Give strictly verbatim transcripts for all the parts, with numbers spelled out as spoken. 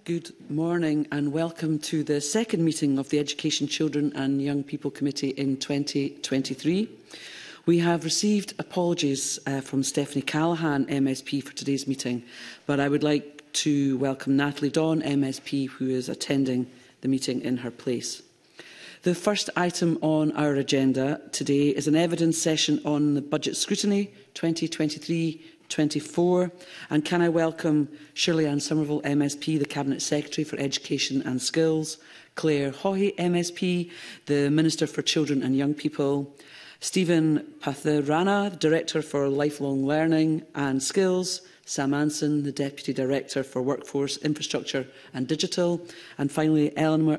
Good morning and welcome to the second meeting of the Education, Children and Young People Committee in twenty twenty-three. We have received apologies uh, from Stephanie Callaghan, M S P, for today's meeting, but I would like to welcome Natalie Dawn, M S P, who is attending the meeting in her place. The first item on our agenda today is an evidence session on the budget scrutiny twenty twenty-three twenty-four, and can I welcome Shirley Ann Somerville, M S P, the Cabinet Secretary for Education and Skills, Claire Haughey, M S P, the Minister for Children and Young People, Stephen Patharana, Director for Lifelong Learning and Skills, Sam Anson, the Deputy Director for Workforce, Infrastructure and Digital, and finally Eleanor,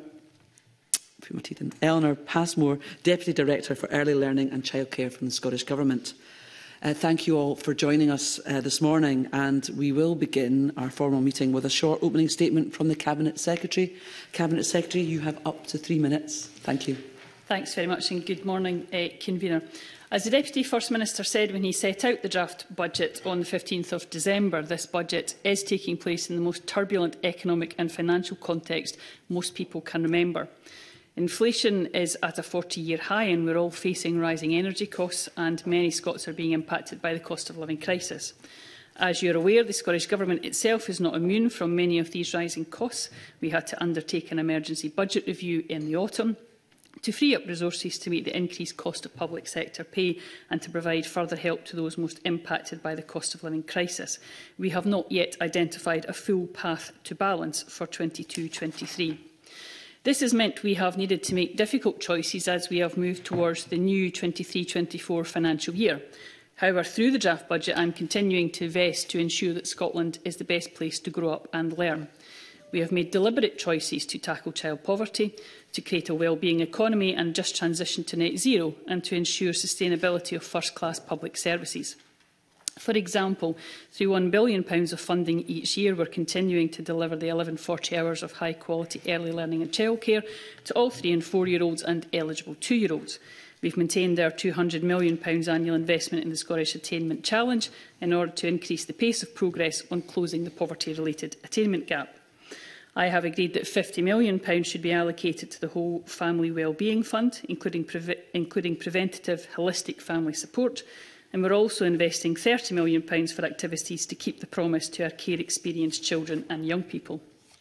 Eleanor Passmore, Deputy Director for Early Learning and Childcare from the Scottish Government. Uh, thank you all for joining us uh, this morning, and we will begin our formal meeting with a short opening statement from the Cabinet Secretary. Cabinet Secretary, you have up to three minutes. Thank you. Thanks very much and good morning, uh, Convener. As the Deputy First Minister said when he set out the draft budget on the fifteenth of December, this budget is taking place in the most turbulent economic and financial context most people can remember. Inflation is at a forty-year high and we're all facing rising energy costs, and many Scots are being impacted by the cost of living crisis. As you are aware, the Scottish Government itself is not immune from many of these rising costs. We had to undertake an emergency budget review in the autumn to free up resources to meet the increased cost of public sector pay and to provide further help to those most impacted by the cost of living crisis. We have not yet identified a full path to balance for twenty-two twenty-three. This has meant we have needed to make difficult choices as we have moved towards the new twenty-three twenty-four financial year. However, through the draft budget, I am continuing to invest to ensure that Scotland is the best place to grow up and learn. We have made deliberate choices to tackle child poverty, to create a wellbeing economy and just transition to net zero, and to ensure sustainability of first-class public services. For example, through one billion pounds of funding each year, we are continuing to deliver the eleven forty hours of high-quality early learning and childcare to all three and four-year-olds and eligible two-year-olds. We have maintained our two hundred million pounds annual investment in the Scottish Attainment Challenge in order to increase the pace of progress on closing the poverty-related attainment gap. I have agreed that fifty million pounds should be allocated to the Whole Family Wellbeing Fund, including, pre including preventative holistic family support, and we are also investing thirty million pounds for activities to keep the promise to our care-experienced children and young people.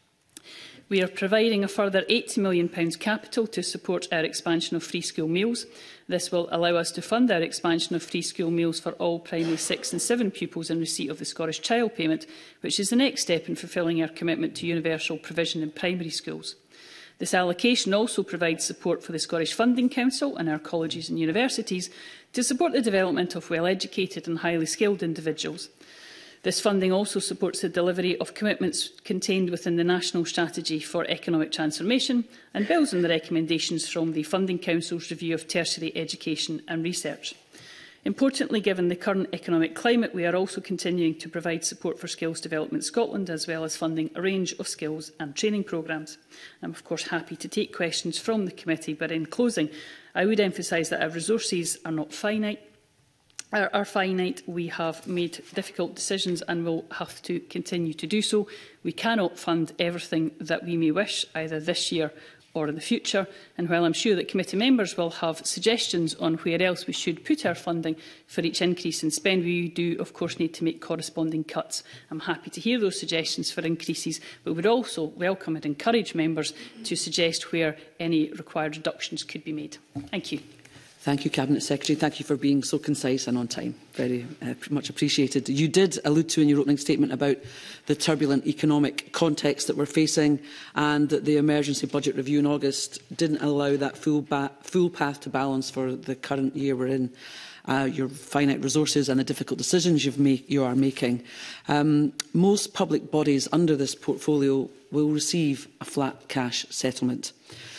We are providing a further eighty million pounds capital to support our expansion of free school meals. This will allow us to fund our expansion of free school meals for all primary six and seven pupils in receipt of the Scottish Child Payment, which is the next step in fulfilling our commitment to universal provision in primary schools. This allocation also provides support for the Scottish Funding Council and our colleges and universities to support the development of well-educated and highly skilled individuals. This funding also supports the delivery of commitments contained within the National Strategy for Economic Transformation and builds on the recommendations from the Funding Council's review of tertiary education and research. Importantly, given the current economic climate, we are also continuing to provide support for Skills Development Scotland, as well as funding a range of skills and training programmes. I am of course happy to take questions from the committee, but in closing, I would emphasise that our resources are not finite. Are, are finite. We have made difficult decisions and will have to continue to do so. We cannot fund everything that we may wish, either this year or in the future, and while I am sure that committee members will have suggestions on where else we should put our funding for each increase in spend, we do of course need to make corresponding cuts. I am happy to hear those suggestions for increases, but would also welcome and encourage members to suggest where any required reductions could be made. Thank you. Thank you, Cabinet Secretary. Thank you for being so concise and on time. Very uh, much appreciated. You did allude to in your opening statement about the turbulent economic context that we're facing, and that the emergency budget review in August didn't allow that full, ba full path to balance for the current year we're in. Uh, your finite resources and the difficult decisions you've make, you are making. Um, most public bodies under this portfolio will receive a flat cash settlement.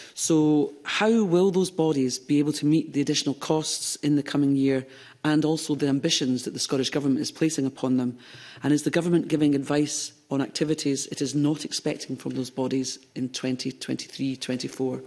So how will those bodies be able to meet the additional costs in the coming year and also the ambitions that the Scottish Government is placing upon them? And is the Government giving advice on activities it is not expecting from those bodies in twenty twenty-three twenty-four?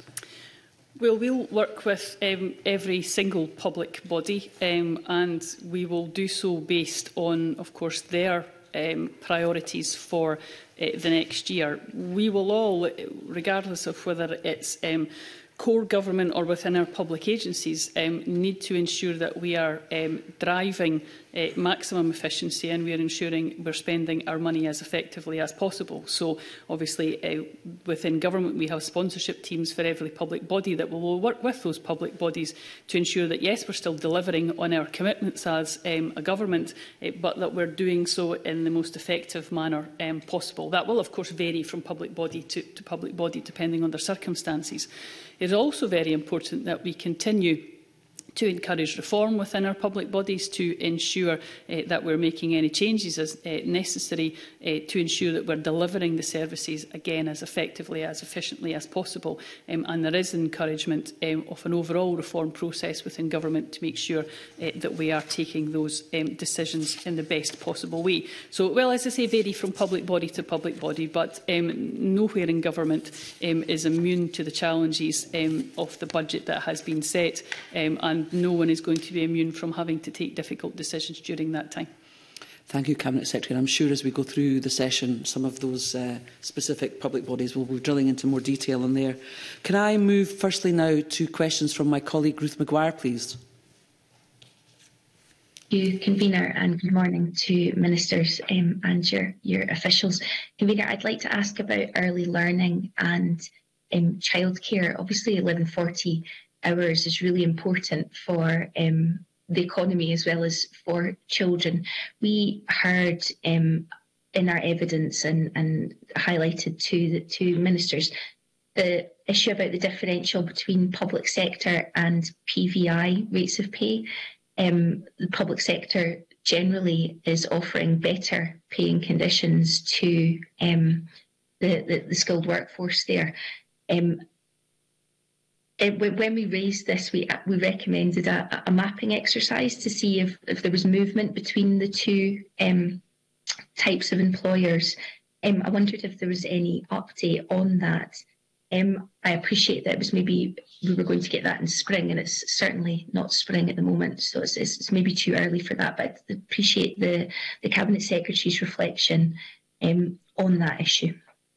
Well, we'll work with um, every single public body um, and we will do so based on, of course, their um, priorities for uh, the next year. We will all, regardless of whether it's um, core government or within our public agencies, um, need to ensure that we are um, driving uh, maximum efficiency, and we are ensuring we're spending our money as effectively as possible. So obviously uh, within government we have sponsorship teams for every public body that will work with those public bodies to ensure that yes, we're still delivering on our commitments as um, a government, uh, but that we're doing so in the most effective manner um, possible. That will of course vary from public body to, to public body depending on their circumstances. It is also very important that we continue to encourage reform within our public bodies to ensure uh, that we're making any changes as uh, necessary uh, to ensure that we're delivering the services again as effectively, as efficiently as possible. Um, and there is encouragement um, of an overall reform process within government to make sure uh, that we are taking those um, decisions in the best possible way. So, well, as I say, vary from public body to public body, but um, nowhere in government um, is immune to the challenges um, of the budget that has been set, um, and no one is going to be immune from having to take difficult decisions during that time. Thank you, Cabinet Secretary. I'm sure as we go through the session, some of those uh, specific public bodies will be drilling into more detail in there. Can I move firstly now to questions from my colleague Ruth Maguire, please? Thank you, Convener, and good morning to Ministers um, and your, your officials. Convener, I'd like to ask about early learning and um, childcare. Obviously, eleven forty hours is really important for um, the economy as well as for children. We heard um, in our evidence and, and highlighted to the two ministers the issue about the differential between public sector and P V I rates of pay. Um, the public sector generally is offering better paying conditions to um, the, the, the skilled workforce there. Um, When we raised this, we we recommended a, a mapping exercise to see if, if there was movement between the two um, types of employers. Um, I wondered if there was any update on that. Um, I appreciate that it was maybe we were going to get that in spring, and it's certainly not spring at the moment, so it's, it's, it's maybe too early for that. But I appreciate the, the Cabinet Secretary's reflection um, on that issue.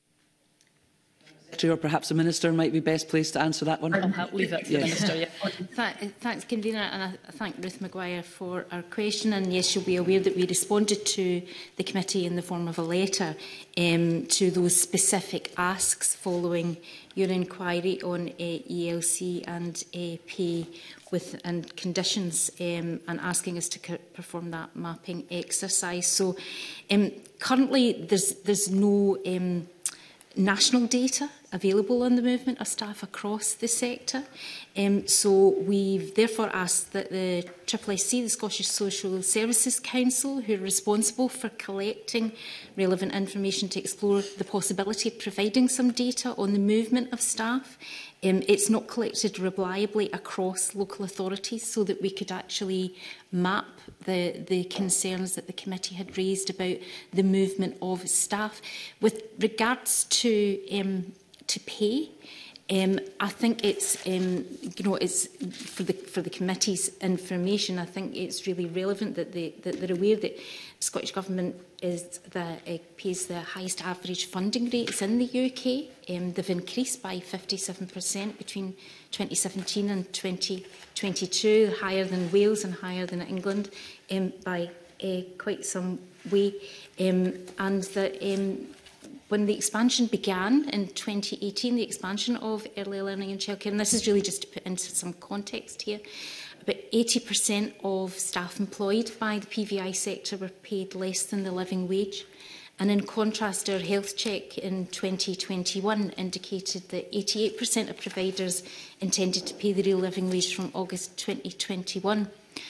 Or perhaps a minister might be best placed to answer that one. I'll leave that to the yes. Minister. Yeah. Th thanks, Convener, and I thank Ruth Maguire for our question. And yes, you'll be aware that we responded to the committee in the form of a letter um, to those specific asks following your inquiry on uh, E L C and uh, pay with and conditions, um, and asking us to perform that mapping exercise. So um, currently, there's there's no um, national data available on the movement of staff across the sector. Um, so we've therefore asked that the S S S C, the Scottish Social Services Council, who are responsible for collecting relevant information, to explore the possibility of providing some data on the movement of staff. Um, it's not collected reliably across local authorities, so that we could actually map the, the concerns that the committee had raised about the movement of staff. With regards to um, to pay, um, I think it's um, you know it's for the for the committee's information. I think it's really relevant that they that they're aware that the Scottish Government is the uh, pays the highest average funding rates in the U K. Um, they've increased by fifty-seven percent between twenty seventeen and twenty twenty-two, higher than Wales and higher than England um, by uh, quite some way, um, and that. Um, When the expansion began in twenty eighteen, the expansion of early learning and childcare, and this is really just to put into some context here, about eighty percent of staff employed by the P V I sector were paid less than the living wage. And in contrast, our health check in twenty twenty-one indicated that eighty-eight percent of providers intended to pay the real living wage from August twenty twenty-one.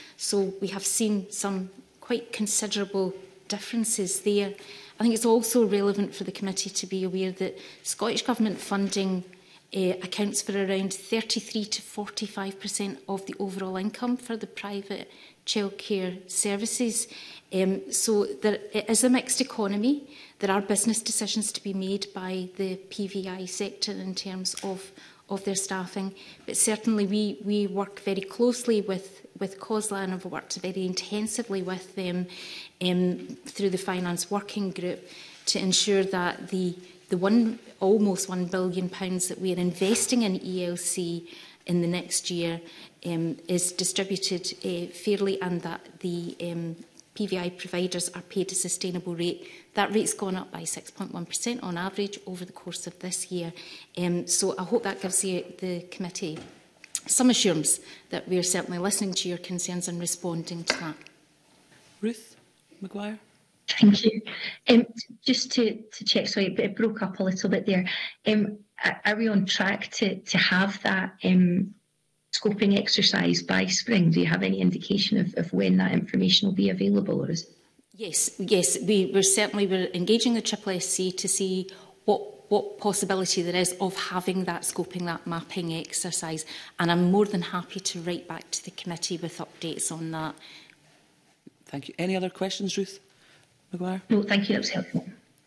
So we have seen some quite considerable differences there. I think it's also relevant for the committee to be aware that Scottish Government funding uh, accounts for around thirty-three to forty-five percent of the overall income for the private childcare services. Um, so there, it is a mixed economy. There are business decisions to be made by the P V I sector in terms of of their staffing. But certainly we, we work very closely with, with COSLA and have worked very intensively with them um, through the Finance Working Group to ensure that the, the one, almost one billion pounds that we are investing in E L C in the next year um, is distributed uh, fairly, and that the um, P V I providers are paid a sustainable rate. That rate's gone up by six point one percent on average over the course of this year. Um, so I hope that gives the, the committee some assurance that we are certainly listening to your concerns and responding to that. Ruth Maguire. Thank you. Um, just to, to check, sorry, it broke up a little bit there. Um, are we on track to, to have that um, scoping exercise by spring? Do you have any indication of, of when that information will be available, or is it? Yes, yes, we, we're certainly we're engaging the S S S C to see what, what possibility there is of having that scoping, that mapping exercise, and I'm more than happy to write back to the committee with updates on that. Thank you. Any other questions, Ruth Maguire? No, thank you, that's helpful.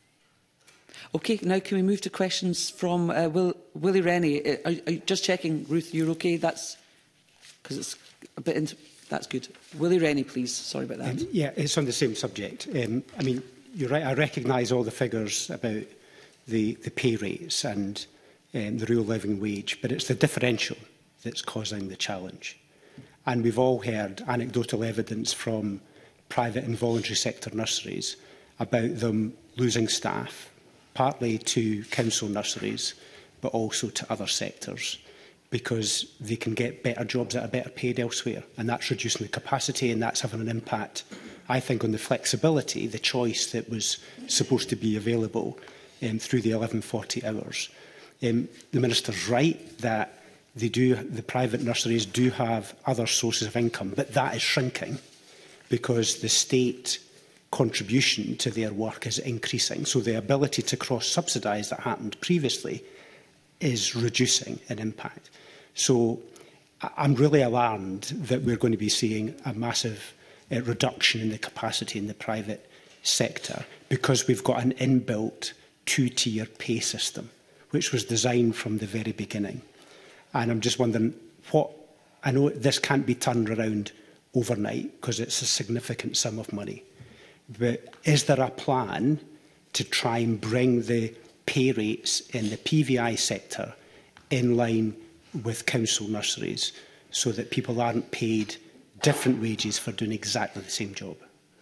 Okay, now can we move to questions from uh, Will, Willie Rennie? Uh, are, are you just checking, Ruth, you're okay? That's because it's a bit into, that's good. Willie Rennie, please. Sorry about that. Um, yeah, it's on the same subject. Um, I mean, you're right. I recognise all the figures about the, the pay rates and um, the real living wage, but it's the differential that's causing the challenge. And we've all heard anecdotal evidence from private and voluntary sector nurseries about them losing staff, partly to council nurseries, but also to other sectors, because they can get better jobs that are better paid elsewhere. And that's reducing the capacity, and that's having an impact, I think, on the flexibility, the choice that was supposed to be available um, through the eleven forty hours. Um, the Minister's right that they do, the private nurseries do have other sources of income, but that is shrinking because the state contribution to their work is increasing. So the ability to cross-subsidise that happened previously is reducing in impact. So I'm really alarmed that we're going to be seeing a massive uh, reduction in the capacity in the private sector because we've got an inbuilt two-tier pay system, which was designed from the very beginning. And I'm just wondering what, I know this can't be turned around overnight because it's a significant sum of money, but is there a plan to try and bring the pay rates in the P V I sector in line with council nurseries so that people aren't paid different wages for doing exactly the same job?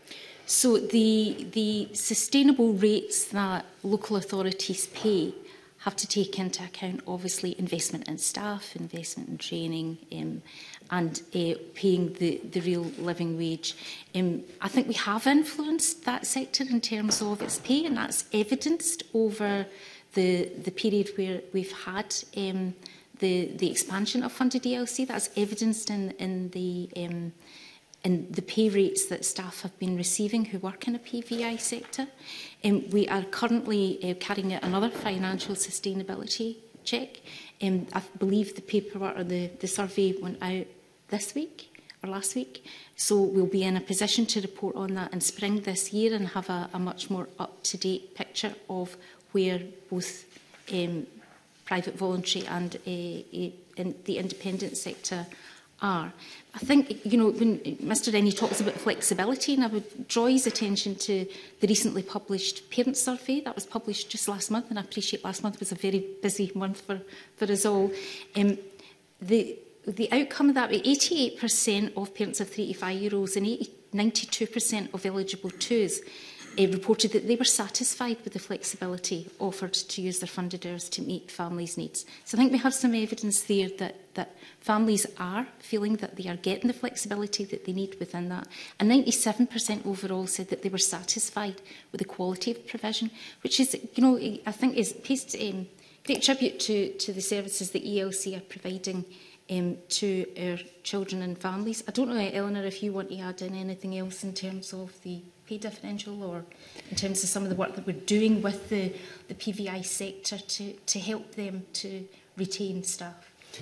So the, the sustainable rates that local authorities pay have to take into account, obviously, investment in staff, investment in training, um, and uh, paying the, the real living wage. Um, I think we have influenced that sector in terms of its pay, and that's evidenced over the, the period where we've had um, the, the expansion of funded E L C. That's evidenced in, in the um, in the pay rates that staff have been receiving who work in a P V I sector. Um, we are currently uh, carrying out another financial sustainability check. Um, I believe the paperwork or the, the survey went out this week or last week. So we'll be in a position to report on that in spring this year and have a, a much more up-to-date picture of where both um, private voluntary and uh, in the independent sector are. I think, you know, when Mr Rennie talks about flexibility, and I would draw his attention to the recently published parent survey that was published just last month, and I appreciate last month was a very busy month for, for us all. Um, the, the outcome of that, eighty-eight percent of parents of three to five-year-olds and ninety-two percent of eligible twos Uh, reported that they were satisfied with the flexibility offered to use their funded hours to meet families' needs. So I think we have some evidence there that, that families are feeling that they are getting the flexibility that they need within that. And ninety-seven percent overall said that they were satisfied with the quality of provision, which is, you know, I think is pays um, great tribute to, to the services that E L C are providing um, to our children and families. I don't know, Eleanor, if you want to add in anything else in terms of the pay differential or in terms of some of the work that we're doing with the, the P V I sector to, to help them to retain staff.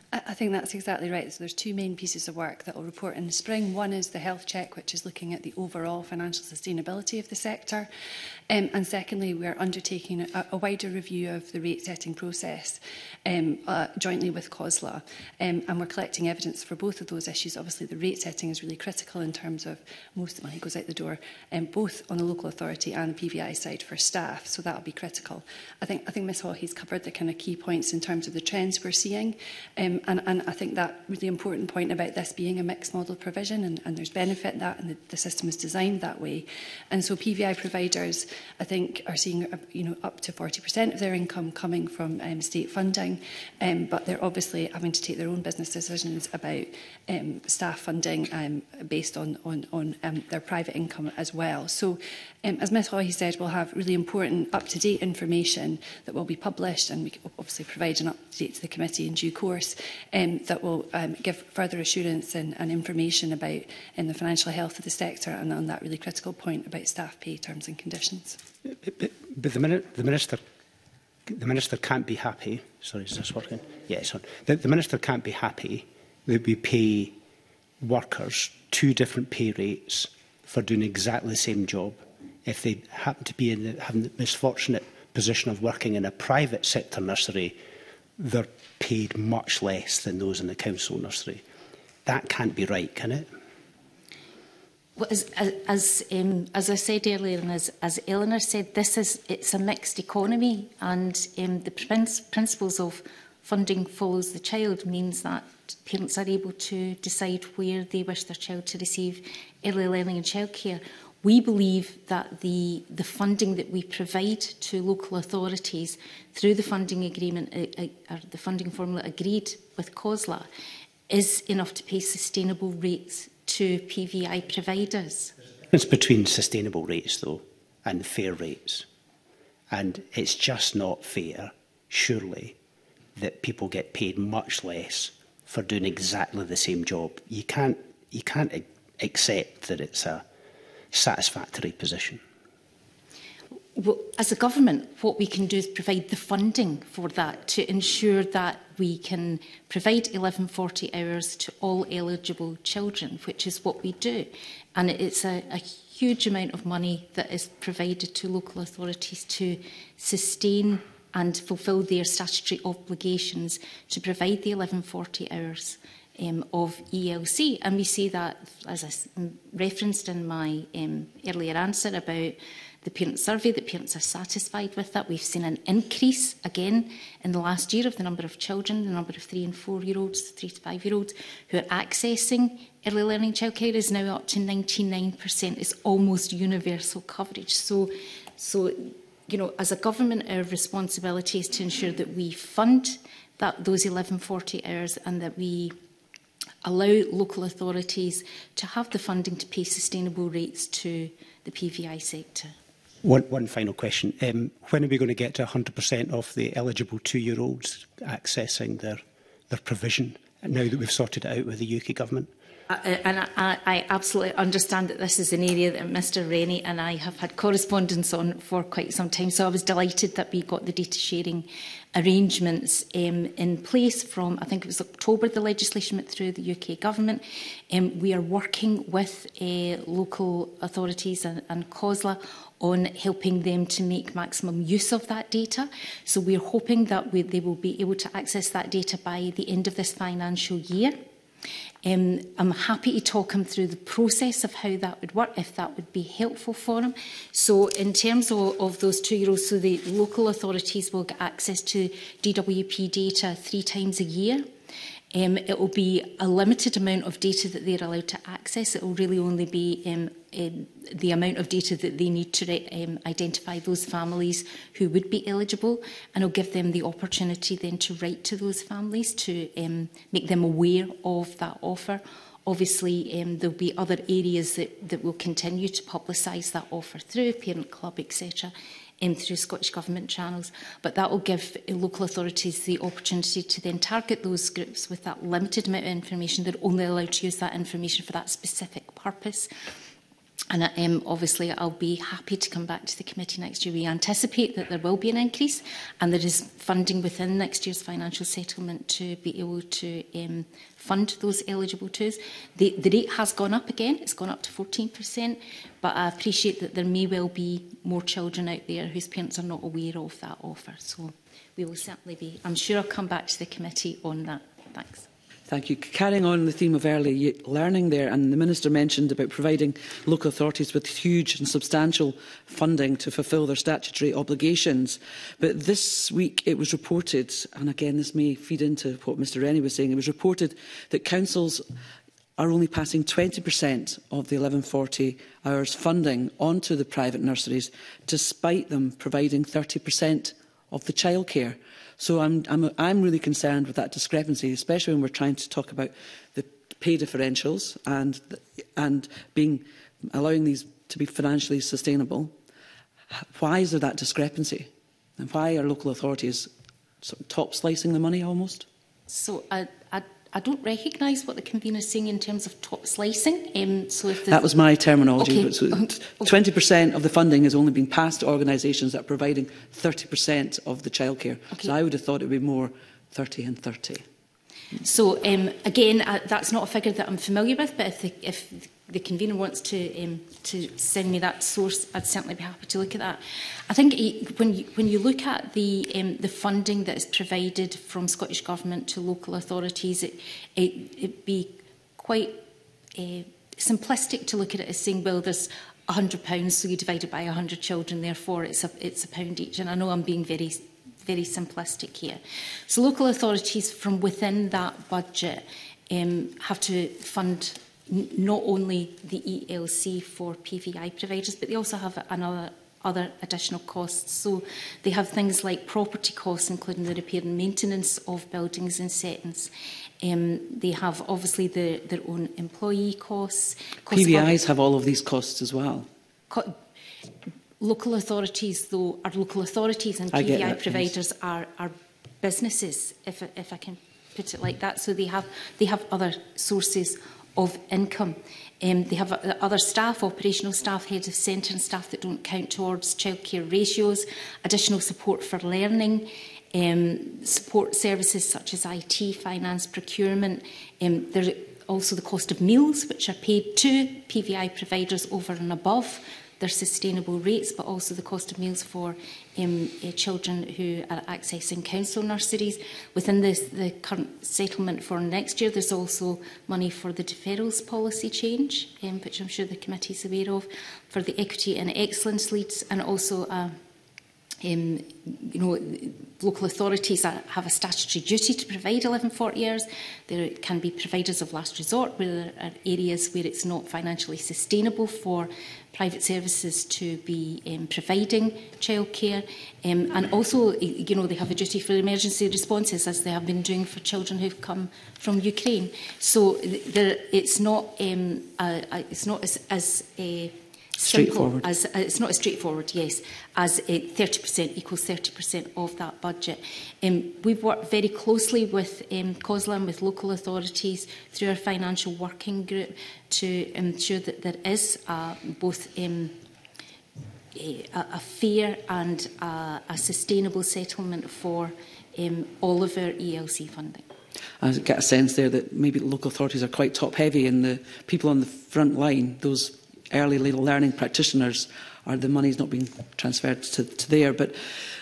I, I think that's exactly right. So there's two main pieces of work that will report in the spring. One is the health check, which is looking at the overall financial sustainability of the sector. Um, and secondly, we are undertaking a, a wider review of the rate setting process um, uh, jointly with COSLA. Um, and we're collecting evidence for both of those issues. Obviously, the rate setting is really critical in terms of most of the money goes out the door, um, both on the local authority and the P V I side for staff. So that will be critical. I think, I think Miz Hawley's covered the kind of key points in terms of the trends we're seeing. Um, and, and I think that really important point about this being a mixed model provision, and, and there's benefit in that, and the, the system is designed that way. And so P V I providers, I think, are seeing you know, up to forty percent of their income coming from um, state funding, um, but they're obviously having to take their own business decisions about um, staff funding um, based on, on, on um, their private income as well. So, um, as Miz Hawley said, we'll have really important up-to-date information that will be published, and we can obviously provide an update to the committee in due course um, that will um, give further assurance and, and information about um, the financial health of the sector, and on that really critical point about staff pay terms and conditions. But, but the, minute, the minister, the minister can't be happy. Sorry, is this working? Yes. Yeah, the, the minister can't be happy that we pay workers two different pay rates for doing exactly the same job if they happen to be in the, having the misfortunate position of working in a private sector nursery. They're paid much less than those in the council nursery. That can't be right, can it? Well, as as, um, as I said earlier, and as, as Eleanor said, this is it's a mixed economy, and um, the prin principles of funding follows the child means that parents are able to decide where they wish their child to receive early learning and childcare. We believe that the, the funding that we provide to local authorities through the funding agreement, uh, uh, or the funding formula agreed with COSLA, is enough to pay sustainable rates to P V I providers. It's between sustainable rates, though, and fair rates. And it's just not fair, surely, that people get paid much less for doing exactly the same job. You can't, you can't accept that it's a satisfactory position. Well, as a government, what we can do is provide the funding for that to ensure that we can provide eleven forty hours to all eligible children, which is what we do. And it's a, a huge amount of money that is provided to local authorities to sustain and fulfil their statutory obligations to provide the eleven forty hours um, of E L C. And we see that, as I referenced in my um, earlier answer about the parent survey, that parents are satisfied with that. We've seen an increase again in the last year of the number of children, the number of three and four year olds, three to five year olds who are accessing early learning childcare is now up to ninety-nine percent. It's almost universal coverage. So, so you know, as a government, our responsibility is to ensure that we fund that, those eleven forty hours, and that we allow local authorities to have the funding to pay sustainable rates to the P V I sector. One, one final question. Um, when are we going to get to one hundred percent of the eligible two-year-olds accessing their, their provision, now that we've sorted it out with the U K government? Uh, and I, I absolutely understand that this is an area that Mr Rennie and I have had correspondence on for quite some time, so I was delighted that we got the data sharing arrangements um, in place from, I think it was October, the legislation went through the U K government. Um, we are working with uh, local authorities and, and COSLA on helping them to make maximum use of that data. So we're hoping that we, they will be able to access that data by the end of this financial year. Um, I'm happy to talk him through the process of how that would work, if that would be helpful for him. So in terms of, of those two-year-olds, so the local authorities will get access to D W P data three times a year. Um, it will be a limited amount of data that they're allowed to access. It will really only be um, um, the amount of data that they need to um, identify those families who would be eligible, and it'll give them the opportunity then to write to those families to um, make them aware of that offer. Obviously, um, there'll be other areas that, that will continue to publicise that offer through Parent Club, et cetera, Um, through Scottish Government channels, but that will give uh, local authorities the opportunity to then target those groups with that limited amount of information. They're only allowed to use that information for that specific purpose. And um, obviously, I'll be happy to come back to the committee next year. We anticipate that there will be an increase, and there is funding within next year's financial settlement to be able to um, fund those eligible twos. The, the rate has gone up again. It's gone up to fourteen percent, but I appreciate that there may well be more children out there whose parents are not aware of that offer. So we will certainly be, I'm sure I'll come back to the committee on that. Thanks. Thank you. Carrying on the theme of early learning there, and the Minister mentioned about providing local authorities with huge and substantial funding to fulfil their statutory obligations. But this week it was reported, and again this may feed into what Mr Rennie was saying, it was reported that councils are only passing twenty percent of the eleven forty hours funding onto the private nurseries, despite them providing thirty percent of the childcare. So I'm, I'm, I'm really concerned with that discrepancy, especially when we're trying to talk about the pay differentials and, and being, allowing these to be financially sustainable. Why is there that discrepancy? And why are local authorities sort of top slicing the money almost? So I, I, I don't recognise what the convener is saying in terms of top slicing. Um, so if that was my terminology. Okay. So Okay. twenty percent of the funding is only being passed to organisations that are providing thirty percent of the childcare. Okay. So I would have thought it would be more thirty and thirty. So um, again, uh, that's not a figure that I'm familiar with, but if the, if the convener wants to um, to send me that source, I'd certainly be happy to look at that. I think it, when you, when you look at the um, the funding that is provided from Scottish Government to local authorities, it it it'd be quite uh, simplistic to look at it as saying, well, there's a hundred pounds, so you divide it by a hundred children, therefore it's a it's a pound each. And I know I'm being very very simplistic here. So local authorities from within that budget um, have to fund n not only the E L C for P V I providers, but they also have another other additional costs. So they have things like property costs, including the repair and maintenance of buildings and settings. Um, they have obviously the, their own employee costs. costs P V Is have all of these costs as well. Co Local authorities, though, are local authorities, and P V I that, providers yes. are, are businesses, if, if I can put it like that. So they have, they have other sources of income. Um, they have uh, other staff, operational staff, heads of centre and staff that don't count towards childcare ratios, additional support for learning, um, support services such as I T, finance, procurement. Um, there's also the cost of meals, which are paid to P V I providers over and above their sustainable rates, but also the cost of meals for um, uh, children who are accessing council nurseries. Within this, the current settlement for next year, there's also money for the deferrals policy change, um, which I'm sure the committee is aware of, for the equity and excellence leads, and also uh, Um, you know, local authorities are, have a statutory duty to provide eleven forty hours. There can be providers of last resort where there are areas where it's not financially sustainable for private services to be um, providing childcare. Um, and also, you know, they have a duty for emergency responses, as they have been doing for children who've come from Ukraine. So there, it's not, um, uh, it's not as, as a straightforward. As, uh, it's not as straightforward, yes, as uh, thirty percent equals thirty percent of that budget. Um, we've worked very closely with um, COSLA and with local authorities through our financial working group to ensure that there is uh, both um, a, a fair and a, a sustainable settlement for um, all of our E L C funding. I get a sense there that maybe local authorities are quite top-heavy, and the people on the front line, those early learning practitioners, are the money's not being transferred to, to there. But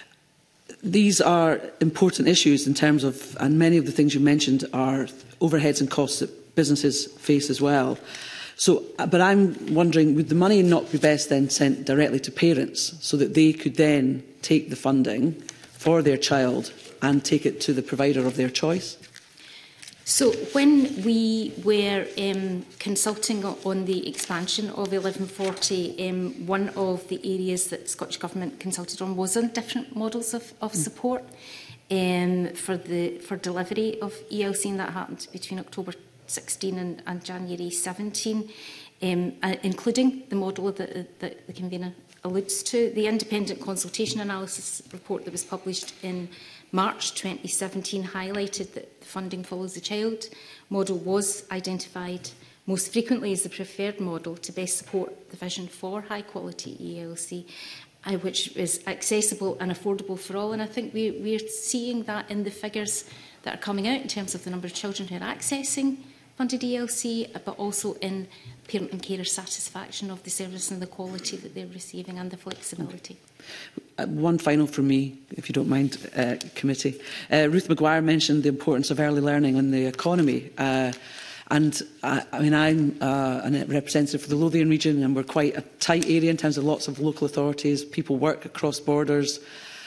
these are important issues in terms of, and many of the things you mentioned are overheads and costs that businesses face as well. So, but I'm wondering, would the money not be best then sent directly to parents so that they could then take the funding for their child and take it to the provider of their choice? So when we were um, consulting on the expansion of eleven forty, um, one of the areas that the Scottish Government consulted on was on different models of, of support um, for the for delivery of E L C, and that happened between October sixteen and, and January seventeen, um, uh, including the model that, that the convener alludes to. The independent consultation analysis report that was published in March twenty seventeen highlighted that the funding follows the child model was identified most frequently as the preferred model to best support the vision for high-quality E L C, uh, which is accessible and affordable for all. And I think we, we're seeing that in the figures that are coming out in terms of the number of children who are accessing funded E L C, but also in parent and carer satisfaction of the service and the quality that they're receiving and the flexibility. Uh, one final from me, if you don't mind, uh, committee. Uh, Ruth Maguire mentioned the importance of early learning in the economy. Uh, and I, I mean, I'm uh, a representative for the Lothian region, and we're quite a tight area in terms of lots of local authorities. People work across borders.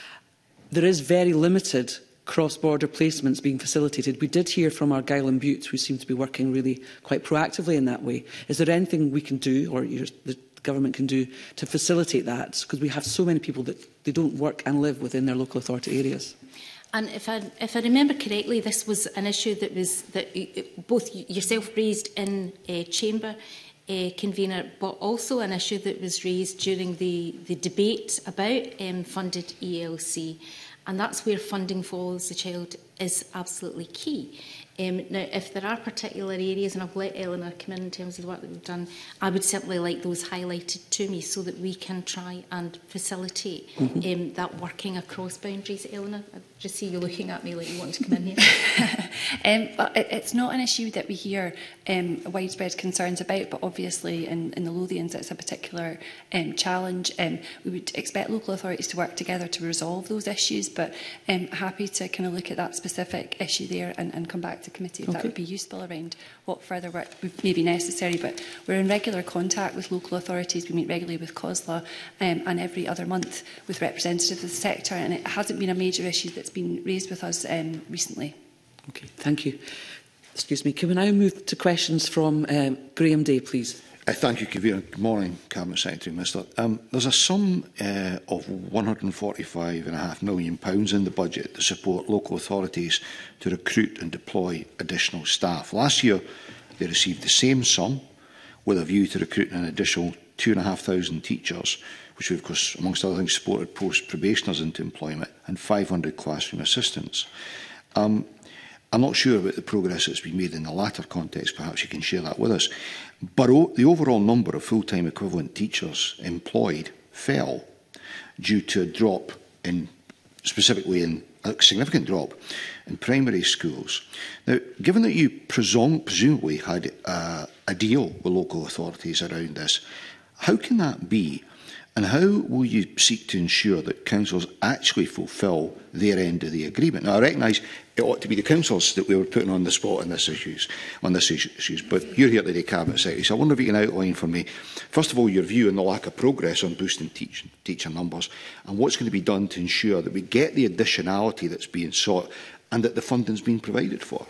There is very limited cross-border placements being facilitated. We did hear from Argyll and Bute, who seem to be working really quite proactively in that way. Is there anything we can do, or your, the government can do, to facilitate that? Because we have so many people that they don't work and live within their local authority areas. And if I, if I remember correctly, this was an issue that was that both yourself raised in uh, Chamber, uh, convener, but also an issue that was raised during the, the debate about um, funded E L C. And that's where funding follows the child is absolutely key. Um, now, if there are particular areas, and I've let Eleanor come in in terms of the work that we've done, I would simply like those highlighted to me so that we can try and facilitate mm-hmm. um, that working across boundaries. Eleanor, I just see you looking at me like you want to come in here. um, but it, it's not an issue that we hear um, widespread concerns about, but obviously in, in the Lothians it's a particular um, challenge. Um, we would expect local authorities to work together to resolve those issues, but um, happy to kind of look at that specific issue there and, and come back to committee if okay. that would be useful around what further work may be necessary. But we're in regular contact with local authorities. We meet regularly with COSLA um, and every other month with representatives of the sector, and it hasn't been a major issue that's been raised with us um, recently. Okay, thank you. Excuse me, can we now move to questions from um, Graham Day, please? Uh, thank you, Convener. Good morning, Cabinet Secretary, Minister. Um, there's a sum uh, of one hundred and forty-five point five million pounds in the budget to support local authorities to recruit and deploy additional staff. Last year, they received the same sum with a view to recruiting an additional two thousand five hundred teachers, which, of course, amongst other things, supported post-probationers into employment, and five hundred classroom assistants. Um, I'm not sure about the progress that's been made in the latter context. Perhaps you can share that with us. But o the overall number of full-time equivalent teachers employed fell due to a drop in, specifically in a significant drop in primary schools. Now, given that you presum presumably had uh, a deal with local authorities around this, how can that be? And how will you seek to ensure that councils actually fulfil their end of the agreement? Now, I recognise it ought to be the councils that we were putting on the spot on this issues, on this issues, but you're here today, Cabinet Secretary, so I wonder if you can outline for me, first of all, your view on the lack of progress on boosting teach, teacher numbers, and what's going to be done to ensure that we get the additionality that's being sought and that the funding is being provided for.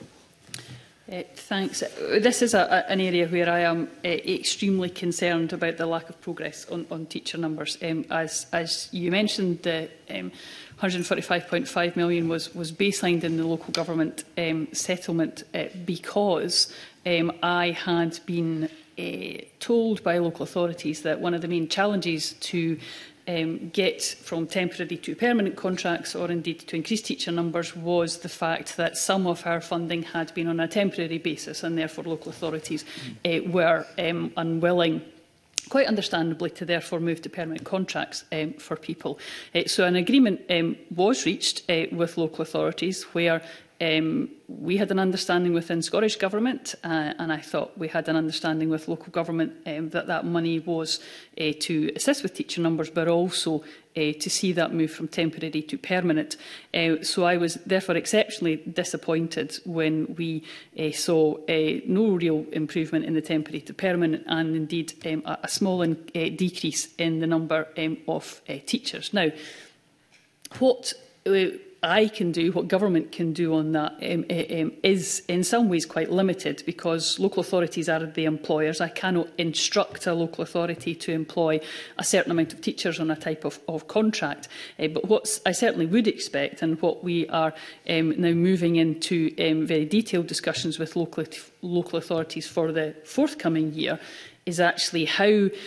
Uh, thanks. This is a, a, an area where I am uh, extremely concerned about the lack of progress on, on teacher numbers. Um, as, as you mentioned, the um, one hundred and forty-five point five million was, was baselined in the local government um, settlement uh, because um, I had been uh, told by local authorities that one of the main challenges to Um, get from temporary to permanent contracts, or indeed to increase teacher numbers, was the fact that some of our funding had been on a temporary basis, and therefore local authorities uh, were um, unwilling, quite understandably, to therefore move to permanent contracts um, for people. Uh, so an agreement um, was reached uh, with local authorities where Um, we had an understanding within Scottish Government, uh, and I thought we had an understanding with local government um, that that money was uh, to assist with teacher numbers, but also uh, to see that move from temporary to permanent. Uh, so I was therefore exceptionally disappointed when we uh, saw uh, no real improvement in the temporary to permanent, and indeed um, a, a small in, uh, decrease in the number um, of uh, teachers. Now, what Uh, I can do, what government can do on that um, um, is in some ways quite limited, because local authorities are the employers. I cannot instruct a local authority to employ a certain amount of teachers on a type of, of contract. Uh, but what I certainly would expect, and what we are um, now moving into um, very detailed discussions with local, local authorities for the forthcoming year, is actually how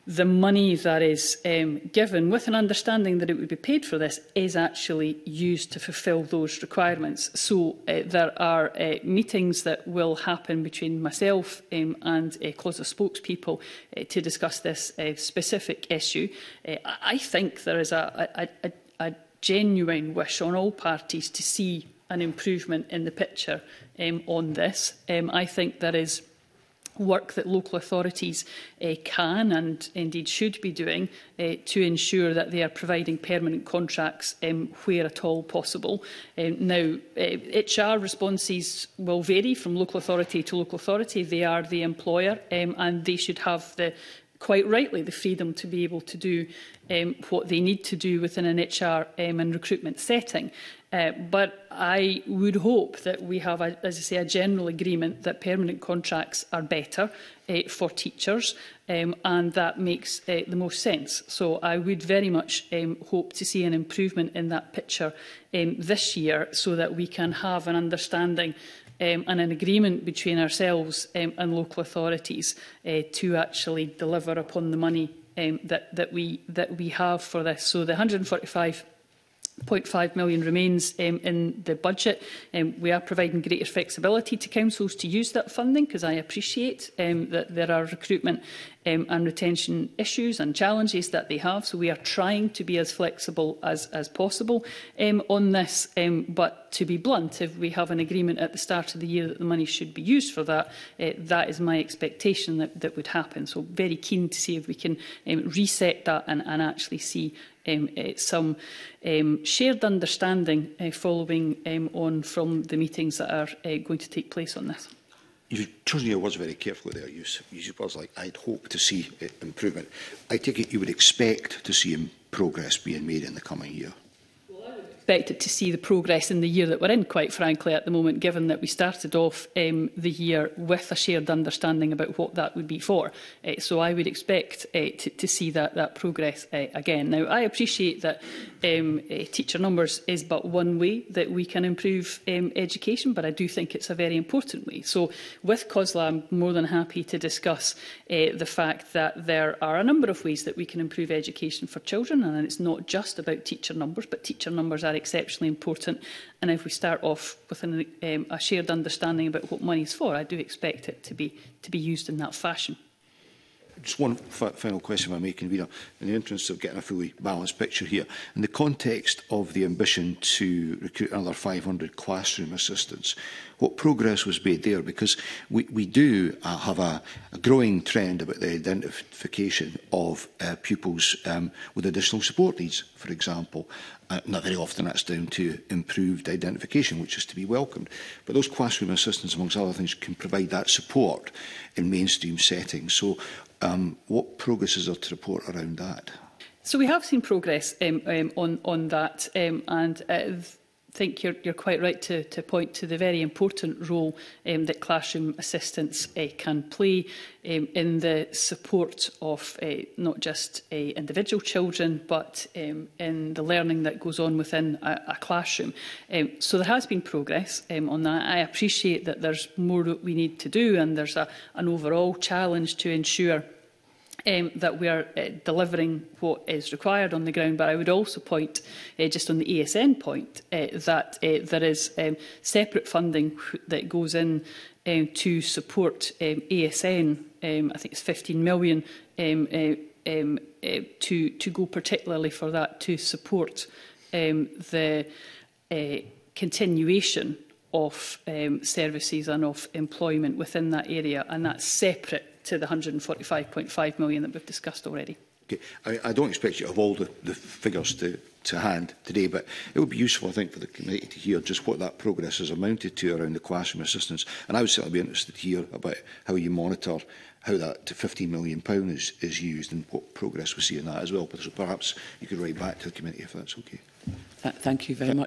the money that is um, given, with an understanding that it would be paid for this, is actually used to fulfil those requirements. So uh, there are uh, meetings that will happen between myself um, and uh, CLOSA spokespeople uh, to discuss this uh, specific issue. Uh, I think there is a, a, a, a genuine wish on all parties to see an improvement in the picture um, on this. Um, I think there is work that local authorities uh, can and indeed should be doing uh, to ensure that they are providing permanent contracts um, where at all possible. Um, now, uh, H R responses will vary from local authority to local authority. They are the employer um, and they should have the quite rightly the freedom to be able to do um, what they need to do within an H R um, and recruitment setting. Uh, but I would hope that we have, a, as I say, a general agreement that permanent contracts are better uh, for teachers, um, and that makes uh, the most sense. So I would very much um, hope to see an improvement in that picture um, this year, so that we can have an understanding Um, and an agreement between ourselves um, and local authorities uh, to actually deliver upon the money um, that, that, we, that we have for this. So the one hundred and forty-five point five million remains um, in the budget. Um, we are providing greater flexibility to councils to use that funding, because I appreciate um, that there are recruitment um, and retention issues and challenges that they have. So we are trying to be as flexible as, as possible um, on this. Um, but to be blunt, if we have an agreement at the start of the year that the money should be used for that, uh, that is my expectation that, that would happen. So very keen to see if we can um, reset that and, and actually see Um, uh, some um, shared understanding uh, following um, on from the meetings that are uh, going to take place on this. You've chosen your words very carefully there. You use words like, I'd hope to see uh, improvement. I take it you would expect to see progress being made in the coming year. Expected to see the progress in the year that we're in, quite frankly, at the moment, given that we started off um, the year with a shared understanding about what that would be for. Uh, so I would expect uh, to, to see that, that progress uh, again. Now, I appreciate that um, uh, teacher numbers is but one way that we can improve um, education, but I do think it's a very important way. So with COSLA, I'm more than happy to discuss uh, the fact that there are a number of ways that we can improve education for children, and it's not just about teacher numbers, but teacher numbers are exceptionally important. And if we start off with an, um, a shared understanding about what money is for, I do expect it to be, to be used in that fashion. Just one final question, if I may, Convener, in the interest of getting a fully balanced picture here. In the context of the ambition to recruit another five hundred classroom assistants, what progress was made there? Because we, we do uh, have a, a growing trend about the identification of uh, pupils um, with additional support needs, for example. Uh, not very often that's down to improved identification, which is to be welcomed. But those classroom assistants, amongst other things, can provide that support in mainstream settings. So um, what progress is there to report around that? So we have seen progress um, um, on, on that, um, and uh, I think you're, you're quite right to, to point to the very important role um, that classroom assistants uh, can play um, in the support of uh, not just uh, individual children, but um, in the learning that goes on within a, a classroom. Um, so there has been progress um, on that. I appreciate that there's more that we need to do, and there's a, an overall challenge to ensure Um, that we are uh, delivering what is required on the ground. But I would also point, uh, just on the E S N point, uh, that uh, there is um, separate funding that goes in um, to support um, E S N. Um, I think it's fifteen million um, uh, um, uh, to, to go particularly for that, to support um, the uh, continuation of um, services and of employment within that area, and that's separate to the one hundred and forty-five point five million that we've discussed already. Okay. I, I don't expect you to have all the, the figures to, to hand today, but it would be useful, I think, for the committee to hear just what that progress has amounted to around the classroom assistance. And I would certainly be interested to hear about how you monitor how that fifteen million pounds is, is used and what progress we see in that as well. But so perhaps you could write back to the committee if that's okay. Th thank you very much.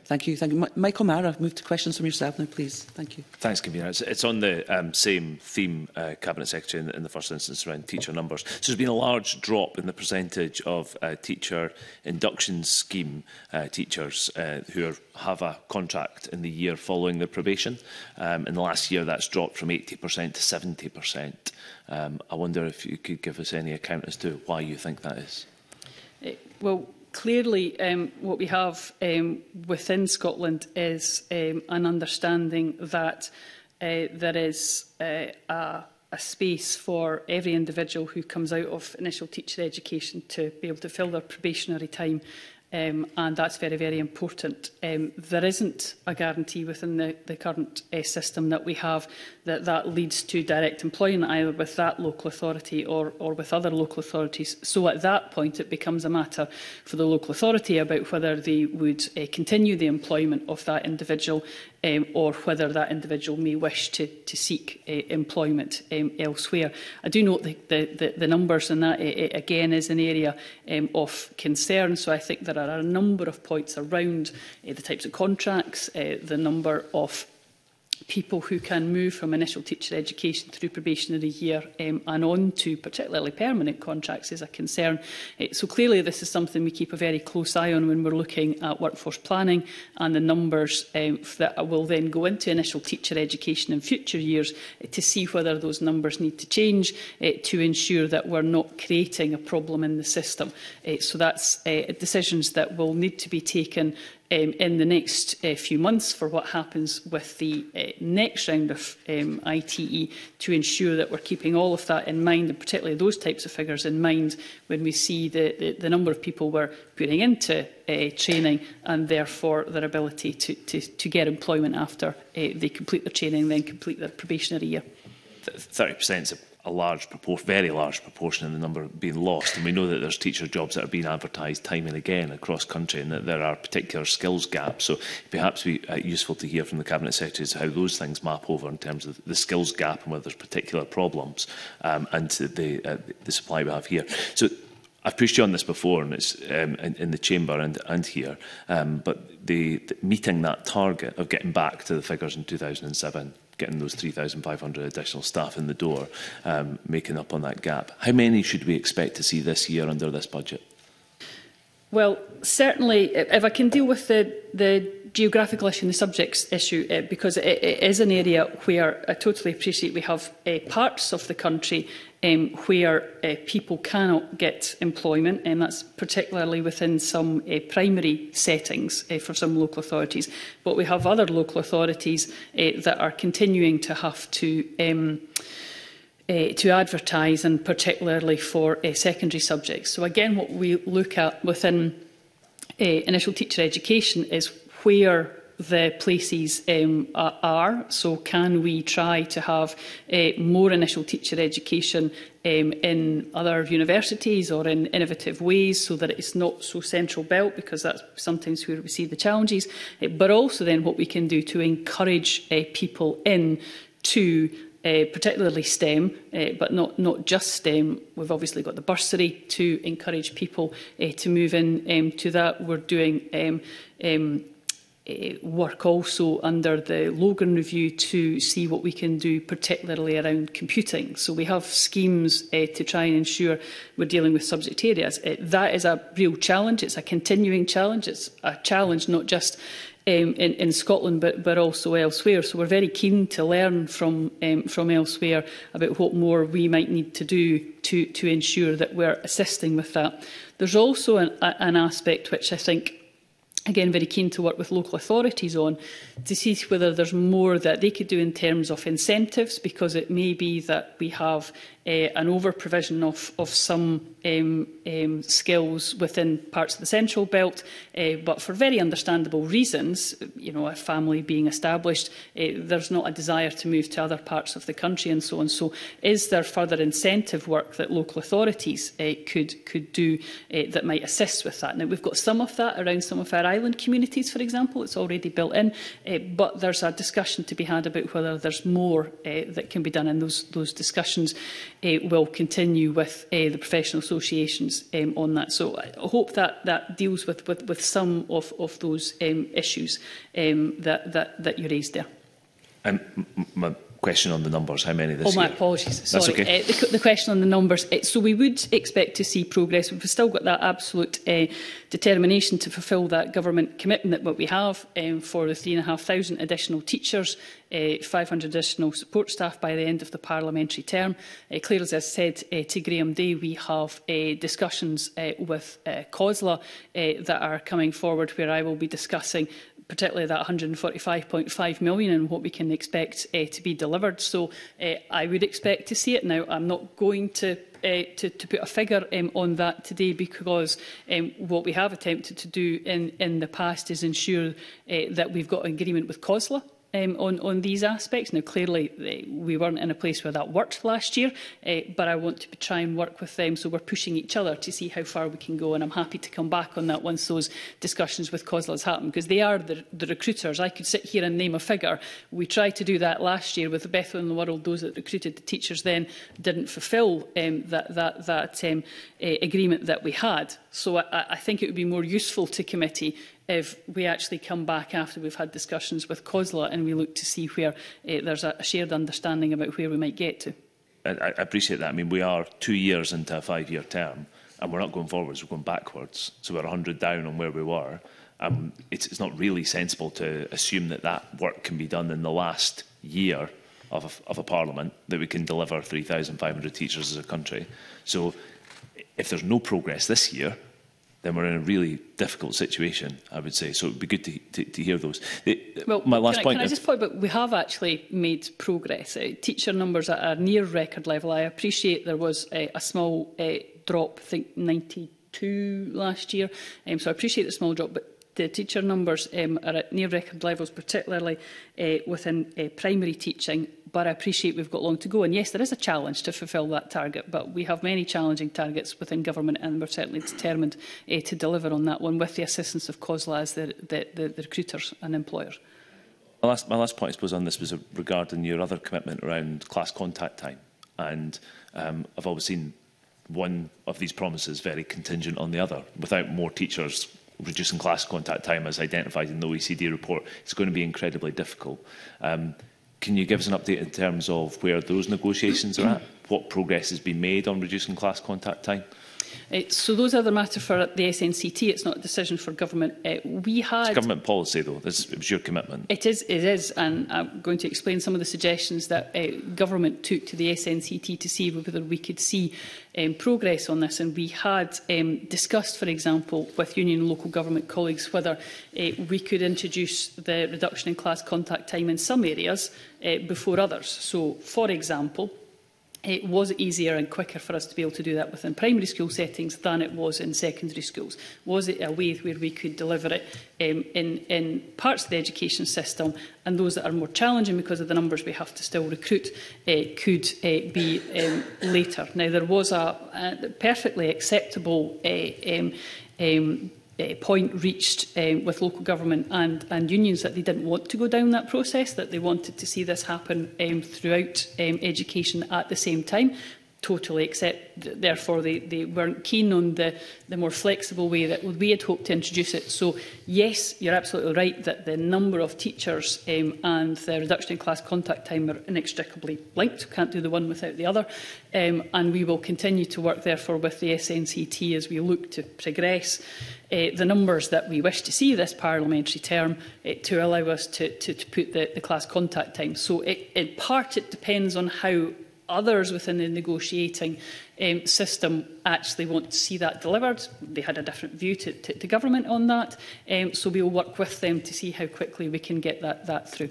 Thank you. Thank you. M Michael Mara, move to questions from yourself now, please. Thank you. Thanks, Convener. It's, it's on the um, same theme, uh, Cabinet Secretary, in the, in the first instance around teacher numbers. So there's been a large drop in the percentage of uh, teacher induction scheme uh, teachers uh, who are, have a contract in the year following their probation. Um, in the last year, that's dropped from eighty percent to seventy percent. Um, I wonder if you could give us any account as to why you think that is. Uh, well, Clearly, um, what we have um, within Scotland is um, an understanding that uh, there is uh, a, a space for every individual who comes out of initial teacher education to be able to fill their probationary time. Um, and that's very, very important. Um, there isn't a guarantee within the, the current uh, system that we have that that leads to direct employment either with that local authority or, or with other local authorities. So at that point it becomes a matter for the local authority about whether they would uh, continue the employment of that individual um, or whether that individual may wish to, to seek uh, employment um, elsewhere. I do note the, the, the, the numbers, and that uh, again is an area um, of concern. So I think that there are a number of points around uh, the types of contracts, uh, the number of people who can move from initial teacher education through probationary year um, and on to particularly permanent contracts is a concern. Uh, so clearly this is something we keep a very close eye on when we're looking at workforce planning and the numbers um, that will then go into initial teacher education in future years uh, to see whether those numbers need to change uh, to ensure that we're not creating a problem in the system. Uh, so that's uh, decisions that will need to be taken Um, in the next uh, few months for what happens with the uh, next round of um, I T E to ensure that we're keeping all of that in mind, and particularly those types of figures in mind when we see the, the, the number of people we're putting into uh, training and therefore their ability to, to, to get employment after uh, they complete their training and then complete their probationary year. thirty percent is a large proportion, very large proportion in the number being lost, and we know that there's teacher jobs that are being advertised time and again across country, and that there are particular skills gaps. So perhaps it would be uh, useful to hear from the Cabinet Secretary as to how those things map over in terms of the skills gap and whether there's particular problems um, and the, uh, the supply we have here. So I've pushed you on this before, and it's um, in, in the chamber and, and here, um, but the, the meeting that target of getting back to the figures in two thousand seven, getting those three thousand five hundred additional staff in the door, um, making up on that gap. How many should we expect to see this year under this budget? Well, certainly, if I can deal with the, the geographical issue and the subjects issue, uh, because it, it is an area where I totally appreciate we have uh, parts of the country um, where uh, people cannot get employment, and that's particularly within some uh, primary settings uh, for some local authorities. But we have other local authorities uh, that are continuing to have to um, Uh, to advertise, and particularly for uh, secondary subjects. So again, what we look at within uh, initial teacher education is where the places um, are. So can we try to have uh, more initial teacher education um, in other universities or in innovative ways so that it's not so central belt, because that's sometimes where we see the challenges, uh, but also then what we can do to encourage uh, people in to Uh, particularly STEM, uh, but not, not just STEM. We've obviously got the bursary to encourage people uh, to move in um, to that. We're doing um, um, uh, work also under the Logan Review to see what we can do, particularly around computing. So we have schemes uh, to try and ensure we're dealing with subject areas. Uh, that is a real challenge. It's a continuing challenge. It's a challenge not just Um, in, in Scotland, but, but also elsewhere. So we're very keen to learn from, um, from elsewhere about what more we might need to do to, to ensure that we're assisting with that. There's also an, a, an aspect which I think, again, very keen to work with local authorities on, to see whether there's more that they could do in terms of incentives, because it may be that we have uh, an over-provision of, of some um, um, skills within parts of the central belt, uh, but for very understandable reasons, you know, a family being established, uh, there's not a desire to move to other parts of the country and so on. So is there further incentive work that local authorities uh, could, could do uh, that might assist with that? Now, we've got some of that around some of our island communities, for example. It's already built in, uh, but there's a discussion to be had about whether there's more uh, that can be done in those, those discussions. uh, will continue with uh, the professional associations um, on that. So I hope that that deals with, with, with some of, of those um, issues um, that, that, that you raised there. And my question on the numbers, how many this year? Oh, my year? apologies. Sorry. Okay. Uh, the, the question on the numbers. Uh, so we would expect to see progress. We've still got that absolute uh, determination to fulfil that government commitment that we have um, for the three and a half thousand additional teachers, uh, five hundred additional support staff by the end of the parliamentary term. Uh, clear as I said uh, to Graham Day, we have uh, discussions uh, with uh, COSLA uh, that are coming forward, where I will be discussing particularly that one hundred and forty-five point five million and what we can expect uh, to be delivered. So uh, I would expect to see it. Now, I'm not going to uh, to, to put a figure um, on that today, because um, what we have attempted to do in, in the past is ensure uh, that we've got an agreement with COSLA Um, on, on these aspects. Now, clearly, uh, we weren't in a place where that worked last year, uh, but I want to try and work with them, so we're pushing each other to see how far we can go, and I'm happy to come back on that once those discussions with COSLA happen, because they are the, the recruiters. I could sit here and name a figure. We tried to do that last year with the Best in the World. Those that recruited the teachers then didn't fulfil um, that, that, that um, uh, agreement that we had. So I, I think it would be more useful to committee if we actually come back after we've had discussions with COSLA and we look to see where uh, there's a shared understanding about where we might get to. I, I appreciate that. I mean, we are two years into a five-year term, and we're not going forwards, we're going backwards. So we're one hundred down on where we were. Um, it's, it's not really sensible to assume that that work can be done in the last year of a, of a parliament, that we can deliver three thousand five hundred teachers as a country. So if there's no progress this year, then we're in a really difficult situation, I would say. So it would be good to, to, to hear those. The, well, my last can I, point... Can I just point out, we have actually made progress. Uh, teacher numbers are near record level. I appreciate there was a, a small uh, drop, I think ninety-two last year. Um, so I appreciate the small drop, but the teacher numbers um, are at near record levels, particularly uh, within uh, primary teaching. But I appreciate we've got long to go. And yes, there is a challenge to fulfil that target, but we have many challenging targets within government, and we're certainly determined uh, to deliver on that one with the assistance of COSLA as the, the, the, the recruiters and employers. My last, my last point, I suppose, on this was regarding your other commitment around class contact time. And um, I've always seen one of these promises very contingent on the other. Without more teachers reducing class contact time, as identified in the O E C D report, it's going to be incredibly difficult. Um, Can you give us an update in terms of where those negotiations are at? What progress has been made on reducing class contact time? Uh, so those are the matter for the S N C T. It's not a decision for government. Uh, we had it's government policy, though. This, it was your commitment. It is. It is, and I'm going to explain some of the suggestions that uh, government took to the S N C T to see whether we could see um, progress on this. And we had um, discussed, for example, with union and local government colleagues, whether uh, we could introduce the reduction in class contact time in some areas uh, before others. So, for example, it was easier and quicker for us to be able to do that within primary school settings than it was in secondary schools. Was it a way where we could deliver it um, in, in parts of the education system, and those that are more challenging because of the numbers we have to still recruit uh, could uh, be um, later? Now, there was a, a perfectly acceptable uh, um, um, Uh, point reached um, with local government and, and unions that they didn't want to go down that process, that they wanted to see this happen um, throughout um, education at the same time. Totally accept, therefore they, they weren't keen on the, the more flexible way that we had hoped to introduce it. So yes, you're absolutely right that the number of teachers um, and the reduction in class contact time are inextricably linked. Can't do the one without the other. Um, and we will continue to work therefore with the S N C T as we look to progress uh, the numbers that we wish to see this parliamentary term uh, to allow us to, to, to put the, the class contact time. So it, in part it depends on how others within the negotiating um, system actually want to see that delivered. They had a different view to, to, to government on that, um, so we will work with them to see how quickly we can get that, that through.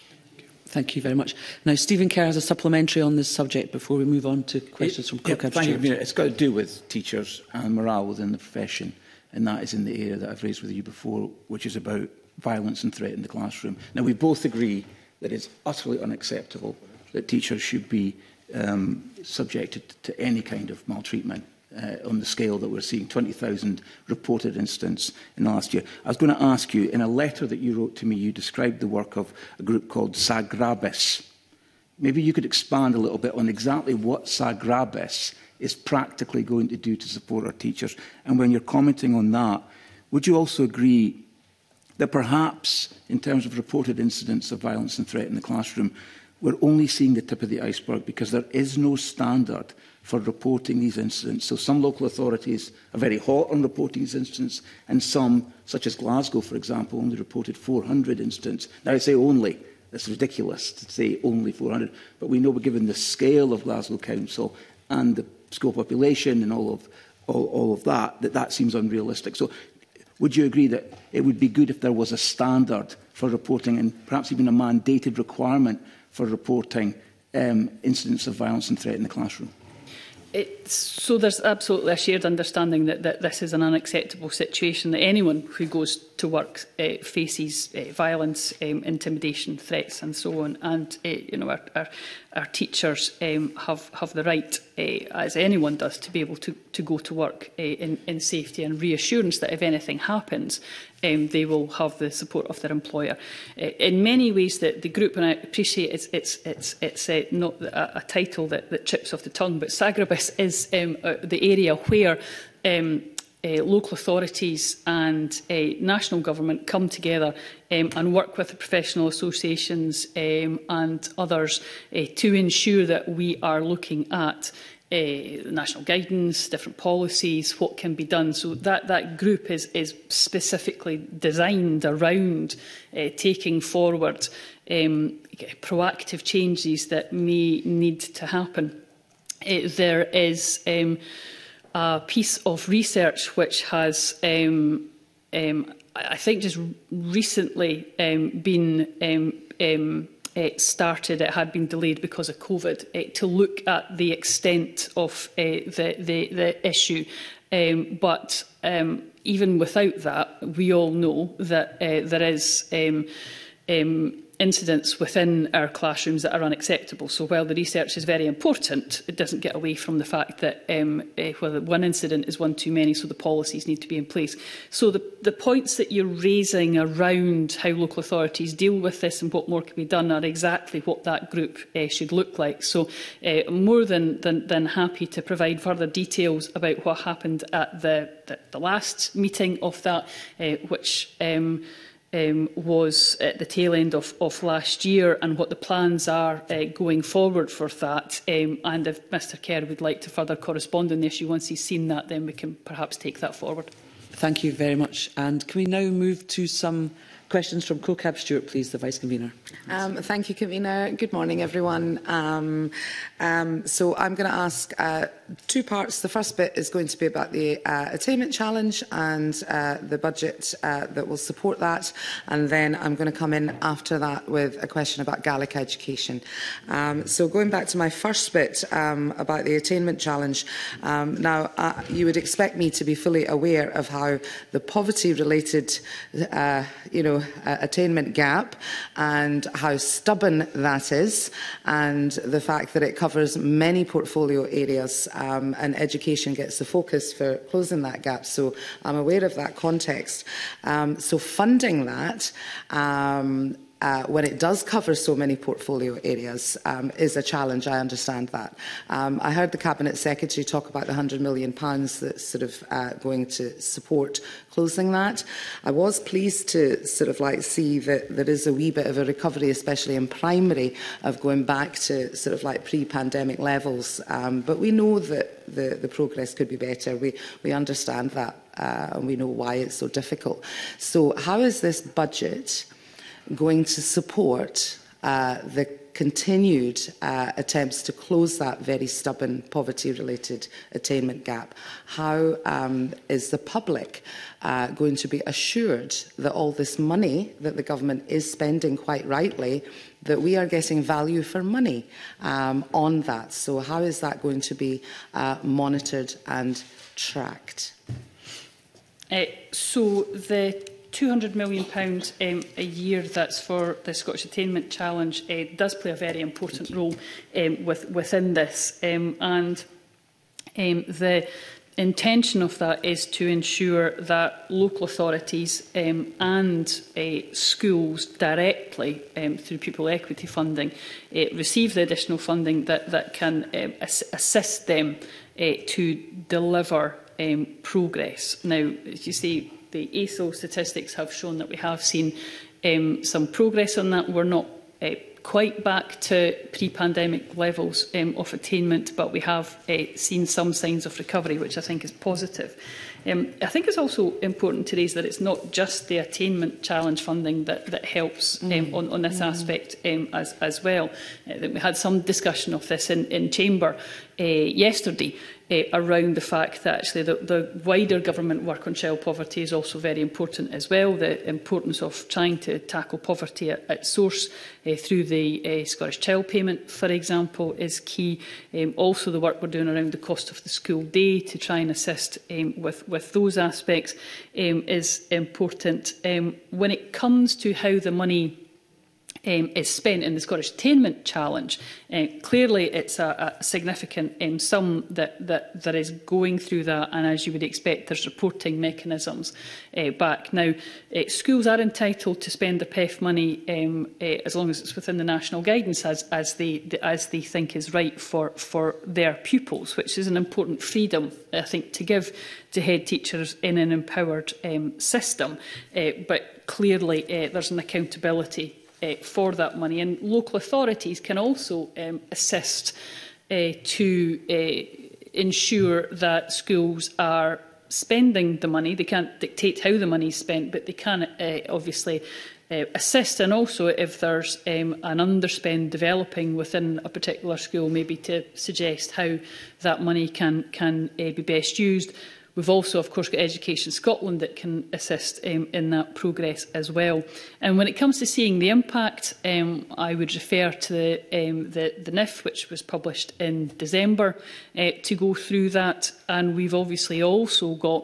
Thank you very much. Now, Stephen Kerr has a supplementary on this subject before we move on to questions it, from yeah, Croker. Thank you. It's got to do with teachers and morale within the profession, and that is in the area that I've raised with you before, which is about violence and threat in the classroom. Now, we both agree that it's utterly unacceptable that teachers should be um, subjected to any kind of maltreatment uh, on the scale that we're seeing, twenty thousand reported incidents in the last year. I was going to ask you, in a letter that you wrote to me, you described the work of a group called Sagrabis. maybe you could expand a little bit on exactly what SAGRABIS is practically going to do to support our teachers. And when you're commenting on that, would you also agree that perhaps, in terms of reported incidents of violence and threat in the classroom, we're only seeing the tip of the iceberg because there is no standard for reporting these incidents? So some local authorities are very hot on reporting these incidents, and some, such as Glasgow, for example, only reported four hundred incidents. Now, I say only. It's ridiculous to say only four hundred, but we know, given the scale of Glasgow Council and the school population and all of, all, all of that, that that seems unrealistic. So would you agree that it would be good if there was a standard for reporting and perhaps even a mandated requirement for reporting um, incidents of violence and threat in the classroom? It's, so there's absolutely a shared understanding that, that this is an unacceptable situation, that anyone who goes to work uh, faces uh, violence, um, intimidation, threats and so on. And uh, you know, our, our, our teachers um, have, have the right, uh, as anyone does, to be able to, to go to work uh, in, in safety and reassurance that if anything happens, Um, they will have the support of their employer. Uh, in many ways, the, the group, and I appreciate it's, it's, it's, it's uh, not a, a title that, that chips off the tongue, but SAGRABIS is um, uh, the area where um, uh, local authorities and uh, national government come together um, and work with the professional associations um, and others uh, to ensure that we are looking at Uh, national guidance, different policies, what can be done. So that, that group is, is specifically designed around uh, taking forward um, proactive changes that may need to happen. Uh, there is um, a piece of research which has, um, um, I think, just recently um, been um, um, Uh, started, it had been delayed because of COVID, uh, to look at the extent of uh, the, the, the issue. Um, but um, even without that, we all know that uh, there is um, um, incidents within our classrooms that are unacceptable. So while the research is very important, it doesn't get away from the fact that um, uh, well, one incident is one too many, so the policies need to be in place. So the, the points that you're raising around how local authorities deal with this and what more can be done are exactly what that group uh, should look like. So uh, I'm more than, than, than happy to provide further details about what happened at the, the, the last meeting of that, uh, which um, Um, was at the tail end of, of last year, and what the plans are uh, going forward for that. Um, and if Mr Kerr would like to further correspond on the issue, once he's seen that, then we can perhaps take that forward. Thank you very much. And can we now move to some questions from CoCab? Stewart, please, the Vice-Convener. Um, thank you, Convener. Good morning, everyone. Um, um, so I'm going to ask uh, two parts. The first bit is going to be about the uh, Attainment Challenge and uh, the budget uh, that will support that. And then I'm going to come in after that with a question about Gaelic education. Um, so going back to my first bit um, about the Attainment Challenge, um, now uh, you would expect me to be fully aware of how the poverty-related, uh, you know, Uh, attainment gap and how stubborn that is, and the fact that it covers many portfolio areas, um, and education gets the focus for closing that gap. So I'm aware of that context. Um, so funding that um, Uh, when it does cover so many portfolio areas um, is a challenge. I understand that. Um, I heard the Cabinet Secretary talk about the one hundred million pounds that's sort of uh, going to support closing that. I was pleased to sort of like see that there is a wee bit of a recovery, especially in primary, of going back to sort of like pre-pandemic levels. Um, but we know that the, the progress could be better. We, we understand that, uh, and we know why it's so difficult. So how is this budget going to support uh, the continued uh, attempts to close that very stubborn poverty-related attainment gap? How um, is the public uh, going to be assured that all this money that the government is spending, quite rightly, that we are getting value for money um, on that? So how is that going to be uh, monitored and tracked? Uh, so the two hundred million pounds um, a year that's for the Scottish Attainment Challenge uh, does play a very important role um, with, within this. Um, and um, the intention of that is to ensure that local authorities um, and uh, schools directly, um, through pupil equity funding, uh, receive the additional funding that, that can um, ass assist them uh, to deliver um, progress. Now, as you see, the A S O statistics have shown that we have seen um, some progress on that. We're not uh, quite back to pre-pandemic levels um, of attainment, but we have uh, seen some signs of recovery, which I think is positive. Um, I think it's also important to raise that it's not just the attainment challenge funding that, that helps um, mm. on, on this mm. aspect um, as, as well. Uh, that we had some discussion of this in, in Chamber uh, yesterday. Uh, around the fact that actually the, the wider government work on child poverty is also very important as well. The importance of trying to tackle poverty at, at source uh, through the uh, Scottish Child Payment, for example, is key. Um, also the work we're doing around the cost of the school day to try and assist um, with, with those aspects um, is important. Um, when it comes to how the money Um, is spent in the Scottish Attainment Challenge. Uh, clearly, it's a, a significant um, sum that, that, that is going through that, and as you would expect, there's reporting mechanisms uh, back. Now, uh, schools are entitled to spend the P E F money um, uh, as long as it's within the national guidance, as, as, they, as they think is right for, for their pupils, which is an important freedom, I think, to give to head teachers in an empowered um, system. Uh, but clearly, uh, there's an accountability Uh, for that money, and local authorities can also um, assist uh, to uh, ensure that schools are spending the money. They can't dictate how the money is spent, but they can uh, obviously uh, assist, and also if there's um, an underspend developing within a particular school, maybe to suggest how that money can, can uh, be best used. We've also, of course, got Education Scotland that can assist um, in that progress as well. And when it comes to seeing the impact, um, I would refer to the, um, the, the N I F, which was published in December, uh, to go through that. And we've obviously also got,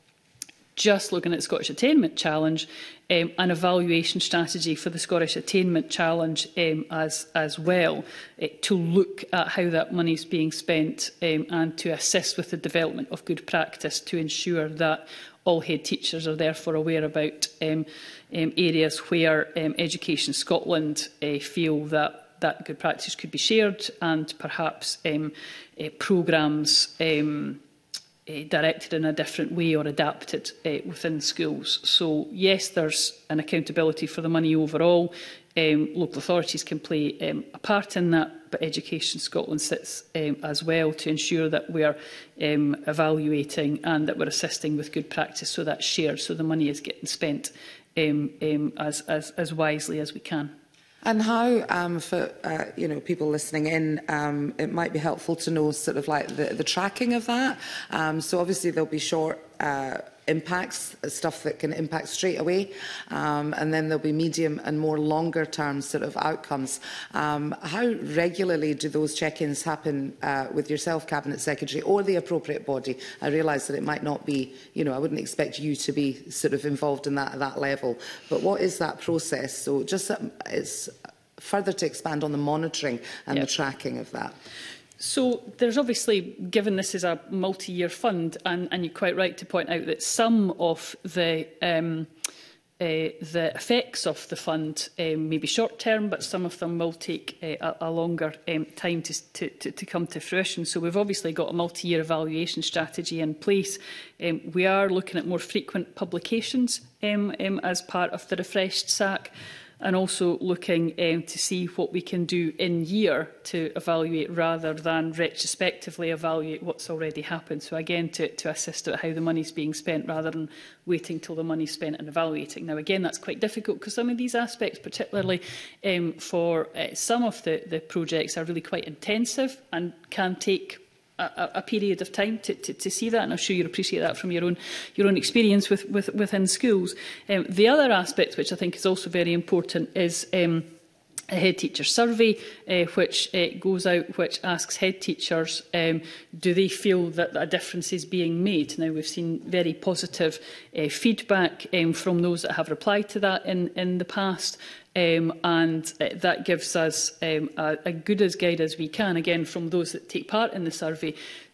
just looking at the Scottish Attainment Challenge, um, an evaluation strategy for the Scottish Attainment Challenge um, as, as well, uh, to look at how that money is being spent um, and to assist with the development of good practice to ensure that all head teachers are therefore aware about um, um, areas where um, Education Scotland uh, feel that that good practice could be shared, and perhaps um, uh, programmes um, Uh, directed in a different way or adapted uh, within schools. So yes, there's an accountability for the money overall. Um, local authorities can play um, a part in that, but Education Scotland sits um, as well to ensure that we are um, evaluating and that we're assisting with good practice, so that's shared, so the money is getting spent um, um, as, as, as wisely as we can. And how, um, for uh, you know, people listening in, um, it might be helpful to know sort of like the, the tracking of that. Um, so obviously there'll be short uh, impacts, stuff that can impact straight away, um, and then there'll be medium and more longer term sort of outcomes. Um, how regularly do those check-ins happen uh, with yourself, Cabinet Secretary, or the appropriate body? I realise that it might not be, you know, I wouldn't expect you to be sort of involved in that at that level, but what is that process? So just uh, it's further to expand on the monitoring and yep. the tracking of that. So there's obviously, given this is a multi-year fund, and, and you're quite right to point out that some of the um, uh, the effects of the fund um, may be short-term, but some of them will take uh, a, a longer um, time to, to, to, to come to fruition. So we've obviously got a multi-year evaluation strategy in place. Um, we are looking at more frequent publications um, um, as part of the refreshed S A C, and also looking um, to see what we can do in year to evaluate rather than retrospectively evaluate what's already happened. So again, to, to assist at how the money is being spent rather than waiting till the money is spent and evaluating. Now again, that's quite difficult because some of these aspects, particularly um, for uh, some of the, the projects, are really quite intensive and can take A, a period of time to, to, to see that, and I'm sure you'll appreciate that from your own your own experience with, with, within schools. Um, the other aspect, which I think is also very important, is um, a head teacher survey, uh, which uh, goes out, which asks head teachers, um, do they feel that a difference is being made? Now, we've seen very positive uh, feedback um, from those that have replied to that in, in the past. Um, and uh, that gives us um, a, a good as guide as we can, again, from those that take part in the survey,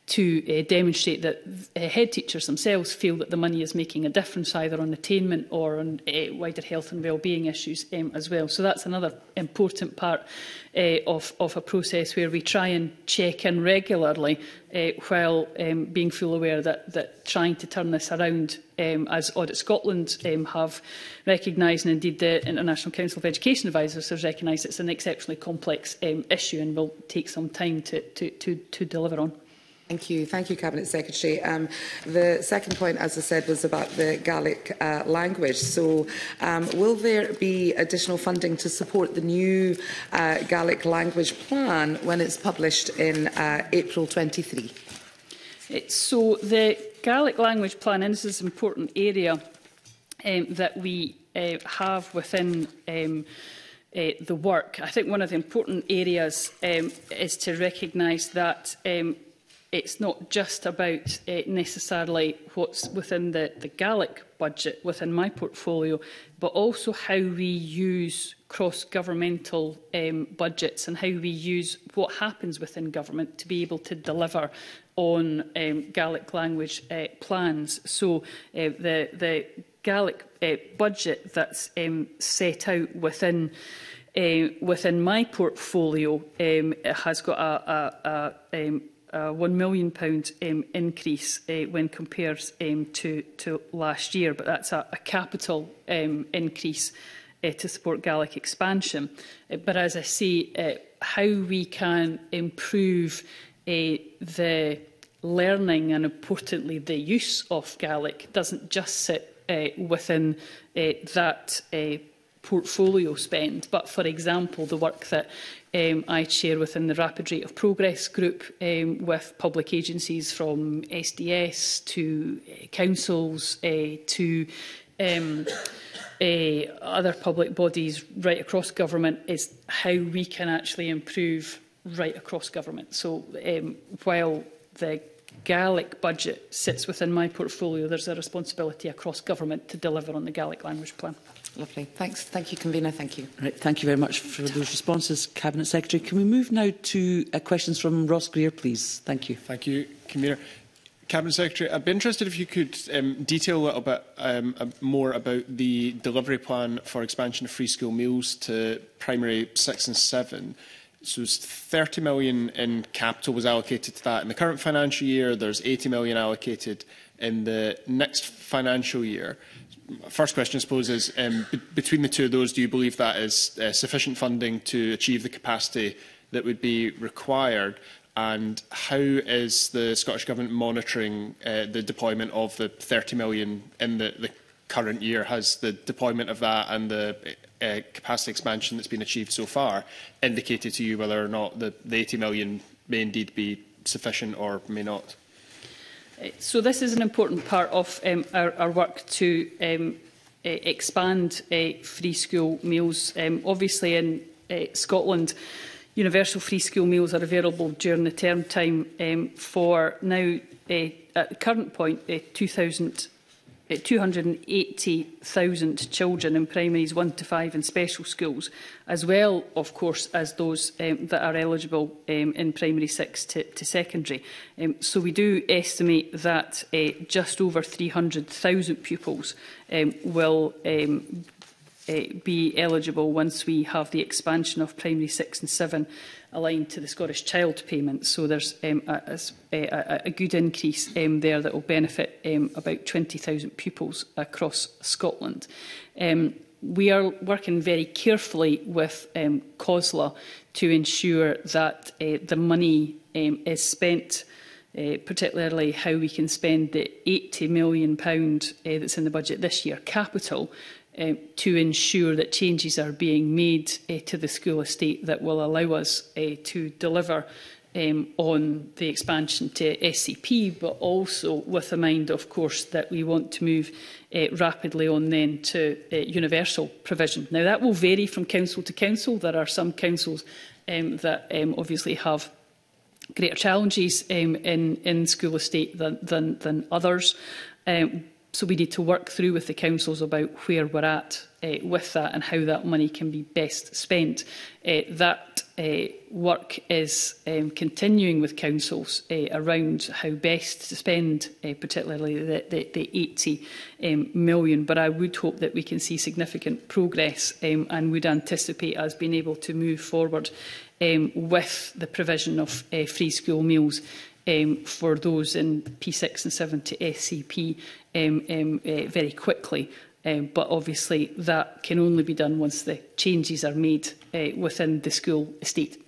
to uh, demonstrate that uh, head teachers themselves feel that the money is making a difference either on attainment or on uh, wider health and wellbeing issues um, as well. So that's another important part uh, of, of a process where we try and check in regularly uh, while um, being full aware that, that trying to turn this around, um, as Audit Scotland um, have recognised, and indeed the International Council of Education Advisors has recognised, it's an exceptionally complex um, issue and will take some time to, to, to, to deliver on. Thank you. Thank you, Cabinet Secretary. Um, the second point, as I said, was about the Gaelic uh, language. So um, will there be additional funding to support the new uh, Gaelic language plan when it's published in uh, April twenty-three? So the Gaelic language plan, and this is an important area um, that we uh, have within um, uh, the work. I think one of the important areas um, is to recognise that um, it's not just about uh, necessarily what's within the, the Gaelic budget within my portfolio, but also how we use cross-governmental um, budgets and how we use what happens within government to be able to deliver on um, Gaelic language uh, plans. So uh, the, the Gaelic uh, budget that's um, set out within uh, within my portfolio um, has got a, a, a um, Uh, one million pound um, increase uh, when compared um, to, to last year, but that's a, a capital um, increase uh, to support Gaelic expansion. Uh, but as I say, uh, how we can improve uh, the learning and, importantly, the use of Gaelic doesn't just sit uh, within uh, that uh, portfolio spend, but, for example, the work that Um, I chair within the Rapid Rate of Progress group um, with public agencies from S D S to uh, councils uh, to um, uh, other public bodies right across government, is how we can actually improve right across government. So um, while the Gaelic budget sits within my portfolio, there's a responsibility across government to deliver on the Gaelic language plan. Lovely. Thanks. Thank you, Convener. Thank you. Right, thank you very much for those responses, Cabinet Secretary. Can we move now to uh, questions from Ross Greer, please? Thank you. Thank you, Convener. Cabinet Secretary, I'd be interested if you could um, detail a little bit um, uh, more about the delivery plan for expansion of free school meals to primary six and seven. So thirty million in capital was allocated to that in the current financial year. There's eighty million allocated in the next financial year. First question, I suppose, is um, be between the two of those, do you believe that is uh, sufficient funding to achieve the capacity that would be required? And how is the Scottish Government monitoring uh, the deployment of the thirty million in the, the current year? Has the deployment of that and the uh, capacity expansion that's been achieved so far indicated to you whether or not the, the eighty million may indeed be sufficient or may not? So this is an important part of um, our, our work to um, uh, expand uh, free school meals. Um, obviously in uh, Scotland, universal free school meals are available during the term time um, for now, uh, at the current point, uh, two thousand, uh, two hundred and eighty thousand children in primaries one to five in special schools, as well, of course, as those um, that are eligible um, in primary six to, to secondary. Um, so we do estimate that uh, just over three hundred thousand pupils um, will um, uh, be eligible once we have the expansion of primary six and seven aligned to the Scottish Child Payment. So there's um, a, a, a good increase um, there that will benefit um, about twenty thousand pupils across Scotland. Um, we are working very carefully with um, COSLA to ensure that uh, the money um, is spent, uh, particularly how we can spend the eighty million pounds uh, that's in the budget this year, capital, Um, to ensure that changes are being made uh, to the school estate that will allow us uh, to deliver um, on the expansion to S C P, but also with a mind, of course, that we want to move uh, rapidly on then to uh, universal provision. Now, that will vary from council to council. There are some councils um, that um, obviously have greater challenges um, in, in school estate than, than, than others. Um, So we need to work through with the councils about where we're at uh, with that and how that money can be best spent. Uh, that uh, work is um, continuing with councils uh, around how best to spend uh, particularly the, the, the eighty um, million, but I would hope that we can see significant progress um, and would anticipate us being able to move forward um, with the provision of uh, free school meals um, for those in P six and seven to S C P um, um, uh, very quickly. Um, but obviously that can only be done once the changes are made uh, within the school estate.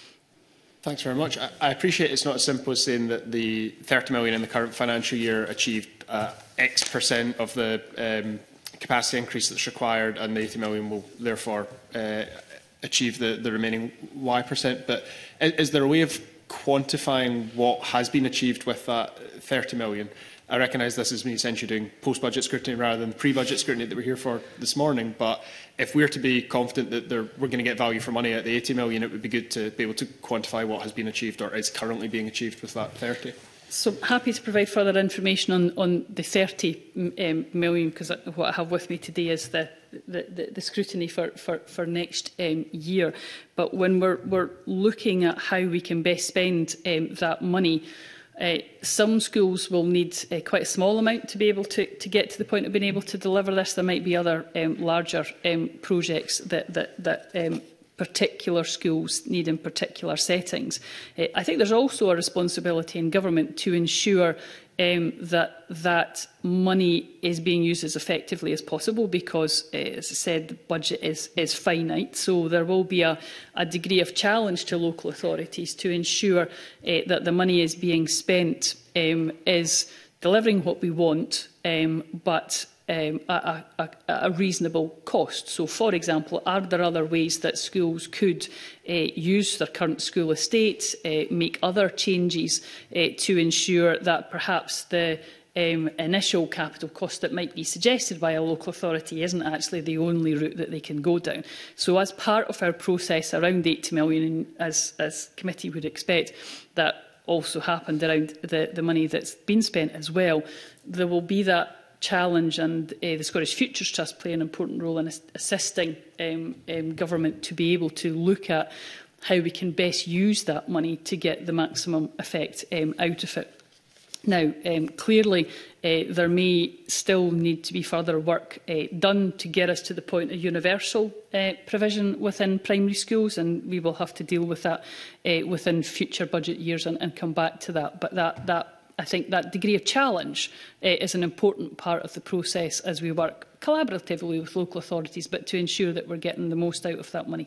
Thanks very much. I, I appreciate it's not as simple as saying that the thirty million in the current financial year achieved uh, X percent of the um, capacity increase that's required, and the eighty million will therefore uh, achieve the, the remaining Y percent. But is, is there a way of quantifying what has been achieved with that thirty million? I recognise this is me essentially doing post-budget scrutiny rather than pre-budget scrutiny that we're here for this morning, but if we're to be confident that there, we're going to get value for money at the eighty million, it would be good to be able to quantify what has been achieved or is currently being achieved with that thirty. So happy to provide further information on, on the thirty um, million, because what I have with me today is the, the, the, the scrutiny for, for, for next um, year. But when we're, we're looking at how we can best spend um, that money, Uh, some schools will need uh, quite a small amount to be able to, to get to the point of being able to deliver this. There might be other um, larger um, projects that, that, that um, particular schools need in particular settings. Uh, I think there's also a responsibility in government to ensure um, that that money is being used as effectively as possible, because, uh, as I said, the budget is, is finite. So there will be a, a degree of challenge to local authorities to ensure uh, that the money is being spent um, is delivering what we want, um, but Um, at a, a, a reasonable cost. So, for example, are there other ways that schools could uh, use their current school estate, uh, make other changes uh, to ensure that perhaps the um, initial capital cost that might be suggested by a local authority isn't actually the only route that they can go down. So, as part of our process around eighty million, and as, as committee would expect, that also happened around the, the money that's been spent as well, there will be that challenge, and uh, the Scottish Futures Trust play an important role in assisting um, um, government to be able to look at how we can best use that money to get the maximum effect um, out of it. Now, um, clearly, uh, there may still need to be further work uh, done to get us to the point of universal uh, provision within primary schools, and we will have to deal with that uh, within future budget years and, and come back to that. But that, that I think that degree of challenge uh, is an important part of the process as we work collaboratively with local authorities, but to ensure that we're getting the most out of that money.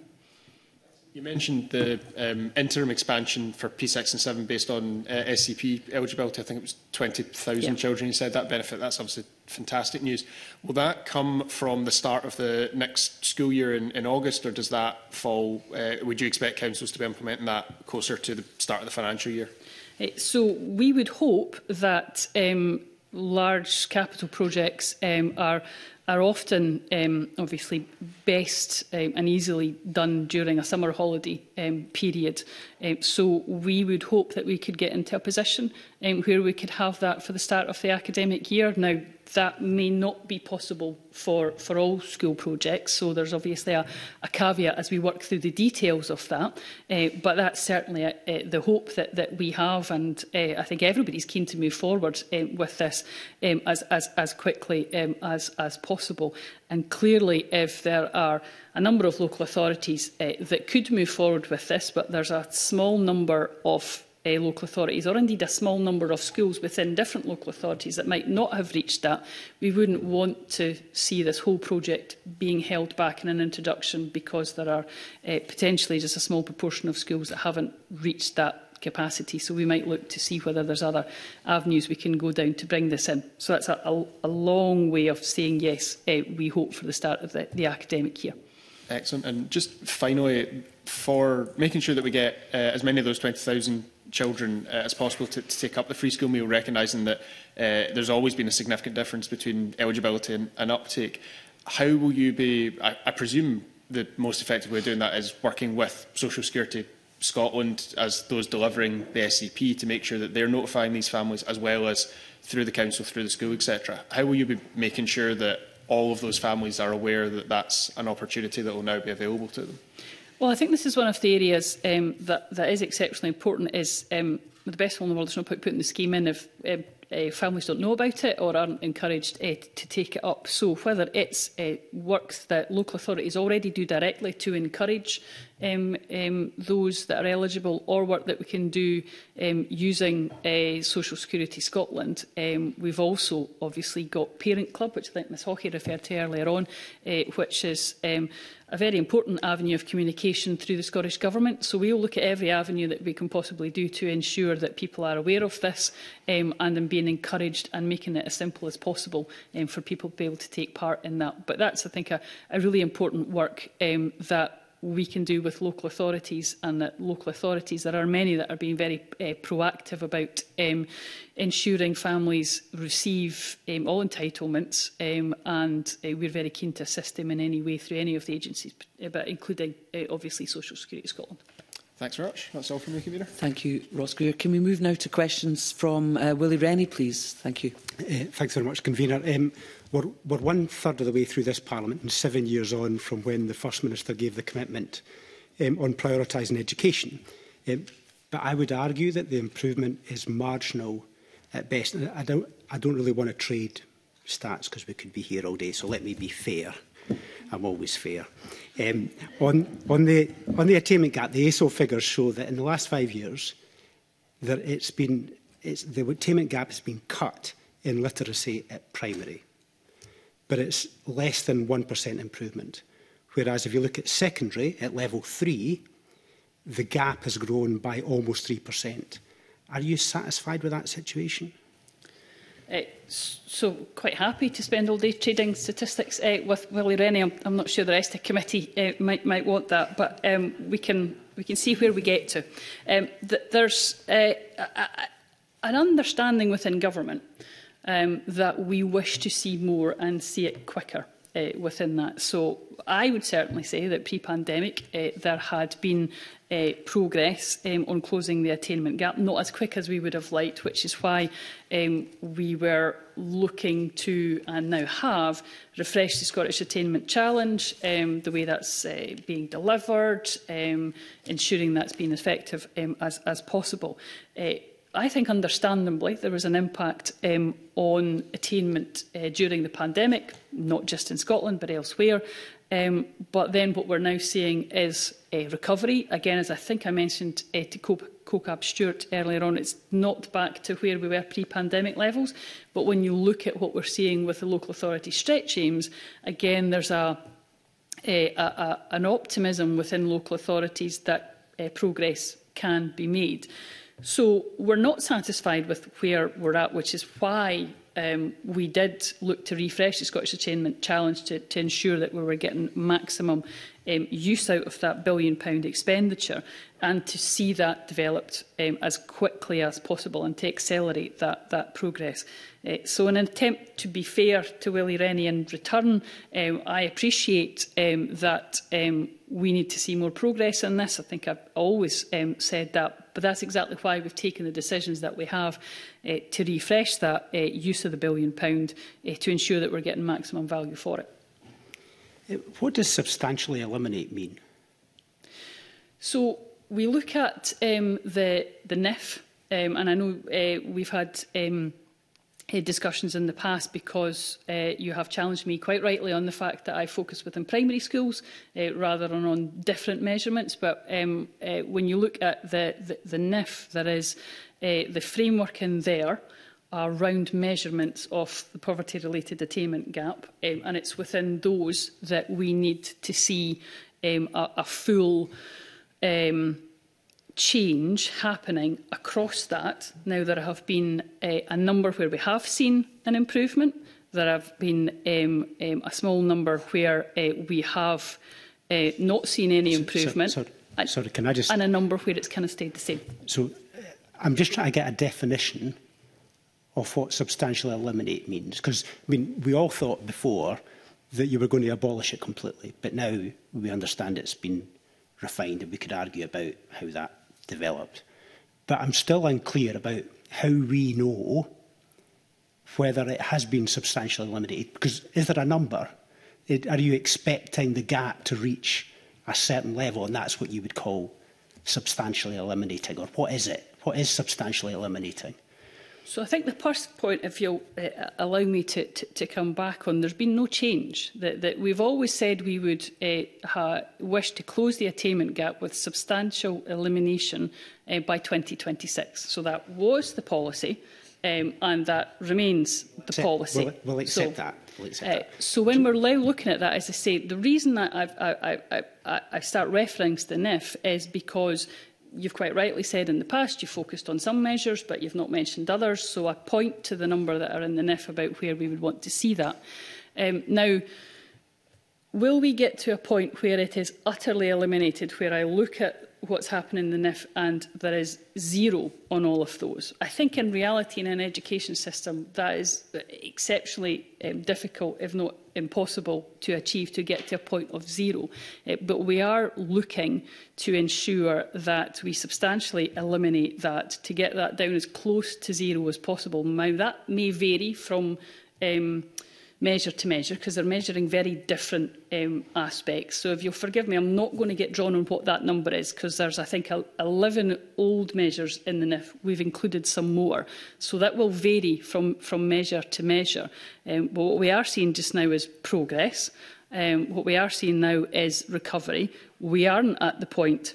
You mentioned the um, interim expansion for P six and seven based on uh, S C P eligibility. I think it was twenty thousand yeah. children. You said that benefit. That's obviously fantastic news. Will that come from the start of the next school year in, in August, or does that fall? Uh, would you expect councils to be implementing that closer to the start of the financial year? So we would hope that um, large capital projects um, are, are often um, obviously best um, and easily done during a summer holiday um, period. Um, so we would hope that we could get into a position um, where we could have that for the start of the academic year. Now, that may not be possible for, for all school projects, so there's obviously a, a caveat as we work through the details of that, uh, but that's certainly uh, the hope that, that we have, and uh, I think everybody's keen to move forward um, with this um, as, as, as quickly um, as, as possible. And clearly, if there are a number of local authorities uh, that could move forward with this, but there's a small number of Uh, local authorities, or indeed a small number of schools within different local authorities that might not have reached that, we wouldn't want to see this whole project being held back in an introduction because there are uh, potentially just a small proportion of schools that haven't reached that capacity. So we might look to see whether there's other avenues we can go down to bring this in. So that's a, a, a long way of saying yes, uh, we hope for the start of the, the academic year. Excellent. And just finally, for making sure that we get uh, as many of those twenty thousand children uh, as possible to, to take up the free school meal, recognising that uh, there's always been a significant difference between eligibility and, and uptake, how will you be, I, I presume the most effective way of doing that is working with Social Security Scotland as those delivering the S C P to make sure that they're notifying these families as well as through the council, through the school, et cetera. How will you be making sure that all of those families are aware that that's an opportunity that will now be available to them? Well, I think this is one of the areas um, that, that is exceptionally important, is um, with the best will in the world, there's no point putting the scheme in if um, uh, families don't know about it or aren't encouraged uh, to take it up. So whether it's uh, work that local authorities already do directly to encourage um, um, those that are eligible, or work that we can do um, using uh, Social Security Scotland. Um, we've also obviously got Parent Club, which I think Miz Hockey referred to earlier on, uh, which is um, a very important avenue of communication through the Scottish Government. So we will look at every avenue that we can possibly do to ensure that people are aware of this um, and in being encouraged and making it as simple as possible um, for people to be able to take part in that. But that's, I think, a, a really important work um, that we can do with local authorities, and that local authorities, there are many that are being very uh, proactive about um, ensuring families receive um, all entitlements, um, and uh, we're very keen to assist them in any way through any of the agencies, but including uh, obviously Social Security Scotland. Thanks very much. That's all from me, Convener. Thank you, Ross Greer. Can we move now to questions from uh, Willie Rennie, please? Thank you. Uh, thanks very much, Convener. Um, we're, we're one third of the way through this Parliament and seven years on from when the First Minister gave the commitment um, on prioritising education. Um, but I would argue that the improvement is marginal at best. And I don't, I don't really want to trade stats because we could be here all day, so let me be fair. I'm always fair. Um, on, on, the, on the attainment gap, the A S O figures show that in the last five years, that it's been, it's, the attainment gap has been cut in literacy at primary, but it's less than one percent improvement. Whereas if you look at secondary, at level three, the gap has grown by almost three percent. Are you satisfied with that situation? Uh, so quite happy to spend all day trading statistics uh, with Willie Rennie. I'm, I'm not sure the rest of the committee uh, might, might want that, but um, we can we can see where we get to. Um, th there's uh, a, a, an understanding within government um, that we wish to see more and see it quicker uh, within that. So I would certainly say that pre-pandemic uh, there had been Uh, progress um, on closing the attainment gap, not as quick as we would have liked, which is why um, we were looking to, and now have, refreshed the Scottish Attainment Challenge, um, the way that's uh, being delivered, um, ensuring that's been effective um, as, as possible. Uh, I think, understandably, there was an impact um, on attainment uh, during the pandemic, not just in Scotland but elsewhere. Um, but then what we're now seeing is a recovery. Again, as I think I mentioned uh, to COCAB Stewart earlier on, it's not back to where we were pre-pandemic levels. But when you look at what we're seeing with the local authority stretch aims, again, there's a, a, a, an optimism within local authorities that uh, progress can be made. So we're not satisfied with where we're at, which is why Um, we did look to refresh the Scottish Attainment Challenge to, to ensure that we were getting maximum um, use out of that billion pound expenditure, and to see that developed um, as quickly as possible and to accelerate that, that progress. Uh, so in an attempt to be fair to Willie Rennie in return, um, I appreciate um, that um, we need to see more progress in this. I think I've always um, said that, but that's exactly why we've taken the decisions that we have uh, to refresh that uh, use of the billion pound uh, to ensure that we're getting maximum value for it. What does substantially eliminate mean? So we look at um, the, the N I F, um, and I know uh, we've had um, uh, discussions in the past because uh, you have challenged me quite rightly on the fact that I focus within primary schools uh, rather than on different measurements. But um, uh, when you look at the, the, the N I F, there is uh, the framework in there around measurements of the poverty-related attainment gap, um, and it's within those that we need to see um, a, a full um, change happening across that. Now, there have been uh, a number where we have seen an improvement. There have been um, um, a small number where uh, we have uh, not seen any improvement, so, so, sorry, sorry, can I just... and a number where it's kind of stayed the same. So uh, I'm just trying to get a definition of what substantially eliminate means. Because, I mean, we all thought before that you were going to abolish it completely, but now we understand it's been refined, and we could argue about how that developed. But I'm still unclear about how we know whether it has been substantially eliminated. Because is there a number? It, are you expecting the gap to reach a certain level, and that's what you would call substantially eliminating? Or what is it? What is substantially eliminating? So I think the first point, if you'll uh, allow me to, to, to come back on, there's been no change. That, that we've always said we would uh, ha, wish to close the attainment gap with substantial elimination uh, by twenty twenty-six. So that was the policy, um, and that remains the accept, policy. We'll, we'll accept so, that. We'll accept uh, that. so when we're now looking at that, as I say, the reason that I've, I, I, I, I start referring to the N I F is because you've quite rightly said in the past you've focused on some measures, but you've not mentioned others. So I point to the number that are in the N I F about where we would want to see that. Um, now, will we get to a point where it is utterly eliminated, where I look at what's happening in the N I F and there is zero on all of those? I think in reality in an education system that is exceptionally um, difficult, if not impossible, to achieve, to get to a point of zero. Uh, but we are looking to ensure that we substantially eliminate that, to get that down as close to zero as possible. Now that may vary from um, measure to measure, because they're measuring very different um, aspects. So if you'll forgive me, I'm not going to get drawn on what that number is, because there's, I think, eleven old measures in the N I F. We've included some more. So that will vary from, from measure to measure. Um, but what we are seeing just now is progress. Um, what we are seeing now is recovery. We aren't at the point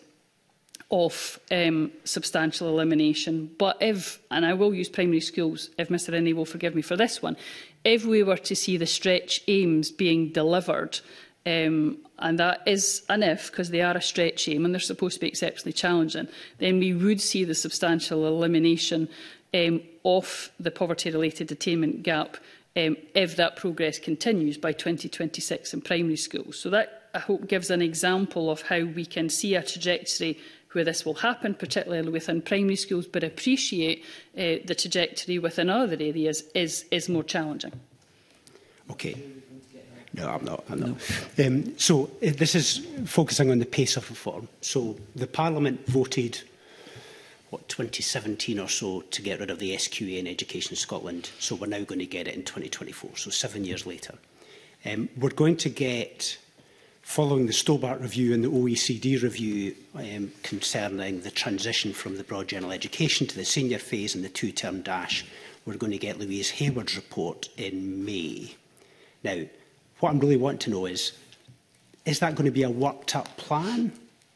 of um, substantial elimination. But if, and I will use primary schools, if Mr Rennie will forgive me for this one, if we were to see the stretch aims being delivered, um, and that is an if, because they are a stretch aim and they're supposed to be exceptionally challenging, then we would see the substantial elimination um, of the poverty-related attainment gap um, if that progress continues by twenty twenty-six in primary schools. So that, I hope, gives an example of how we can see a trajectory where this will happen, particularly within primary schools, but appreciate uh, the trajectory within other areas is, is more challenging. Okay. No, I'm not. I'm not. No. Um, so uh, this is focusing on the pace of reform. So the Parliament voted, what, twenty seventeen or so, to get rid of the S Q A in Education Scotland. So we're now going to get it in twenty twenty-four, so seven years later. Um, we're going to get, following the Stobart review and the O E C D review um, concerning the transition from the broad general education to the senior phase and the two-term dash, we're going to get Louise Hayward's report in May. Now, what I'm really wanting to know is, is that going to be a worked-up plan?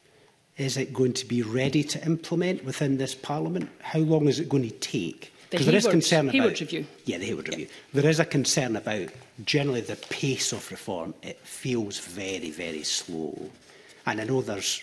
Is it going to be ready to implement within this Parliament? How long is it going to take? The There is concern Hayward about, review. Yeah, the Hayward yeah. review. There is a concern about generally the pace of reform. It feels very, very slow. And I know there's,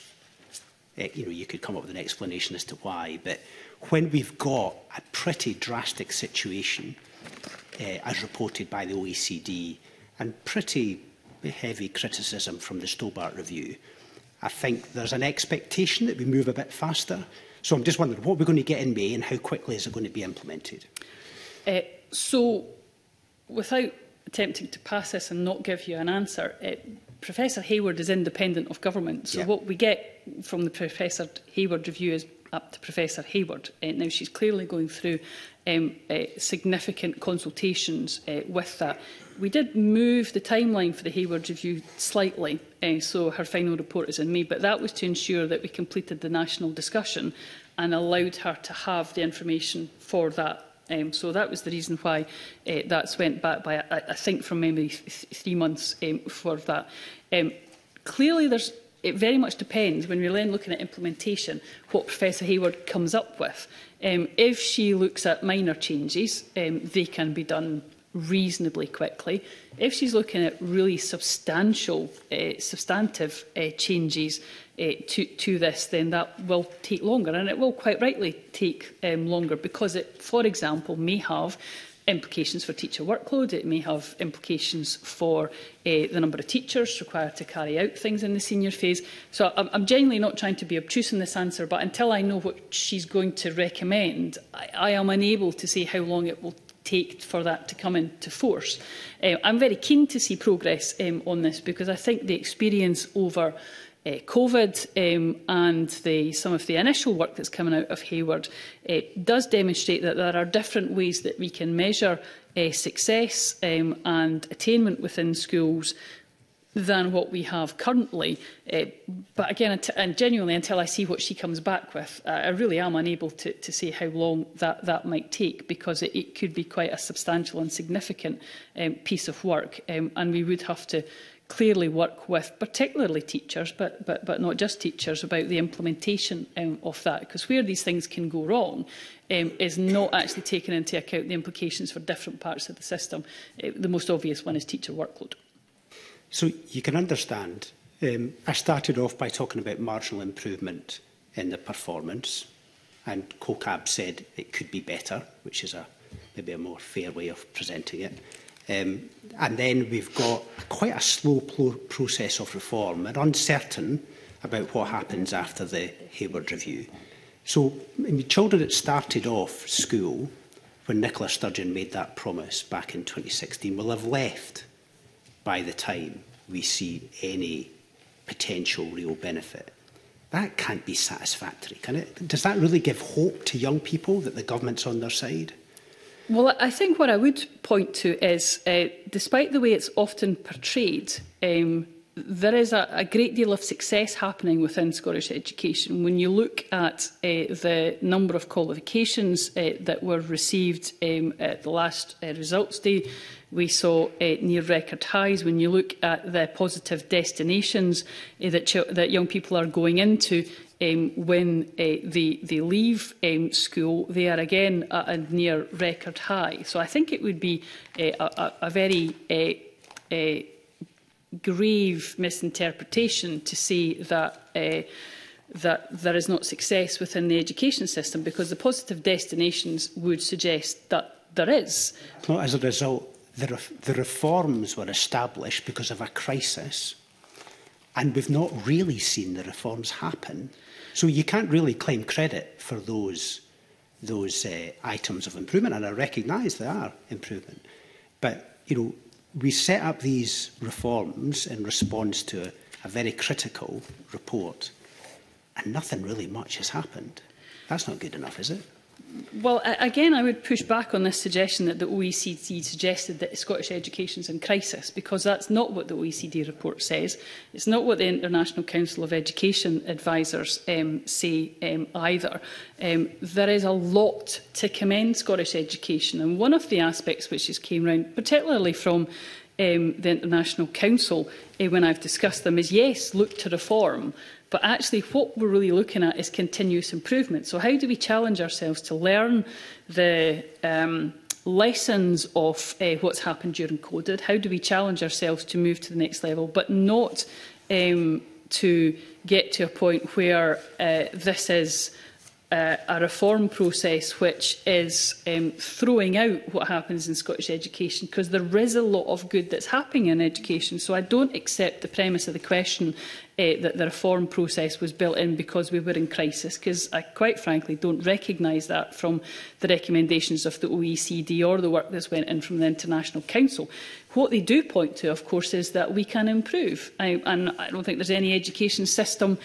uh, you know, you could come up with an explanation as to why, but when we've got a pretty drastic situation, uh, as reported by the O E C D, and pretty heavy criticism from the Stobart review, I think there's an expectation that we move a bit faster. So I'm just wondering, what we're going to get in May and how quickly is it going to be implemented? Uh, so, without attempting to pass this and not give you an answer, uh, Professor Hayward is independent of government. So yeah. What we get from the Professor Hayward review is up to Professor Hayward. Uh, now, she's clearly going through um, uh, significant consultations uh, with that. We did move the timeline for the Hayward review slightly, uh, so her final report is in May, but that was to ensure that we completed the national discussion and allowed her to have the information for that. Um, so that was the reason why uh, that's went back by, I, I think, from memory, th three months um, for that. Um, clearly, there's, it very much depends, when we're then looking at implementation, what Professor Hayward comes up with. Um, if she looks at minor changes, um, they can be done reasonably quickly. If she's looking at really substantial, uh, substantive uh, changes uh, to, to this, then that will take longer, and it will quite rightly take um, longer, because it, for example, may have implications for teacher workload. It may have implications for uh, the number of teachers required to carry out things in the senior phase. So I'm, I'm genuinely not trying to be obtuse in this answer, but until I know what she's going to recommend, I, I am unable to say how long it will take for that to come into force. Uh, I'm very keen to see progress um, on this, because I think the experience over uh, COVID um, and the, some of the initial work that's coming out of Hayward uh, does demonstrate that there are different ways that we can measure uh, success um, and attainment within schools than what we have currently. Uh, but again, and genuinely, until I see what she comes back with, uh, I really am unable to, to say how long that, that might take, because it, it could be quite a substantial and significant um, piece of work. Um, and we would have to clearly work with particularly teachers, but, but, but not just teachers, about the implementation um, of that. Because where these things can go wrong um, is not actually taking into account the implications for different parts of the system. Uh, the most obvious one is teacher workload. So you can understand, um, I started off by talking about marginal improvement in the performance, and COCAB said it could be better, which is a maybe a more fair way of presenting it. Um, and then we've got quite a slow process of reform and uncertain about what happens after the Hayward Review. So I mean, children that started off school when Nicola Sturgeon made that promise back in twenty sixteen will have left by the time we see any potential real benefit. That can't be satisfactory, can it? Does that really give hope to young people that the government's on their side? Well, I think what I would point to is, uh, despite the way it's often portrayed, um, there is a, a great deal of success happening within Scottish education. When you look at uh, the number of qualifications uh, that were received um, at the last uh, results day, we saw uh, near record highs. When you look at the positive destinations uh, that, that young people are going into um, when uh, they, they leave um, school, they are again at a near record high. So I think it would be uh, a, a very uh, uh, grave misinterpretation to say that uh, that there is not success within the education system, because the positive destinations would suggest that there is. Well, as a result, the, re the reforms were established because of a crisis, and we've not really seen the reforms happen. So you can't really claim credit for those, those uh, items of improvement, and I recognise they are improvement. But, you know, we set up these reforms in response to a, a very critical report, and nothing really much has happened. That's not good enough, is it? Well, again, I would push back on this suggestion that the O E C D suggested that Scottish education is in crisis, because that's not what the O E C D report says. It's not what the International Council of Education advisers um, say um, either. Um, there is a lot to commend Scottish education, and one of the aspects which has came round, particularly from um, the International Council, uh, when I've discussed them, is yes, look to reform. But actually what we're really looking at is continuous improvement. So how do we challenge ourselves to learn the um, lessons of uh, what's happened during COVID? How do we challenge ourselves to move to the next level, but not um, to get to a point where uh, this is uh, a reform process which is um, throwing out what happens in Scottish education, because there is a lot of good that's happening in education. So I don't accept the premise of the question Uh, that the reform process was built in because we were in crisis, because I quite frankly don't recognise that from the recommendations of the O E C D or the work that's went in from the International Council. What they do point to, of course, is that we can improve. I, and I don't think there's any education system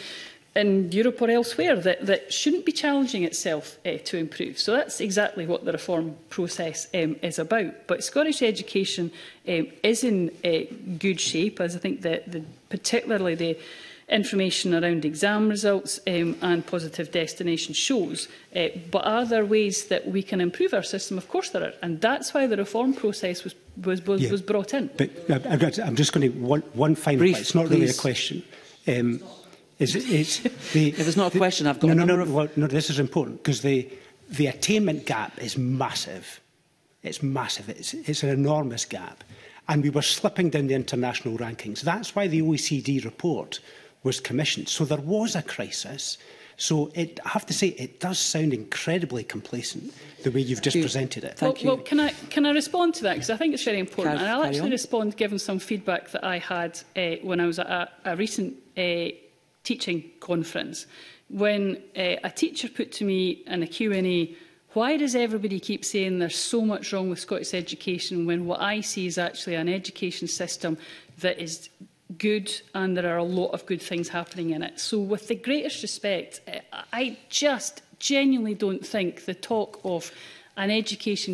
in Europe or elsewhere that, that shouldn't be challenging itself uh, to improve. So that's exactly what the reform process um, is about. But Scottish education um, is in uh, good shape, as I think the, the, particularly the information around exam results um, and positive destination shows. Uh, but are there ways that we can improve our system? Of course there are. And that's why the reform process was, was, was, yeah. was brought in. But uh, I'm just going to, one, one final Brief, point. It's not please. really a question. Um, Is, is the, if it's not a question, I've got no, a no, number no, of... well, no, this is important, because the, the attainment gap is massive. It's massive. It's, it's an enormous gap. And we were slipping down the international rankings. That's why the O E C D report was commissioned. So there was a crisis. So it, I have to say, it does sound incredibly complacent, the way you've just you. presented it. Well, Thank you. well, can I, can I respond to that? Because I think it's very important. Carry, and I'll actually on. respond given some feedback that I had uh, when I was at a, a recent uh, teaching conference, when uh, a teacher put to me in a Q and A, why does everybody keep saying there's so much wrong with Scottish education when what I see is actually an education system that is good and there are a lot of good things happening in it? So with the greatest respect, I just genuinely don't think the talk of an education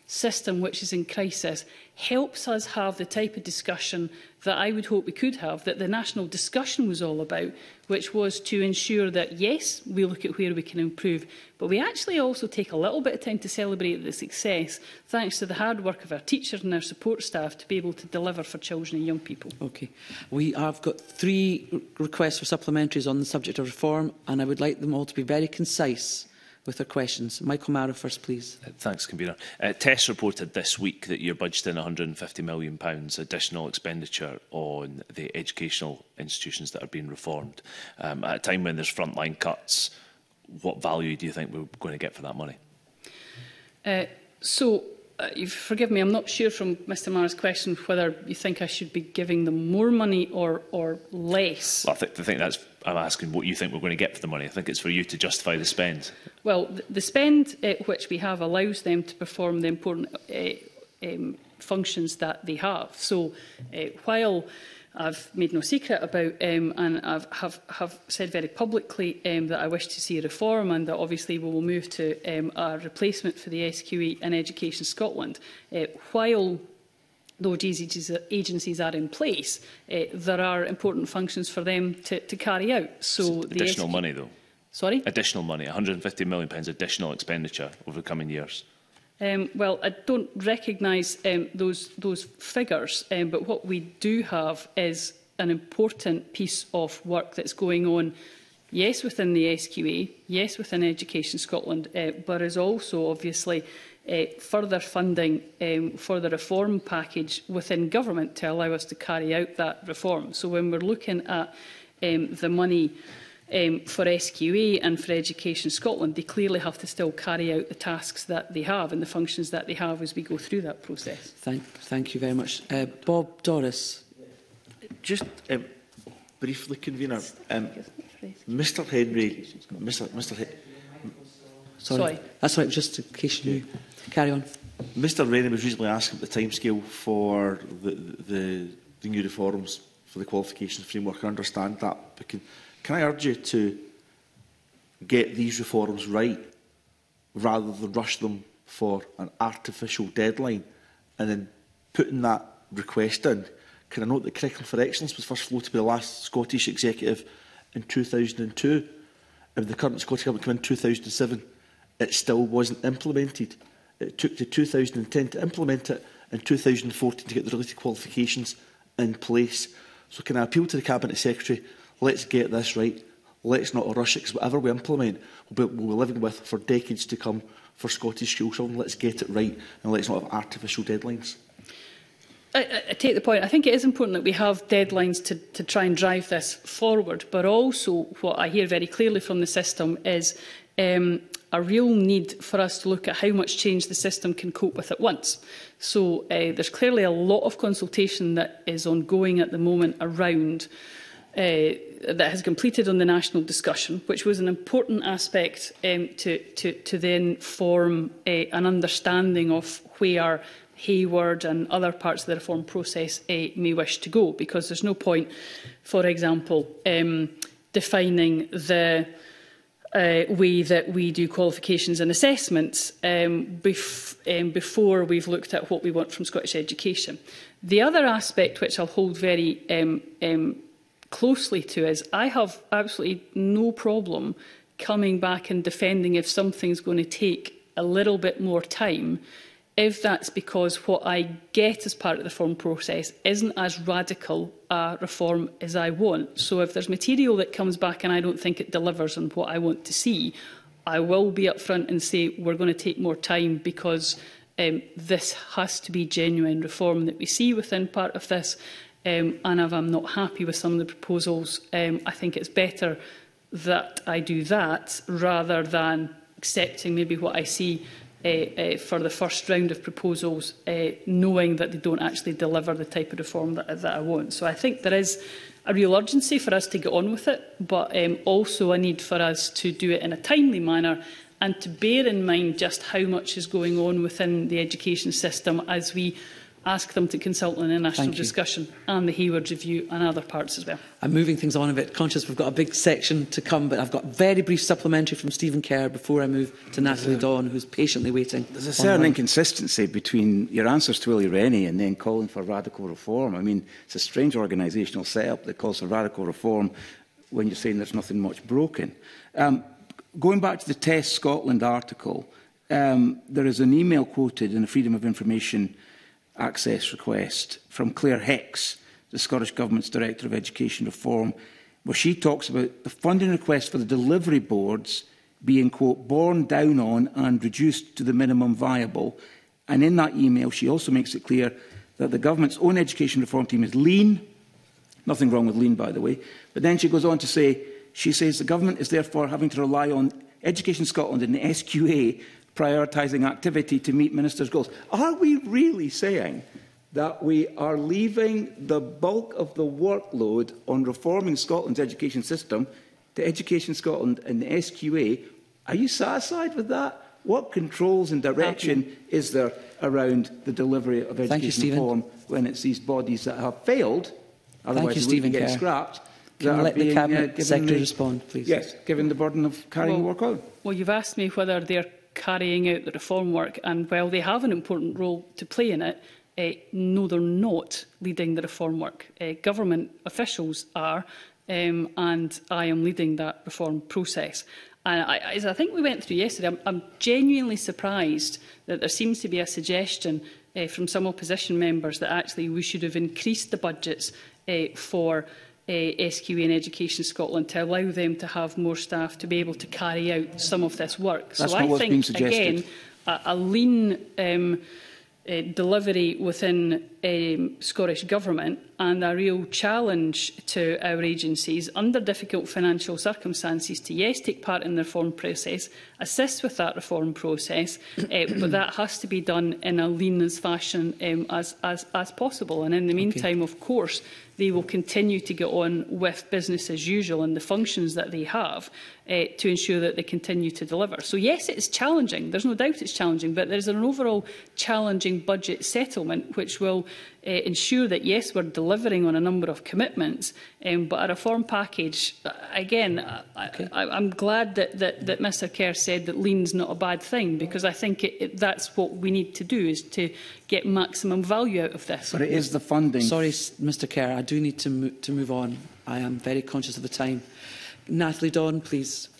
system which is in crisis helps us have the type of discussion that I would hope we could have, that the national discussion was all about, which was to ensure that, yes, we look at where we can improve, but we actually also take a little bit of time to celebrate the success, thanks to the hard work of our teachers and our support staff, to be able to deliver for children and young people. Okay. We have got three requests for supplementaries on the subject of reform, and I would like them all to be very concise with their questions. Michael Mara first, please. Uh, thanks, Convener. Uh, Tess reported this week that you're budgeting one hundred and fifty million pounds additional expenditure on the educational institutions that are being reformed. Um, at a time when there's frontline cuts, what value do you think we're going to get for that money? Uh, so, uh, you forgive me, I'm not sure from Mr Mara's question whether you think I should be giving them more money or, or less. Well, I, th I think that's, I'm asking what you think we're going to get for the money. I think it's for you to justify the spend. Well, the, the spend uh, which we have allows them to perform the important uh, um, functions that they have. So, uh, while I've made no secret about um, and I've have, have said very publicly um, that I wish to see a reform, and that obviously we will move to um, a replacement for the S Q E in Education Scotland. Uh, while those agencies are in place, uh, there are important functions for them to, to carry out. So the additional the money, though. Sorry? Additional money, one hundred and fifty million pounds additional expenditure over the coming years. Um, well, I don't recognise um, those, those figures, um, but what we do have is an important piece of work that's going on, yes, within the S Q A, yes, within Education Scotland, uh, but is also obviously uh, further funding um, for the reform package within government to allow us to carry out that reform. So when we're looking at um, the money Um, for S Q A and for Education Scotland, they clearly have to still carry out the tasks that they have and the functions that they have as we go through that process. Thank, thank you very much. Uh, Bob Doris. Just um, briefly, Convener, um, Mr Henry, Mr Mr He Sorry. Sorry, that's right. Just in case you carry on. Mr Rennie was recently asking the timescale for the, the the new reforms for the qualifications framework. I understand that, but can, Can I urge you to get these reforms right rather than rush them for an artificial deadline and then putting that request in? Can I note that Curriculum for Excellence was first floated by the last Scottish Executive in two thousand two, and the current Scottish Government came in two thousand seven, it still wasn't implemented. It took to two thousand ten to implement it and two thousand fourteen to get the related qualifications in place. So can I appeal to the Cabinet Secretary? Let's get this right. Let's not rush it, because whatever we implement, we'll be, we'll be living with for decades to come for Scottish school children. Let's get it right, and let's not have artificial deadlines. I, I take the point. I think it is important that we have deadlines to, to try and drive this forward, but also what I hear very clearly from the system is um, a real need for us to look at how much change the system can cope with at once. So uh, there's clearly a lot of consultation that is ongoing at the moment around Uh, that has completed on the national discussion, which was an important aspect um, to, to, to then form uh, an understanding of where Hayward and other parts of the reform process uh, may wish to go, because there's no point, for example, um, defining the uh, way that we do qualifications and assessments um, bef um, before we've looked at what we want from Scottish education. The other aspect, which I'll hold very um, um, closely to, is I have absolutely no problem coming back and defending if something's going to take a little bit more time, if that's because what I get as part of the reform process isn't as radical a reform as I want. So if there's material that comes back and I don't think it delivers on what I want to see, I will be upfront and say we're going to take more time, because um, this has to be genuine reform that we see within part of this. Um, and if I'm not happy with some of the proposals, um, I think it's better that I do that rather than accepting maybe what I see uh, uh, for the first round of proposals, uh, knowing that they don't actually deliver the type of reform that, that I want. So I think there is a real urgency for us to get on with it, but um, also a need for us to do it in a timely manner and to bear in mind just how much is going on within the education system as we ask them to consult on the national Thank you. discussion and the Hayward Review and other parts as well. I'm moving things on a bit, conscious we've got a big section to come, but I've got a very brief supplementary from Stephen Kerr before I move to Natalie Dawn, who's patiently waiting. There's a certain online. inconsistency between your answers to Willie Rennie and then calling for radical reform. I mean, it's a strange organisational setup that calls for radical reform when you're saying there's nothing much broken. Um, going back to the Test Scotland article, um, there is an email quoted in the Freedom of Information access request from Claire Hicks, the Scottish Government's Director of Education Reform, where she talks about the funding request for the delivery boards being, quote, borne down on and reduced to the minimum viable. And in that email, she also makes it clear that the Government's own education reform team is lean. Nothing wrong with lean, by the way. But then she goes on to say, she says the Government is therefore having to rely on Education Scotland and the S Q A prioritising activity to meet Ministers' goals. Are we really saying that we are leaving the bulk of the workload on reforming Scotland's education system to Education Scotland and the S Q A? Are you satisfied with that? What controls and direction is there around the delivery of education reform when it's these bodies that have failed, otherwise you, we Stephen get Kerr. scrapped, Can that I are let being, the Cabinet uh, Secretary the, respond, please? Yes, given the burden of carrying well, the work out. Well, you've asked me whether they're carrying out the reform work, and while they have an important role to play in it, uh, no, they're not leading the reform work. Uh, government officials are, um, and I am leading that reform process. And I, as I think we went through yesterday, I'm, I'm genuinely surprised that there seems to be a suggestion uh, from some opposition members that actually we should have increased the budgets uh, for Uh, S Q A and Education Scotland to allow them to have more staff to be able to carry out some of this work. That's so not I what's think, being suggested. again, a, a lean um, uh, delivery within um, Scottish Government and a real challenge to our agencies under difficult financial circumstances to, yes, take part in the reform process, assist with that reform process, uh, but that has to be done in a lean as fashion um, as, as, as possible. And in the meantime, okay. of course, they will continue to get on with business as usual and the functions that they have uh, to ensure that they continue to deliver. So yes, it is challenging. There's no doubt it's challenging, but there's an overall challenging budget settlement which will uh, ensure that, yes, we're delivering on a number of commitments, um, but a reform package, uh, again, okay. I, I, I'm glad that, that, that Mr Kerr said that lean's not a bad thing, because I think it, it, that's what we need to do, is to get maximum value out of this. But it is the funding. Sorry, Mr Kerr, I do need to, mo to move on. I am very conscious of the time. Natalie Dawn, please.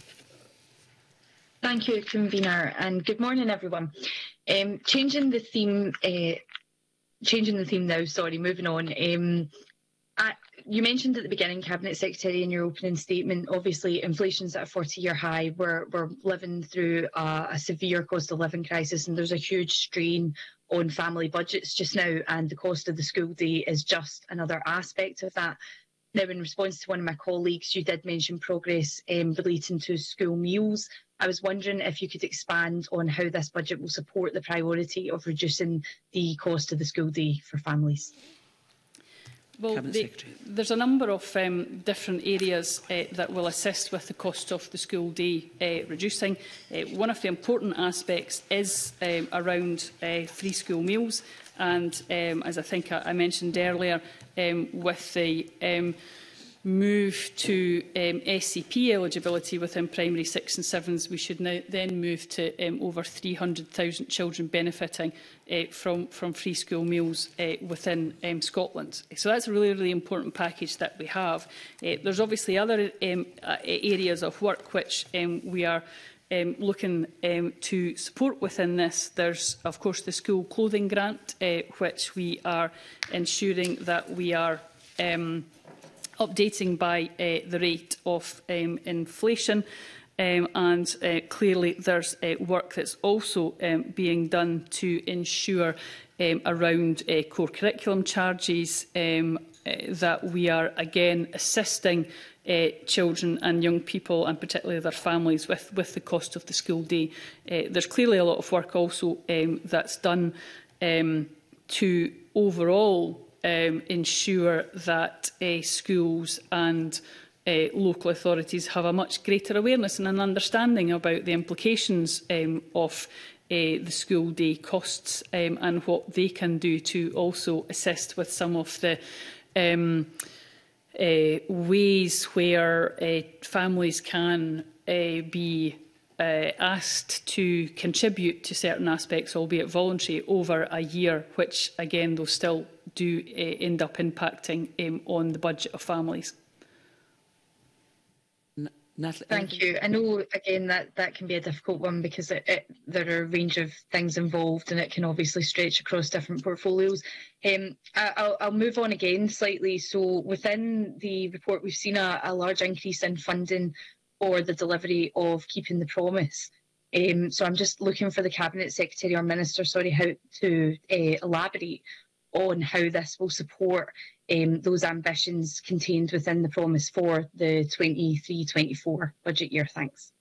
Thank you, Convener, and good morning, everyone. Um, changing the theme, uh, changing the theme now. Sorry, moving on. Um, I, you mentioned at the beginning, Cabinet Secretary, in your opening statement, obviously inflation's at a forty-year high. We're we're living through a, a severe cost of living crisis, and there's a huge strain on family budgets just now, and the cost of the school day is just another aspect of that. Now, in response to one of my colleagues, you did mention progress um, relating to school meals. I was wondering if you could expand on how this budget will support the priority of reducing the cost of the school day for families. Well, the, there's a number of um, different areas uh, that will assist with the cost of the school day uh, reducing. Uh, one of the important aspects is um, around uh, free school meals, and um, as I think I, I mentioned earlier, um, with the um, move to um, S C P eligibility within primary six and sevens, we should now then move to um, over three hundred thousand children benefiting uh, from, from free school meals uh, within um, Scotland. So that's a really, really important package that we have. Uh, there's obviously other um, uh, areas of work which um, we are Um, looking um, to support within this. There's, of course, the school clothing grant, uh, which we are ensuring that we are um, updating by uh, the rate of um, inflation. Um, and uh, clearly there's uh, work that's also um, being done to ensure um, around uh, core curriculum charges um, uh, that we are again assisting Uh, children and young people, and particularly their families, with, with the cost of the school day. Uh, there's clearly a lot of work also um, that's done um, to overall um, ensure that uh, schools and uh, local authorities have a much greater awareness and an understanding about the implications um, of the school day costs um, and what they can do to also assist with some of the um, uh, ways where uh, families can uh, be uh, asked to contribute to certain aspects, albeit voluntary, over a year, which again, though, still do uh, end up impacting um, on the budget of families. Natalie, Thank you. I know, again, that that can be a difficult one because it, it, there are a range of things involved and it can obviously stretch across different portfolios. Um, I, I'll, I'll move on again slightly. So within the report, we've seen a, a large increase in funding for the delivery of Keeping the Promise. Um, so I'm just looking for the Cabinet Secretary or Minister, sorry, how to uh, elaborate on how this will support Um, those ambitions contained within the promise for the twenty-three twenty-four budget year. Thanks.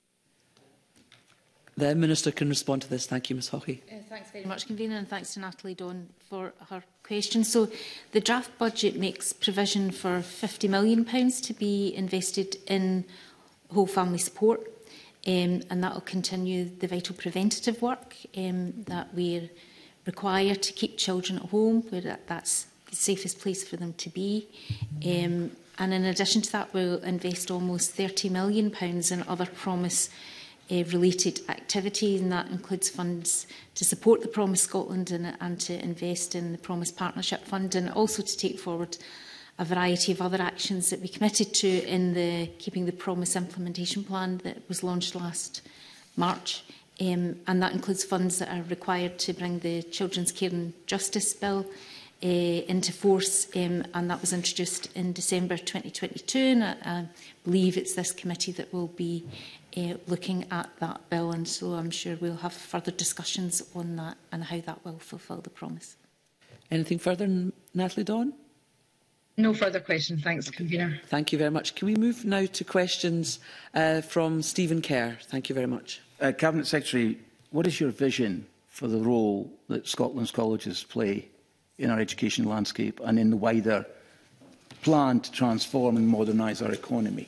The Minister can respond to this. Thank you, Ms Hockey. Uh, thanks very much, Convener, and thanks to Natalie Dawn for her question. So the draft budget makes provision for fifty million pounds to be invested in whole family support, um, and that will continue the vital preventative work um, that we're required to keep children at home, where that, that's the safest place for them to be. Um, and in addition to that, we'll invest almost thirty million pounds in other Promise uh, related activities, and that includes funds to support the Promise Scotland and, and to invest in the Promise Partnership Fund, and also to take forward a variety of other actions that we committed to in the Keeping the Promise implementation plan that was launched last March. Um, and that includes funds that are required to bring the Children's Care and Justice Bill Uh, into force, um, and that was introduced in December twenty twenty-two, and I, I believe it's this committee that will be uh, looking at that bill, and so I'm sure we'll have further discussions on that and how that will fulfil the promise. Anything further, Natalie Dawn? No further questions. Thanks, Convener. Thank you very much. Can we move now to questions uh, from Stephen Kerr? Thank you very much. Uh, Cabinet Secretary, what is your vision for the role that Scotland's colleges play in our education landscape and in the wider plan to transform and modernise our economy?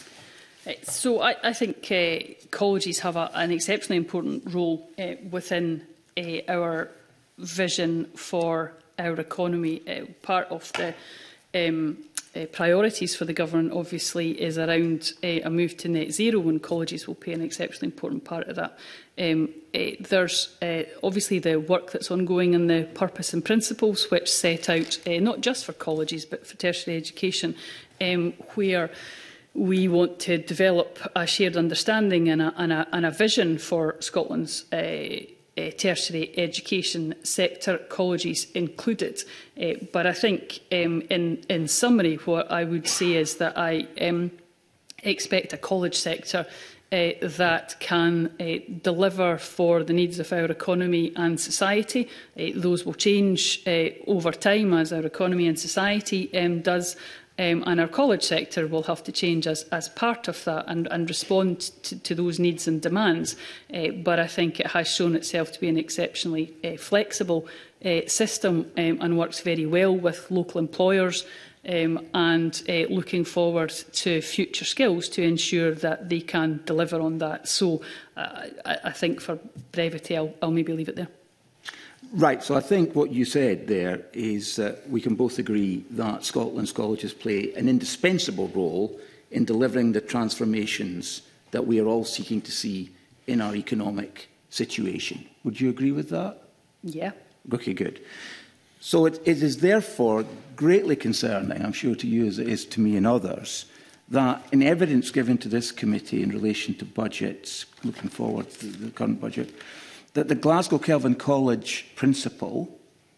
So I, I think uh, colleges have a, an exceptionally important role uh, within uh, our vision for our economy. Uh, part of the um, uh, priorities for the government, obviously, is around uh, a move to net zero, and colleges will play an exceptionally important part of that. Um, uh, there's uh, obviously the work that's ongoing in the purpose and principles, which set out uh, not just for colleges but for tertiary education, um, where we want to develop a shared understanding and a, and a, and a vision for Scotland's uh, uh, tertiary education sector, colleges included. Uh, but I think um, in, in summary, what I would say is that I um, expect a college sector Uh, that can uh, deliver for the needs of our economy and society. Uh, those will change uh, over time as our economy and society um, does, um, and our college sector will have to change as, as part of that and, and respond to, to those needs and demands. Uh, but I think it has shown itself to be an exceptionally uh, flexible uh, system um, and works very well with local employers, Um, and uh, looking forward to future skills to ensure that they can deliver on that. So uh, I, I think for brevity, I'll, I'll maybe leave it there. Right, so I think what you said there is that we can both agree that Scotland's colleges play an indispensable role in delivering the transformations that we are all seeking to see in our economic situation. Would you agree with that? Yeah. Okay, good. So it, it is therefore greatly concerning, I'm sure to you as it is to me and others, that in evidence given to this committee in relation to budgets, looking forward to the current budget, that the Glasgow Kelvin College principal,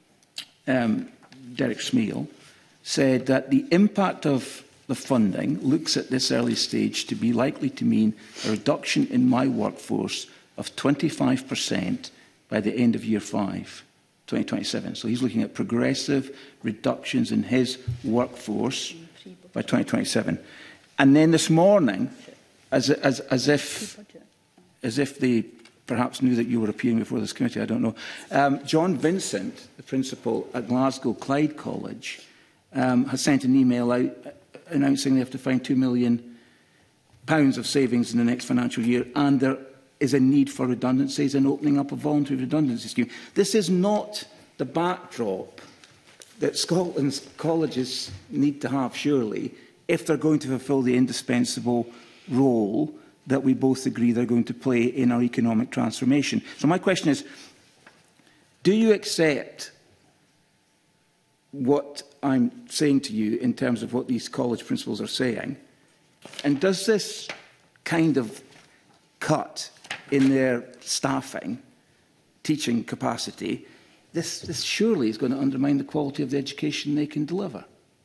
um, Derek Smeal, said that the impact of the funding looks at this early stage to be likely to mean a reduction in my workforce of twenty-five percent by the end of year five. twenty twenty-seven. So he's looking at progressive reductions in his workforce by twenty twenty-seven. And then this morning, as, as, as, if, as if they perhaps knew that you were appearing before this committee, I don't know, um, John Vincent, the principal at Glasgow Clyde College, um, has sent an email out announcing they have to find two million pounds of savings in the next financial year, and they're is a need for redundancies and opening up a voluntary redundancy scheme. This is not the backdrop that Scotland's colleges need to have, surely, if they're going to fulfil the indispensable role that we both agree they're going to play in our economic transformation. So my question is, do you accept what I'm saying to you in terms of what these college principals are saying? And does this kind of cut in their staffing, teaching capacity, this, this surely is going to undermine the quality of the education they can deliver?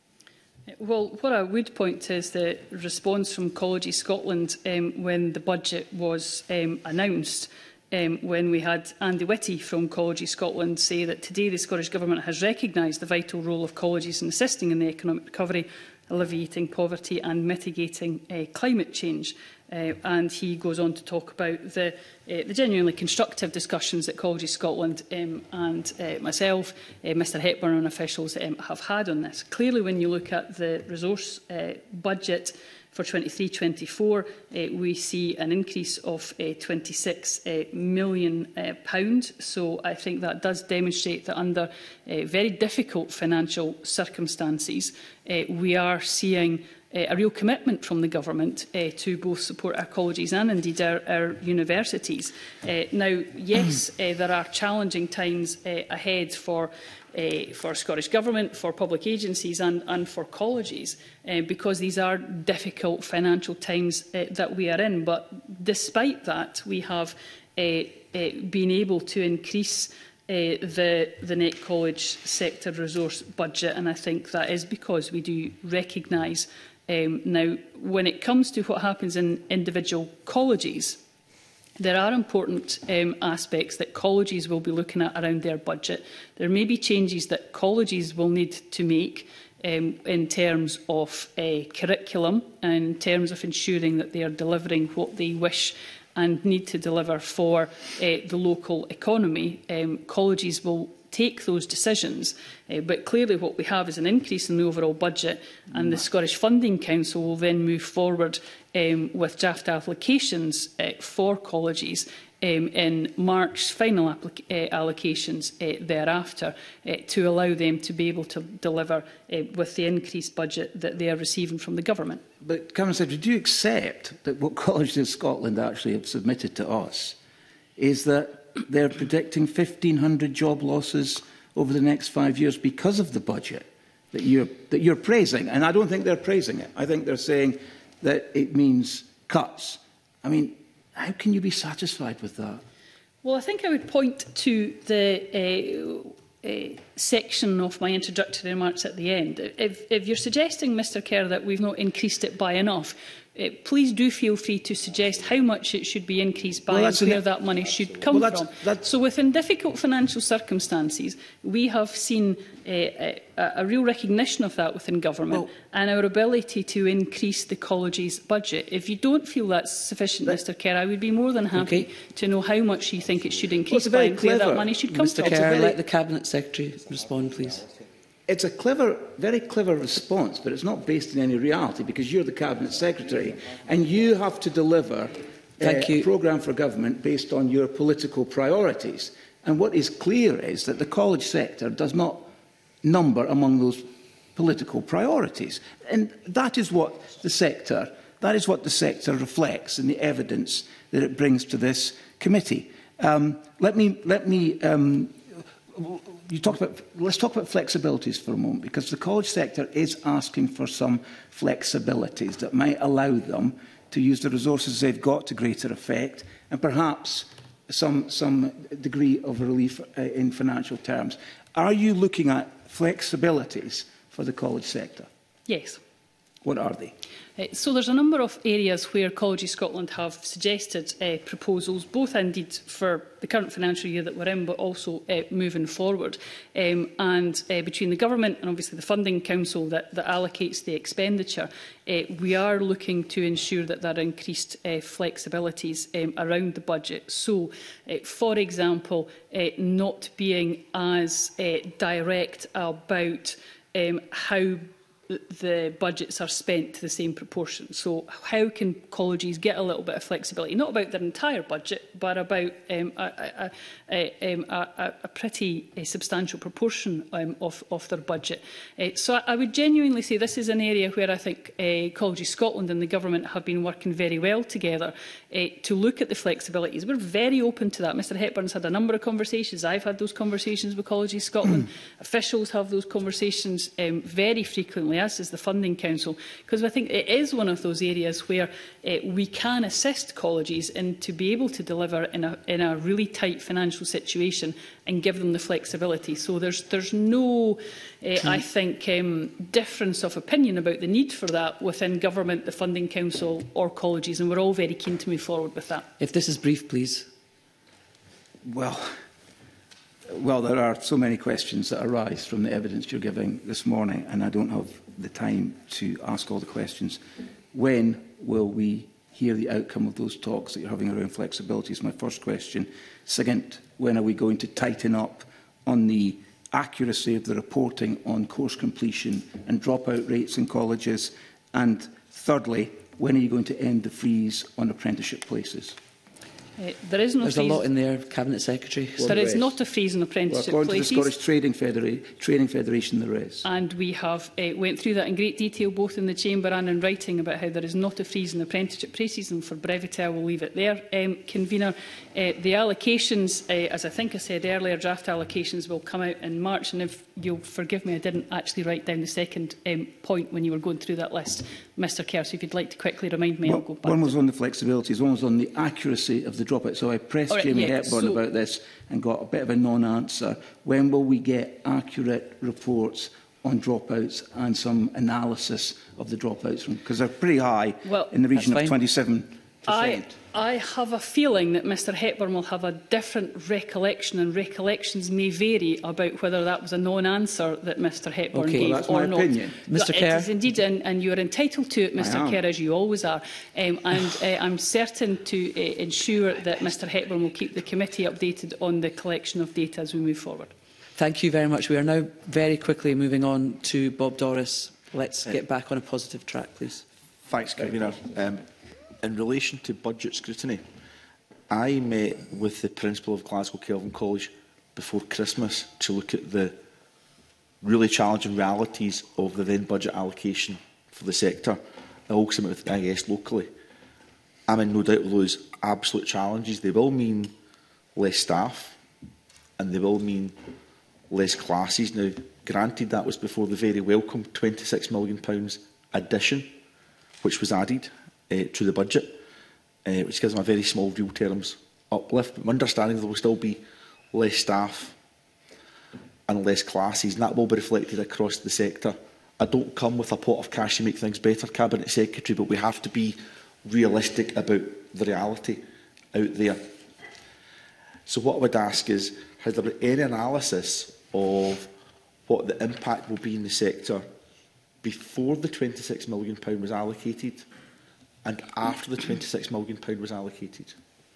Well, what I would point to is the response from Colleges Scotland um, when the budget was um, announced, um, when we had Andy Whitty from Colleges Scotland say that today the Scottish Government has recognised the vital role of colleges in assisting in the economic recovery, alleviating poverty and mitigating uh, climate change. Uh, and he goes on to talk about the, uh, the genuinely constructive discussions that Colleges Scotland um, and uh, myself, uh, Mr Hepburn and officials um, have had on this. Clearly, when you look at the resource uh, budget for twenty-three twenty-four, uh, we see an increase of uh, twenty-six uh, million pounds. So I think that does demonstrate that under uh, very difficult financial circumstances, uh, we are seeing Uh, a real commitment from the government uh, to both support our colleges and indeed our, our universities. Uh, now, yes, uh, there are challenging times uh, ahead for uh, for Scottish Government, for public agencies and, and for colleges, uh, because these are difficult financial times uh, that we are in. But despite that, we have uh, uh, been able to increase Uh, the, the net college sector resource budget, and I think that is because we do recognise um, now, when it comes to what happens in individual colleges, there are important um, aspects that colleges will be looking at around their budget. There may be changes that colleges will need to make um, in terms of uh, curriculum and in terms of ensuring that they are delivering what they wish and need to deliver for uh, the local economy. Um, colleges will take those decisions, uh, but clearly what we have is an increase in the overall budget, and the Scottish Funding Council will then move forward um, with draft applications uh, for colleges um, in March, final uh, allocations uh, thereafter, uh, to allow them to be able to deliver uh, with the increased budget that they are receiving from the government. But, Cameron Secretary, do you accept that what Colleges of Scotland actually have submitted to us is that they're predicting fifteen hundred job losses over the next five years because of the budget that you're, that you're praising? And I don't think they're praising it. I think they're saying that it means cuts. I mean, how can you be satisfied with that? Well, I think I would point to the uh, uh, section of my introductory remarks at the end. If, if you're suggesting, Mr Kerr, that we've not increased it by enough, Uh, please do feel free to suggest how much it should be increased by well, and where that money should come well, that's, from. That's... So within difficult financial circumstances, we have seen uh, a, a real recognition of that within government well, and our ability to increase the college's budget. If you don't feel that's sufficient, that... Mr Kerr, I would be more than happy okay. to know how much you think it should increase well, by and where that money should come Mr from. Mr Kerr, very... let the Cabinet Secretary respond, please. It's a clever, very clever response, but it's not based in any reality, because you're the Cabinet Secretary and you have to deliver uh, a programme for government based on your political priorities. And what is clear is that the college sector does not number among those political priorities. And that is what the sector, that is what the sector reflects in the evidence that it brings to this committee. Um, let me, let me um, You talked about, let's talk about flexibilities for a moment, because the college sector is asking for some flexibilities that might allow them to use the resources they've got to greater effect, and perhaps some, some degree of relief uh, in financial terms. Are you looking at flexibilities for the college sector? Yes. What are they? Uh, so there's a number of areas where Colleges Scotland have suggested uh, proposals, both indeed for the current financial year that we're in, but also uh, moving forward. Um, and uh, between the Government and obviously the Funding Council that, that allocates the expenditure, uh, we are looking to ensure that there are increased uh, flexibilities um, around the budget. So, uh, for example, uh, not being as uh, direct about um, how the budgets are spent to the same proportion. So how can colleges get a little bit of flexibility, not about their entire budget, but about um, a, a, a, a, a pretty a substantial proportion um, of, of their budget. Uh, so I, I would genuinely say this is an area where I think uh, Colleges Scotland and the government have been working very well together uh, to look at the flexibilities. We're very open to that. Mr Hepburn's had a number of conversations. I've had those conversations with Colleges Scotland. Officials have those conversations um, very frequently, as is the Funding Council, because I think it is one of those areas where uh, we can assist colleges in to be able to deliver in a, in a really tight financial situation and give them the flexibility. So there's, there's no, uh, I think, um, difference of opinion about the need for that within government, the Funding Council or colleges, and we're all very keen to move forward with that. If this is brief, please. Well, well, there are so many questions that arise from the evidence you're giving this morning, and I don't have the time to ask all the questions. When will we hear the outcome of those talks that you're having around flexibility is my first question. Second, when are we going to tighten up on the accuracy of the reporting on course completion and dropout rates in colleges? And thirdly, when are you going to end the freeze on apprenticeship places? Uh, there is no There's freeze. a lot in there, Cabinet Secretary. Well, there is not a freeze on apprenticeship well, according places. to the Scottish Trading, Federa Trading Federation, there is. And we have uh, went through that in great detail, both in the Chamber and in writing, about how there is not a freeze in apprenticeship places. And for brevity, I will leave it there. Um, Convener, uh, the allocations, uh, as I think I said earlier, draft allocations will come out in March. And if you'll forgive me, I didn't actually write down the second um, point when you were going through that list, Mr Kerr. So if you'd like to quickly remind me, well, I'll go back. One was on the flexibilities, one was on the accuracy of the dropout. So I pressed Right, Jamie yeah, Hepburn so, about this and got a bit of a non-answer. When will we get accurate reports on dropouts and some analysis of the dropouts? Because they're pretty high, well, in the region of twenty-seven percent. I, I have a feeling that Mr Hepburn will have a different recollection, and recollections may vary about whether that was a non-answer that Mr Hepburn okay, gave well, that's or my not. opinion. Mr It Kerr. is indeed, and, and you are entitled to it, Mr Kerr, as you always are. Um, and uh, I'm certain to uh, ensure that Mr Hepburn will keep the committee updated on the collection of data as we move forward. Thank you very much. We are now very quickly moving on to Bob Doris. Let's get back on a positive track, please. Thanks, Convener. Um, in relation to budget scrutiny, I met with the principal of Glasgow Kelvin College before Christmas to look at the really challenging realities of the then budget allocation for the sector. I also met with I A S locally. I'm in no doubt of those absolute challenges. They will mean less staff and they will mean less classes. Now, granted, that was before the very welcome twenty-six million pounds addition, which was added uh, to the budget, uh, which gives them a very small real terms uplift. But my understanding there will still be less staff and less classes, and that will be reflected across the sector. I don't come with a pot of cash to make things better, Cabinet Secretary, but we have to be realistic about the reality out there. So what I would ask is, has there been any analysis of what the impact will be in the sector before the twenty-six million pounds was allocated and after the twenty-six million pounds was allocated?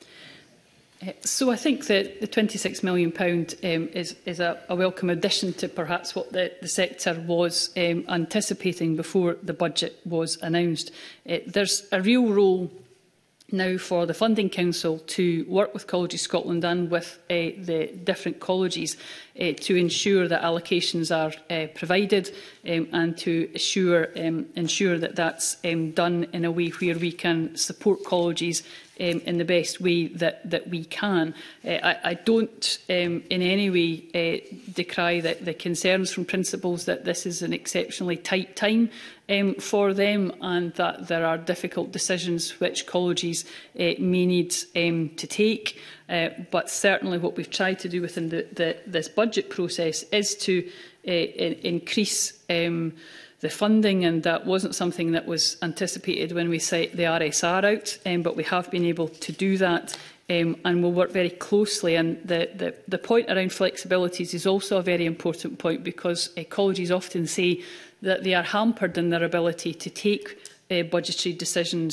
Uh, so I think that the twenty-six million pounds um, is, is a, a welcome addition to perhaps what the, the sector was um, anticipating before the budget was announced. Uh, there's a real role now for the Funding Council to work with Colleges Scotland and with uh, the different colleges uh, to ensure that allocations are uh, provided um, and to assure, um, ensure that that's um, done in a way where we can support colleges Um, in the best way that, that we can. Uh, I, I don't um, in any way uh, decry that the concerns from principals that this is an exceptionally tight time um, for them and that there are difficult decisions which colleges uh, may need um, to take. Uh, but certainly what we've tried to do within the, the, this budget process is to uh, in, increase um, the funding, and that wasn't something that was anticipated when we set the R S R out, um, but we have been able to do that um, and we'll work very closely. And the, the, the point around flexibilities is also a very important point, because uh, colleges often say that they are hampered in their ability to take uh, budgetary decisions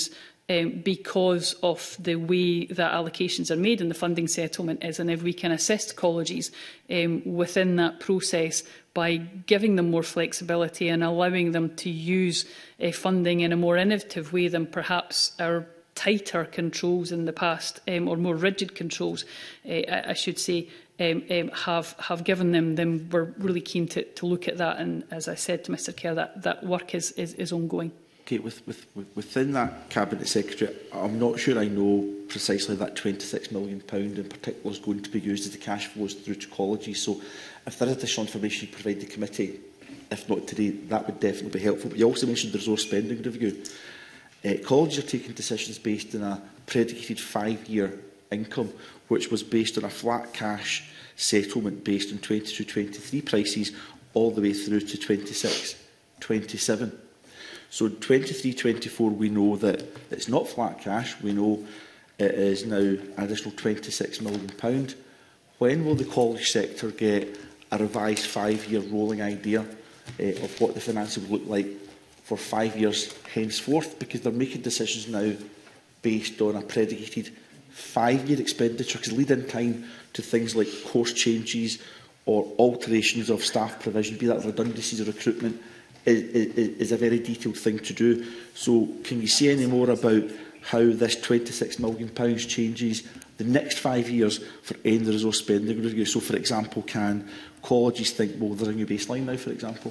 um, because of the way that allocations are made and the funding settlement is, and if we can assist colleges um, within that process by giving them more flexibility and allowing them to use uh, funding in a more innovative way than perhaps our tighter controls in the past, um, or more rigid controls, uh, I, I should say, um, um, have have given them, then we're really keen to, to look at that. And as I said to Mr Kerr, that, that work is, is, is ongoing. Okay, with, with, within that Cabinet Secretary, I'm not sure I know precisely that twenty-six million pounds in particular is going to be used as the cash flows through to colleges. So if there is additional information you provide the committee, if not today, that would definitely be helpful. But you also mentioned the resource spending review. Uh, colleges are taking decisions based on a predicated five-year income, which was based on a flat cash settlement based on twenty-two twenty-three prices all the way through to twenty-six twenty-seven. So in twenty-three twenty-four we know that it's not flat cash, we know it is now an additional twenty-six million pounds. When will the college sector get a revised five-year rolling idea uh, of what the finances will look like for five years henceforth? Because they're making decisions now based on a predicated five-year expenditure, because lead-in time to things like course changes or alterations of staff provision, be that redundancies or recruitment, is, is, is a very detailed thing to do. So can you say any more about how this twenty-six million pounds changes the next five years for any of the resource spending review? So, for example, can colleges think, well, there's a new baseline now, for example?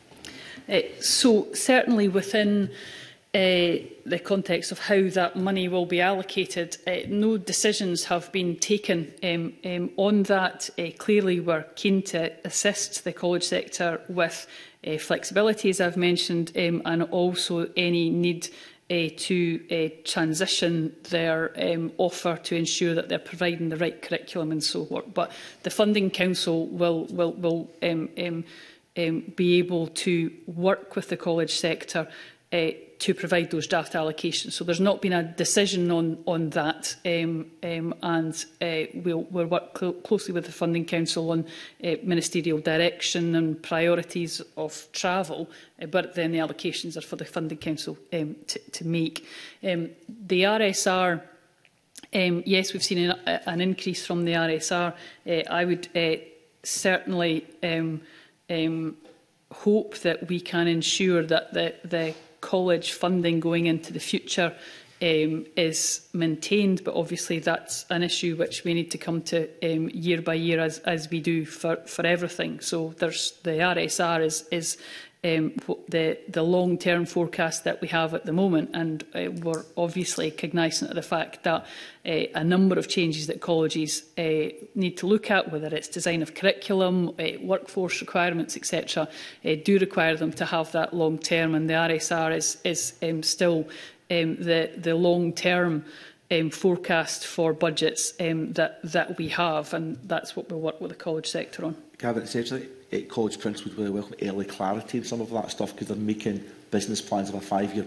Uh, so, certainly within Uh, the context of how that money will be allocated, uh, no decisions have been taken um, um, on that. Uh, clearly, we're keen to assist the college sector with uh, flexibility, as I've mentioned, um, and also any need uh, to uh, transition their um, offer to ensure that they're providing the right curriculum and so on. But the Funding Council will, will, will um, um, um, be able to work with the college sector uh, to provide those draft allocations. So there's not been a decision on, on that, um, um, and uh, we'll, we'll work cl closely with the Funding Council on uh, ministerial direction and priorities of travel, uh, but then the allocations are for the Funding Council um, to, to make. Um, the R S R, um, yes, we've seen an, an increase from the R S R. Uh, I would uh, certainly um, um, hope that we can ensure that the, the college funding going into the future um, is maintained, but obviously that's an issue which we need to come to um, year by year, as, as we do for, for everything. So there's the R S R is, is um, the, the long-term forecast that we have at the moment, and uh, we're obviously cognisant of the fact that uh, a number of changes that colleges uh, need to look at, whether it's design of curriculum, uh, workforce requirements, et cetera, uh, do require them to have that long-term, and the R S R is, is um, still um, the, the long-term um, forecast for budgets um, that, that we have, and that's what we'll work with the college sector on. Cabinet Secretary, uh, college principals would really welcome early clarity in some of that stuff, because they're making business plans of a five-year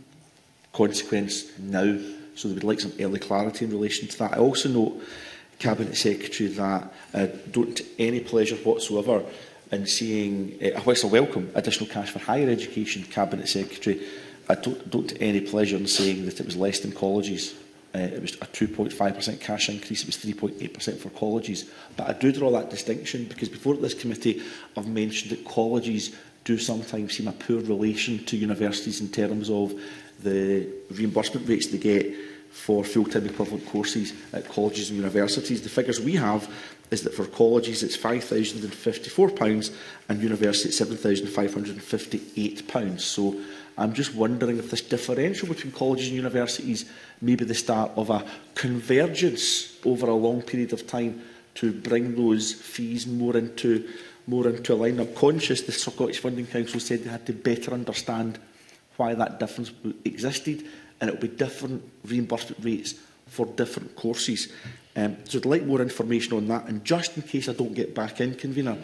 consequence now, so they would like some early clarity in relation to that. I also note, Cabinet Secretary, that I uh, don't take any pleasure whatsoever in seeing, uh, whilst I welcome additional cash for higher education, Cabinet Secretary, I don't, don't take any pleasure in saying that it was less than colleges. Uh, it was a two point five percent cash increase, it was three point eight percent for colleges. But I do draw that distinction because before this committee I've mentioned that colleges do sometimes seem a poor relation to universities in terms of the reimbursement rates they get for full-time equivalent courses at colleges and universities. The figures we have is that for colleges it's five thousand and fifty-four pounds and universities it's seven thousand five hundred and fifty-eight pounds. So I'm just wondering if this differential between colleges and universities may be the start of a convergence over a long period of time to bring those fees more into more into a line. I'm conscious the Scottish Funding Council said they had to better understand why that difference existed, and it will be different reimbursement rates for different courses. Um, so I'd like more information on that, and just in case I don't get back in, Convener,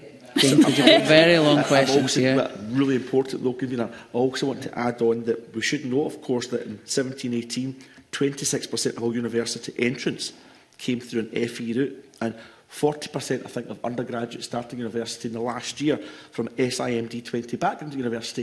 very long questions here. Really important though, Convener. I also want to add on that we should note, of course, that in seventeen eighteen, twenty-six percent of all university entrants came through an F E route, and forty percent, I think, of undergraduates starting university in the last year from S I M D twenty background university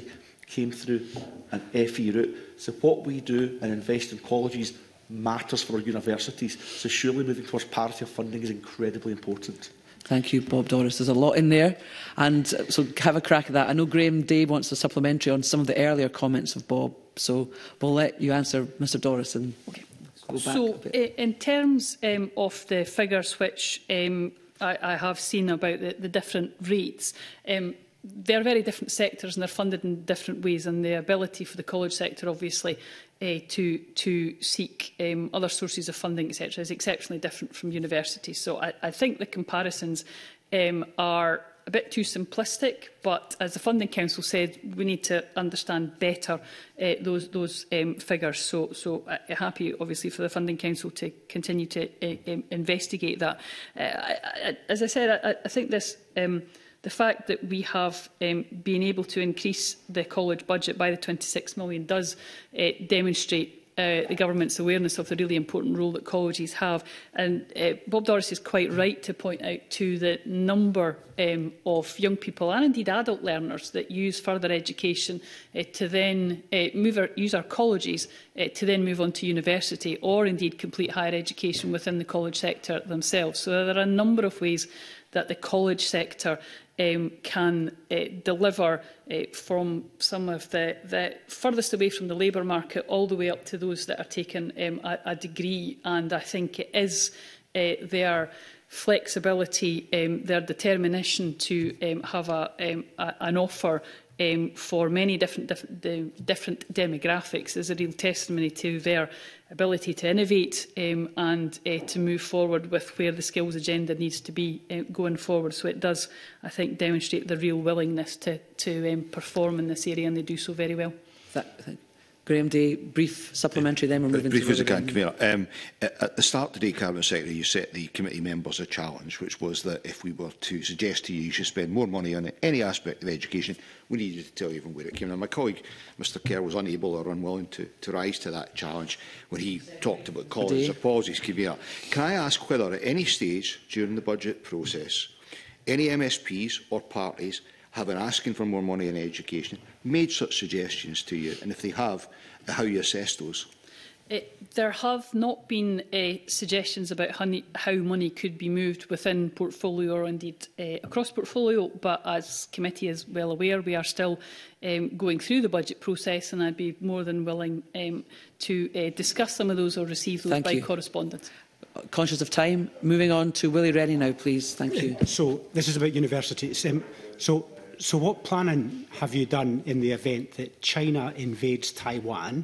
came through an F E route. So what we do and invest in colleges matters for our universities. So surely moving towards parity of funding is incredibly important. Thank you, Bob Doris. There's a lot in there. And uh, so have a crack at that. I know Graham Day wants a supplementary on some of the earlier comments of Bob. So we'll let you answer Mr Doris and okay. go back so, a bit. Uh, in terms um, of the figures which um, I, I have seen about the, the different rates, um, they're very different sectors and they're funded in different ways, and the ability for the college sector, obviously, uh, to, to seek um, other sources of funding, et cetera, is exceptionally different from universities. So I, I think the comparisons um, are a bit too simplistic, but as the Funding Council said, we need to understand better uh, those, those um, figures. So, so uh, happy, obviously, for the Funding Council to continue to uh, um, investigate that. Uh, I, I, as I said, I, I think this... Um, The fact that we have um, been able to increase the college budget by the twenty-six million does uh, demonstrate uh, the government's awareness of the really important role that colleges have. And uh, Bob Doris is quite right to point out to the number um, of young people and indeed adult learners that use further education uh, to then uh, move our, use our colleges uh, to then move on to university or indeed complete higher education within the college sector themselves. So there are a number of ways that the college sector um, can uh, deliver uh, from some of the, the furthest away from the labour market all the way up to those that are taking um, a, a degree. And I think it is uh, their flexibility, um, their determination to um, have a, um, a, an offer um, for many different, different, uh, different demographics is a real testimony to their ability to innovate um, and uh, to move forward with where the skills agenda needs to be uh, going forward. So it does, I think, demonstrate the real willingness to, to um, perform in this area, and they do so very well. That, that, Graham Day, brief supplementary, then we're moving brief to... Brief as I can, Convener. Um, at the start today, Cabinet Secretary, you set the committee members a challenge, which was that if we were to suggest to you you should spend more money on any aspect of education, we needed to tell you from where it came. Now, my colleague, Mr Kerr, was unable or unwilling to, to rise to that challenge when he talked about colleges or policies. Convener, can I ask whether at any stage during the budget process, any M S Ps or parties have been asking for more money in education, made such suggestions to you, and if they have, how you assess those? Uh, there have not been uh, suggestions about honey, how money could be moved within portfolio or indeed uh, across portfolio, but as committee is well aware, we are still um, going through the budget process, and I'd be more than willing um, to uh, discuss some of those or receive those Thank by you. correspondence. Conscious of time, moving on to Willie Rennie now, please. Thank you. So this is about universities. Um, so, so what planning have you done in the event that China invades Taiwan,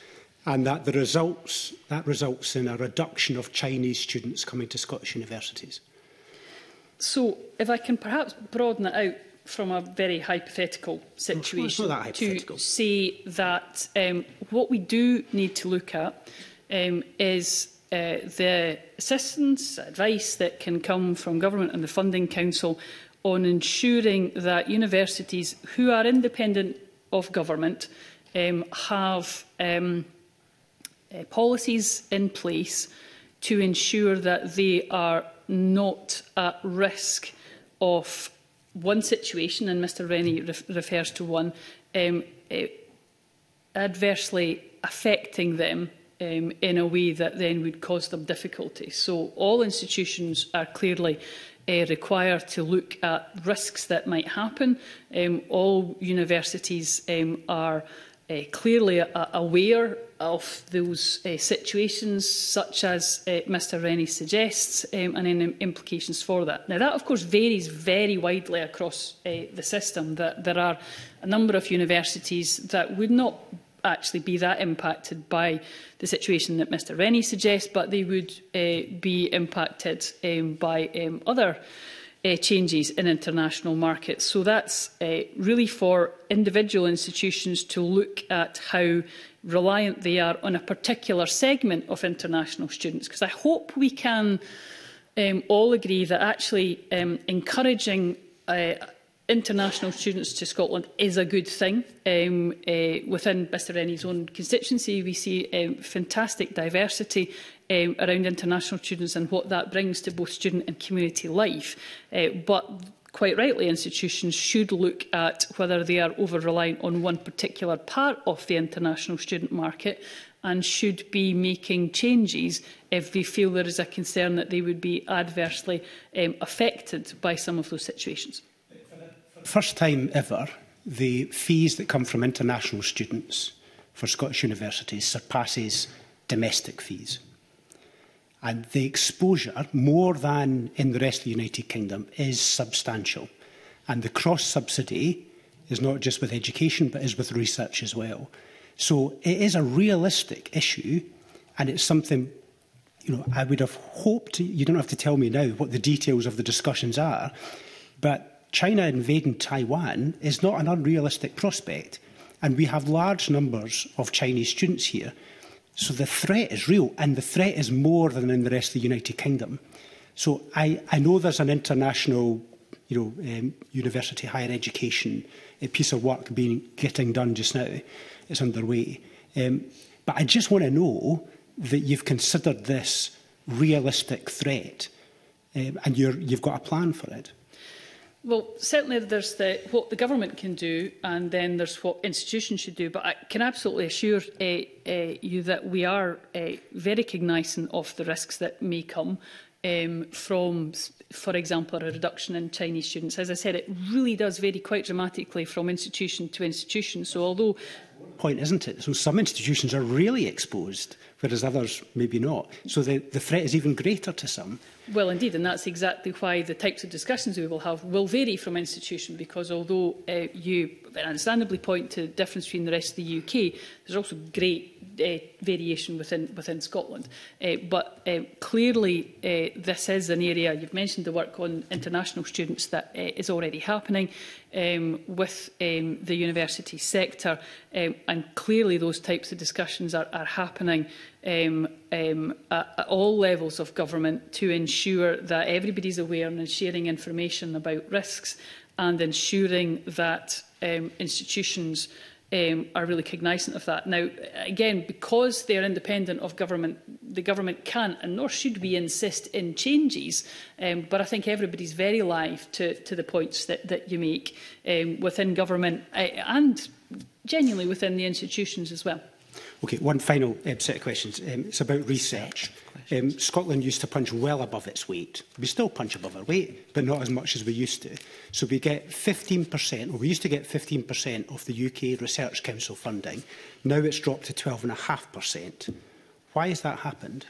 and that the results that results in a reduction of Chinese students coming to Scottish universities? So, if I can perhaps broaden it out from a very hypothetical situation it's not that hypothetical. to say that um, what we do need to look at um, is uh, the assistance, advice that can come from government and the Funding Council on ensuring that universities who are independent of government um, have um, uh, policies in place to ensure that they are not at risk of one situation, and Mr Rennie ref refers to one, um, uh, adversely affecting them um, in a way that then would cause them difficulty. So all institutions are clearly uh, required to look at risks that might happen. Um, all universities um, are uh, clearly uh, aware of those uh, situations, such as uh, Mr Rennie suggests, um, and any implications for that. Now, that, of course, varies very widely across uh, the system. That there are a number of universities that would not actually be that impacted by the situation that Mr Rennie suggests, but they would uh, be impacted um, by um, other uh, changes in international markets. So that's uh, really for individual institutions to look at how reliant they are on a particular segment of international students. Because I hope we can um, all agree that actually um, encouraging uh, international students to Scotland is a good thing. Um, uh, within Mr Rennie's own constituency, we see um, fantastic diversity um, around international students and what that brings to both student and community life. Uh, but quite rightly, institutions should look at whether they are over-reliant on one particular part of the international student market and should be making changes if they feel there is a concern that they would be adversely um, affected by some of those situations. First time ever, the fees that come from international students for Scottish universities surpasses domestic fees. And the exposure, more than in the rest of the United Kingdom, is substantial. And the cross-subsidy is not just with education, but is with research as well. So it is a realistic issue, and it's something, you know, I would have hoped, you don't have to tell me now what the details of the discussions are, but China invading Taiwan is not an unrealistic prospect. And we have large numbers of Chinese students here. So the threat is real, and the threat is more than in the rest of the United Kingdom. So I, I know there's an international, you know, um, university higher education a piece of work being getting done just now. It's underway. Um, but I just want to know that you've considered this realistic threat, um, and you're, you've got a plan for it. Well, certainly there's the, what the government can do, and then there's what institutions should do. But I can absolutely assure uh, uh, you that we are uh, very cognisant of the risks that may come um, from, for example, a reduction in Chinese students. As I said, it really does vary quite dramatically from institution to institution. So although... Point, isn't it? So some institutions are really exposed, whereas others maybe not. So the, the threat is even greater to some. Well, indeed, and that's exactly why the types of discussions we will have will vary from institution, because although uh, you understandably point to the difference between the rest of the U K, there's also great uh, variation within, within Scotland. Uh, but uh, clearly, uh, this is an area, you've mentioned the work on international students that uh, is already happening um, with um, the university sector, um, and clearly those types of discussions are, are happening Um, um, at, at all levels of government to ensure that everybody's aware and sharing information about risks, and ensuring that um, institutions um, are really cognisant of that. Now, again, because they are independent of government, the government can and nor should we insist in changes, um, but I think everybody's very live to, to the points that, that you make um, within government uh, and genuinely within the institutions as well. Okay, one final um, set of questions. Um, it's about research. Um, Scotland used to punch well above its weight. We still punch above our weight, but not as much as we used to. So we get fifteen percent, or we used to get fifteen percent of the U K Research Council funding. Now it's dropped to twelve point five percent. Why has that happened?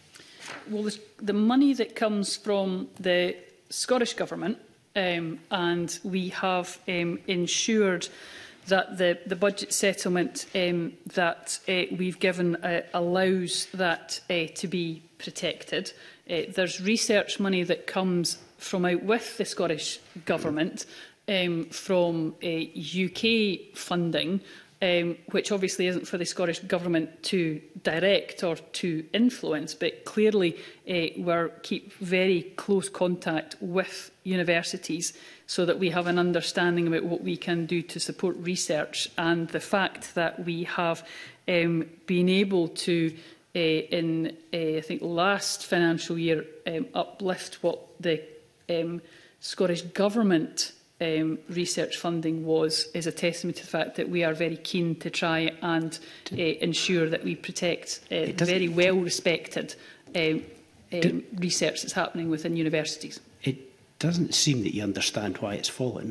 Well, the, the money that comes from the Scottish Government, um, and we have um, ensured that the, the budget settlement um, that uh, we've given uh, allows that uh, to be protected. Uh, there's research money that comes from out with the Scottish Government um, from uh, U K funding, um, which obviously isn't for the Scottish Government to direct or to influence, but clearly uh, we keep very close contact with universities so that we have an understanding about what we can do to support research. And the fact that we have um, been able to, uh, in uh, I think last financial year, um, uplift what the um, Scottish Government um, research funding was, is a testament to the fact that we are very keen to try and uh, ensure that we protect uh, very well respected um, um, research that's happening within universities. It doesn't seem that you understand why it's fallen.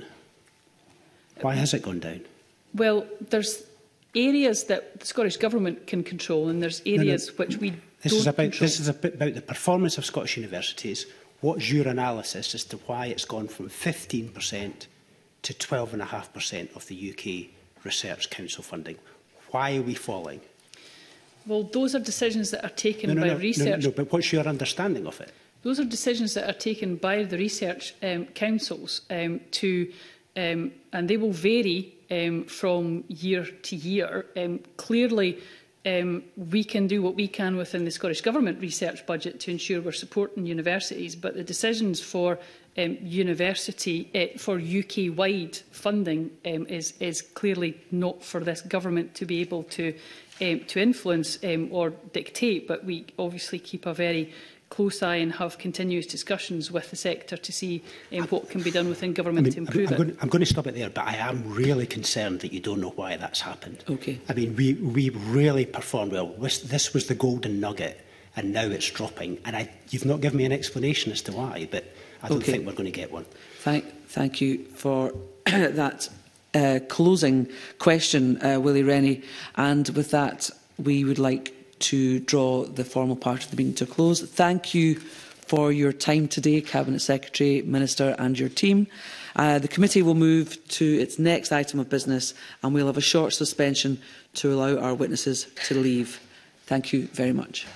Why has it gone down? Well, there's areas that the Scottish Government can control, and there's areas no, no. which we this don't is about, control. This is about the performance of Scottish universities. What's your analysis as to why it's gone from fifteen percent to twelve point five percent of the U K Research Council funding? Why are we falling? Well, those are decisions that are taken no, no, by no, research. No, no, no, but what's your understanding of it? Those are decisions that are taken by the research um, councils um, to, um, and they will vary um, from year to year. Um, clearly, um, we can do what we can within the Scottish Government research budget to ensure we're supporting universities, but the decisions for um, university, uh, for U K-wide funding um, is, is clearly not for this government to be able to, um, to influence um, or dictate, but we obviously keep a very close eye and have continuous discussions with the sector to see um, what can be done within government I mean, to improve I'm, I'm, it. going, I'm going to stop it there, but I am really concerned that you don't know why that's happened. Okay. I mean, we, we really performed well. This, this was the golden nugget, and now it's dropping. And I, you've not given me an explanation as to why, but I don't okay. think we're going to get one. Thank, thank you for that uh, closing question, uh, Willie Rennie. And with that, we would like to draw the formal part of the meeting to a close. Thank you for your time today, Cabinet Secretary, Minister and your team. Uh, the committee will move to its next item of business and we'll have a short suspension to allow our witnesses to leave. Thank you very much.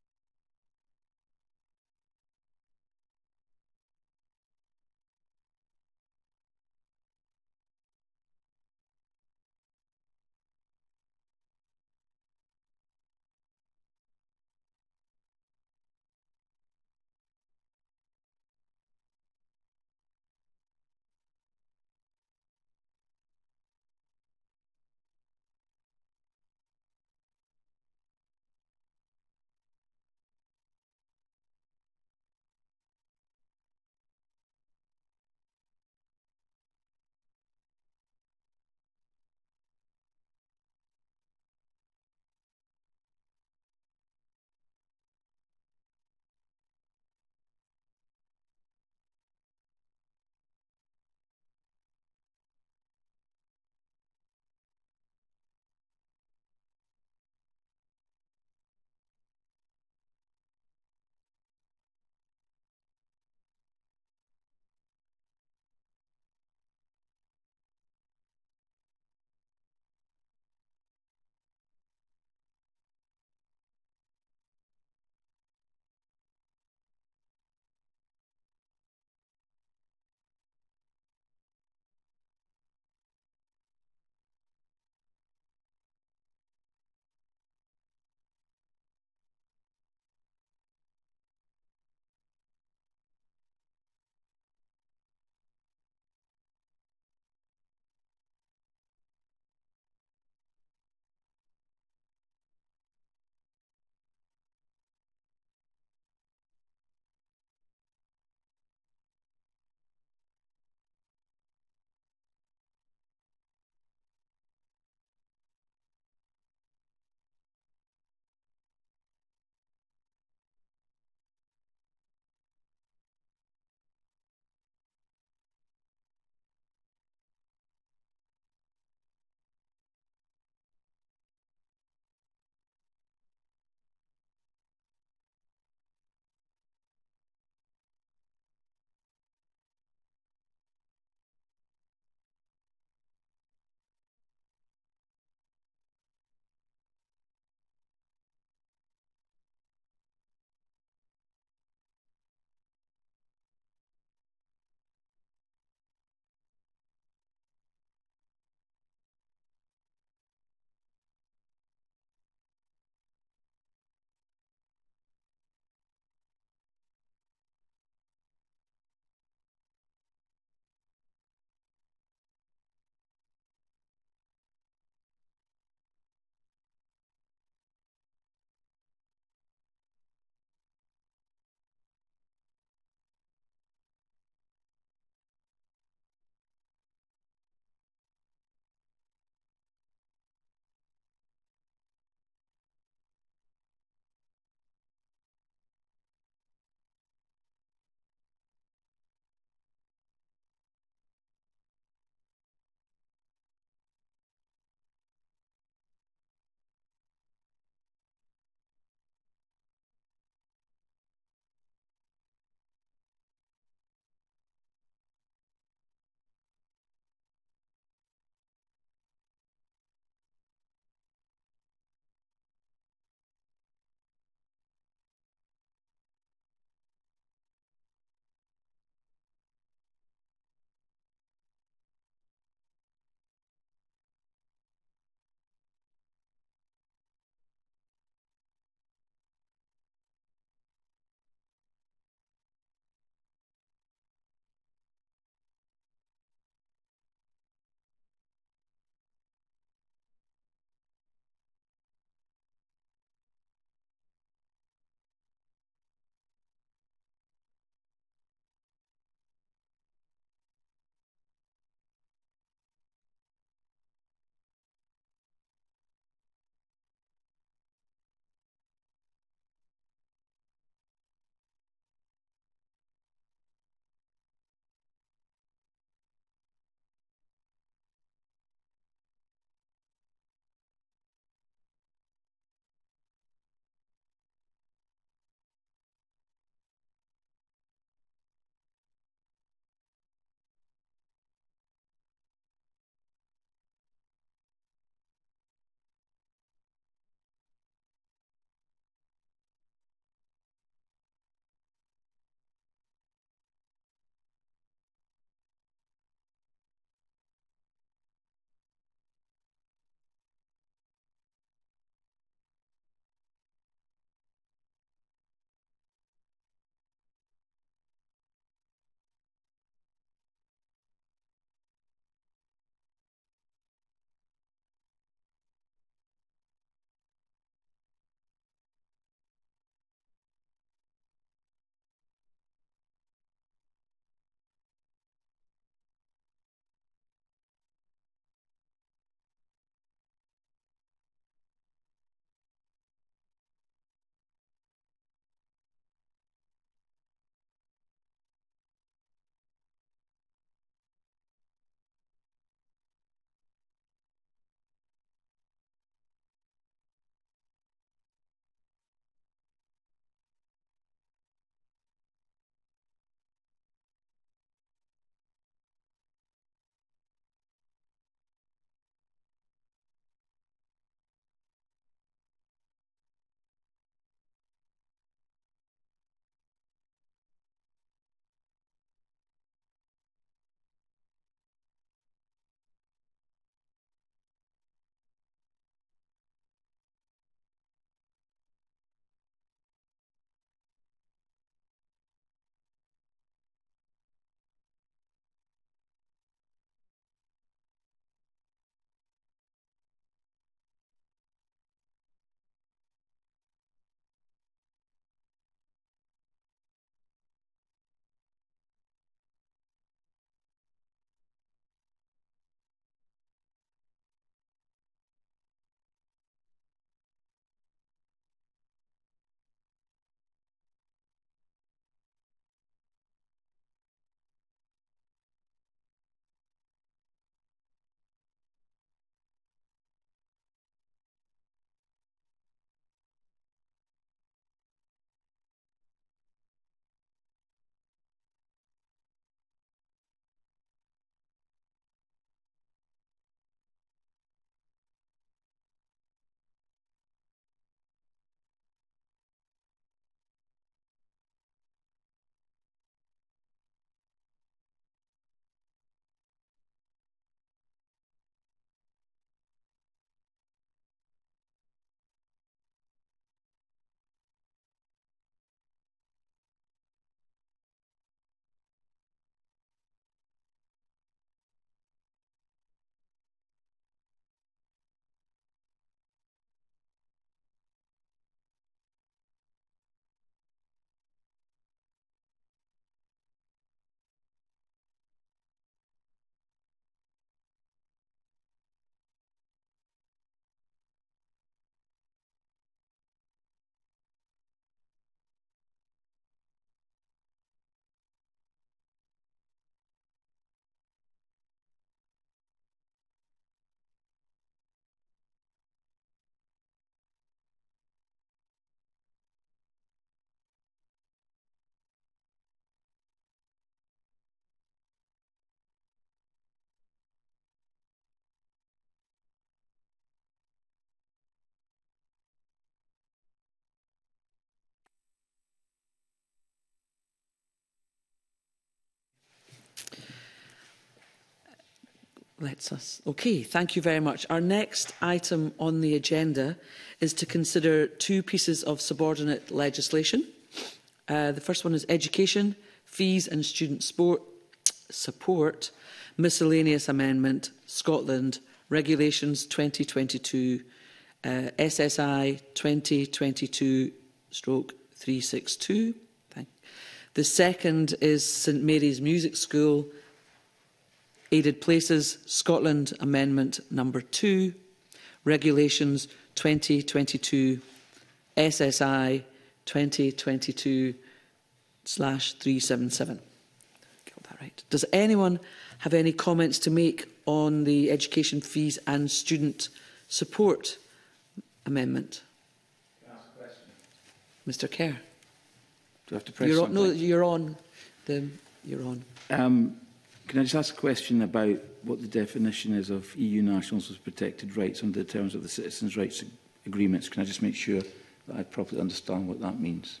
lets us. Okay, thank you very much. Our next item on the agenda is to consider two pieces of subordinate legislation. Uh, the first one is education, fees and student sport, support, miscellaneous amendment, Scotland, regulations twenty twenty-two, uh, S S I twenty twenty-two stroke three sixty-two. Thank you. The second is St Mary's Music School, Aided Places, Scotland Amendment number two, regulations twenty twenty-two, S S I twenty twenty-two slash three seventy-seven. Got that right. Does anyone have any comments to make on the education fees and student support amendment? Can I ask a question? Mister Kerr. Do I have to press you're on, something? No, you're on. The, you're on. Um, can I just ask a question about what the definition is of E U nationals with protected rights under the terms of the Citizens' Rights Agreements? Can I just make sure that I properly understand what that means?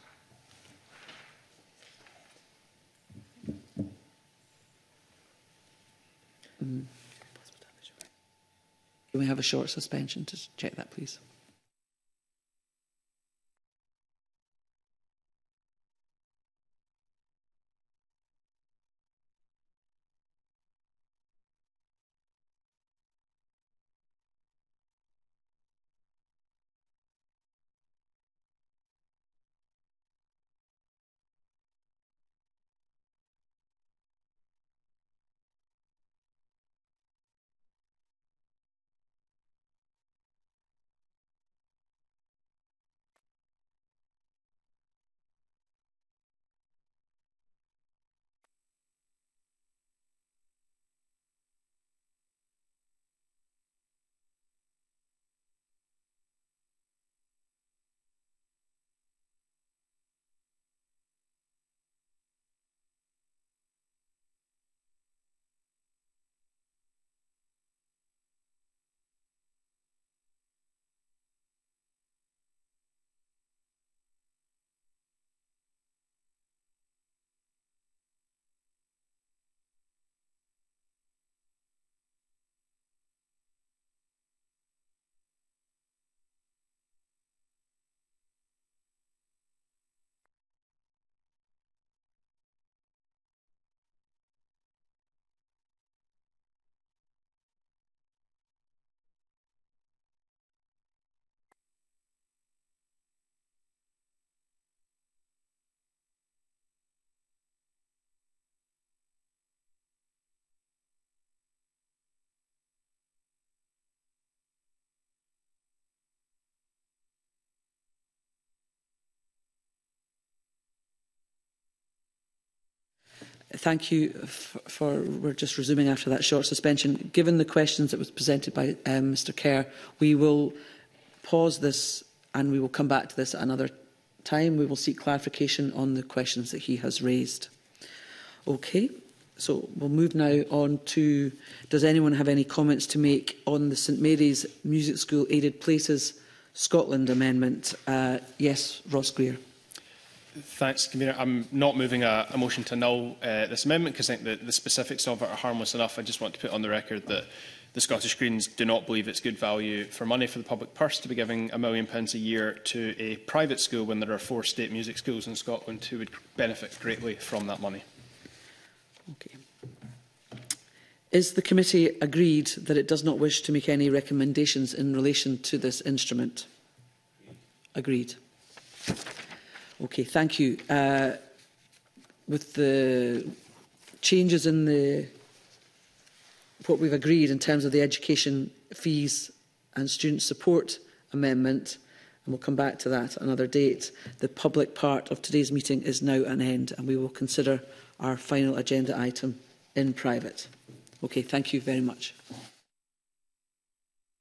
Mm. Can we have a short suspension to check that, please? Thank you f for, we're just resuming after that short suspension. Given the questions that was presented by um, Mr Kerr, we will pause this and we will come back to this at another time. We will seek clarification on the questions that he has raised. Okay, so we'll move now on to, does anyone have any comments to make on the St Mary's Music School Aided Places Scotland Amendment? Uh, yes, Ross Greer. Thanks, Convener. I'm not moving a, a motion to annul uh, this amendment because I think that the specifics of it are harmless enough. I just want to put on the record that the Scottish Greens do not believe it's good value for money for the public purse to be giving a million pounds a year to a private school when there are four state music schools in Scotland who would benefit greatly from that money. Okay. Is the committee agreed that it does not wish to make any recommendations in relation to this instrument? Agreed. Okay, thank you. Uh, with the changes in the what we've agreed in terms of the education fees and student support amendment, and we'll come back to that at another date, the public part of today's meeting is now an end, and we will consider our final agenda item in private. Okay, thank you very much.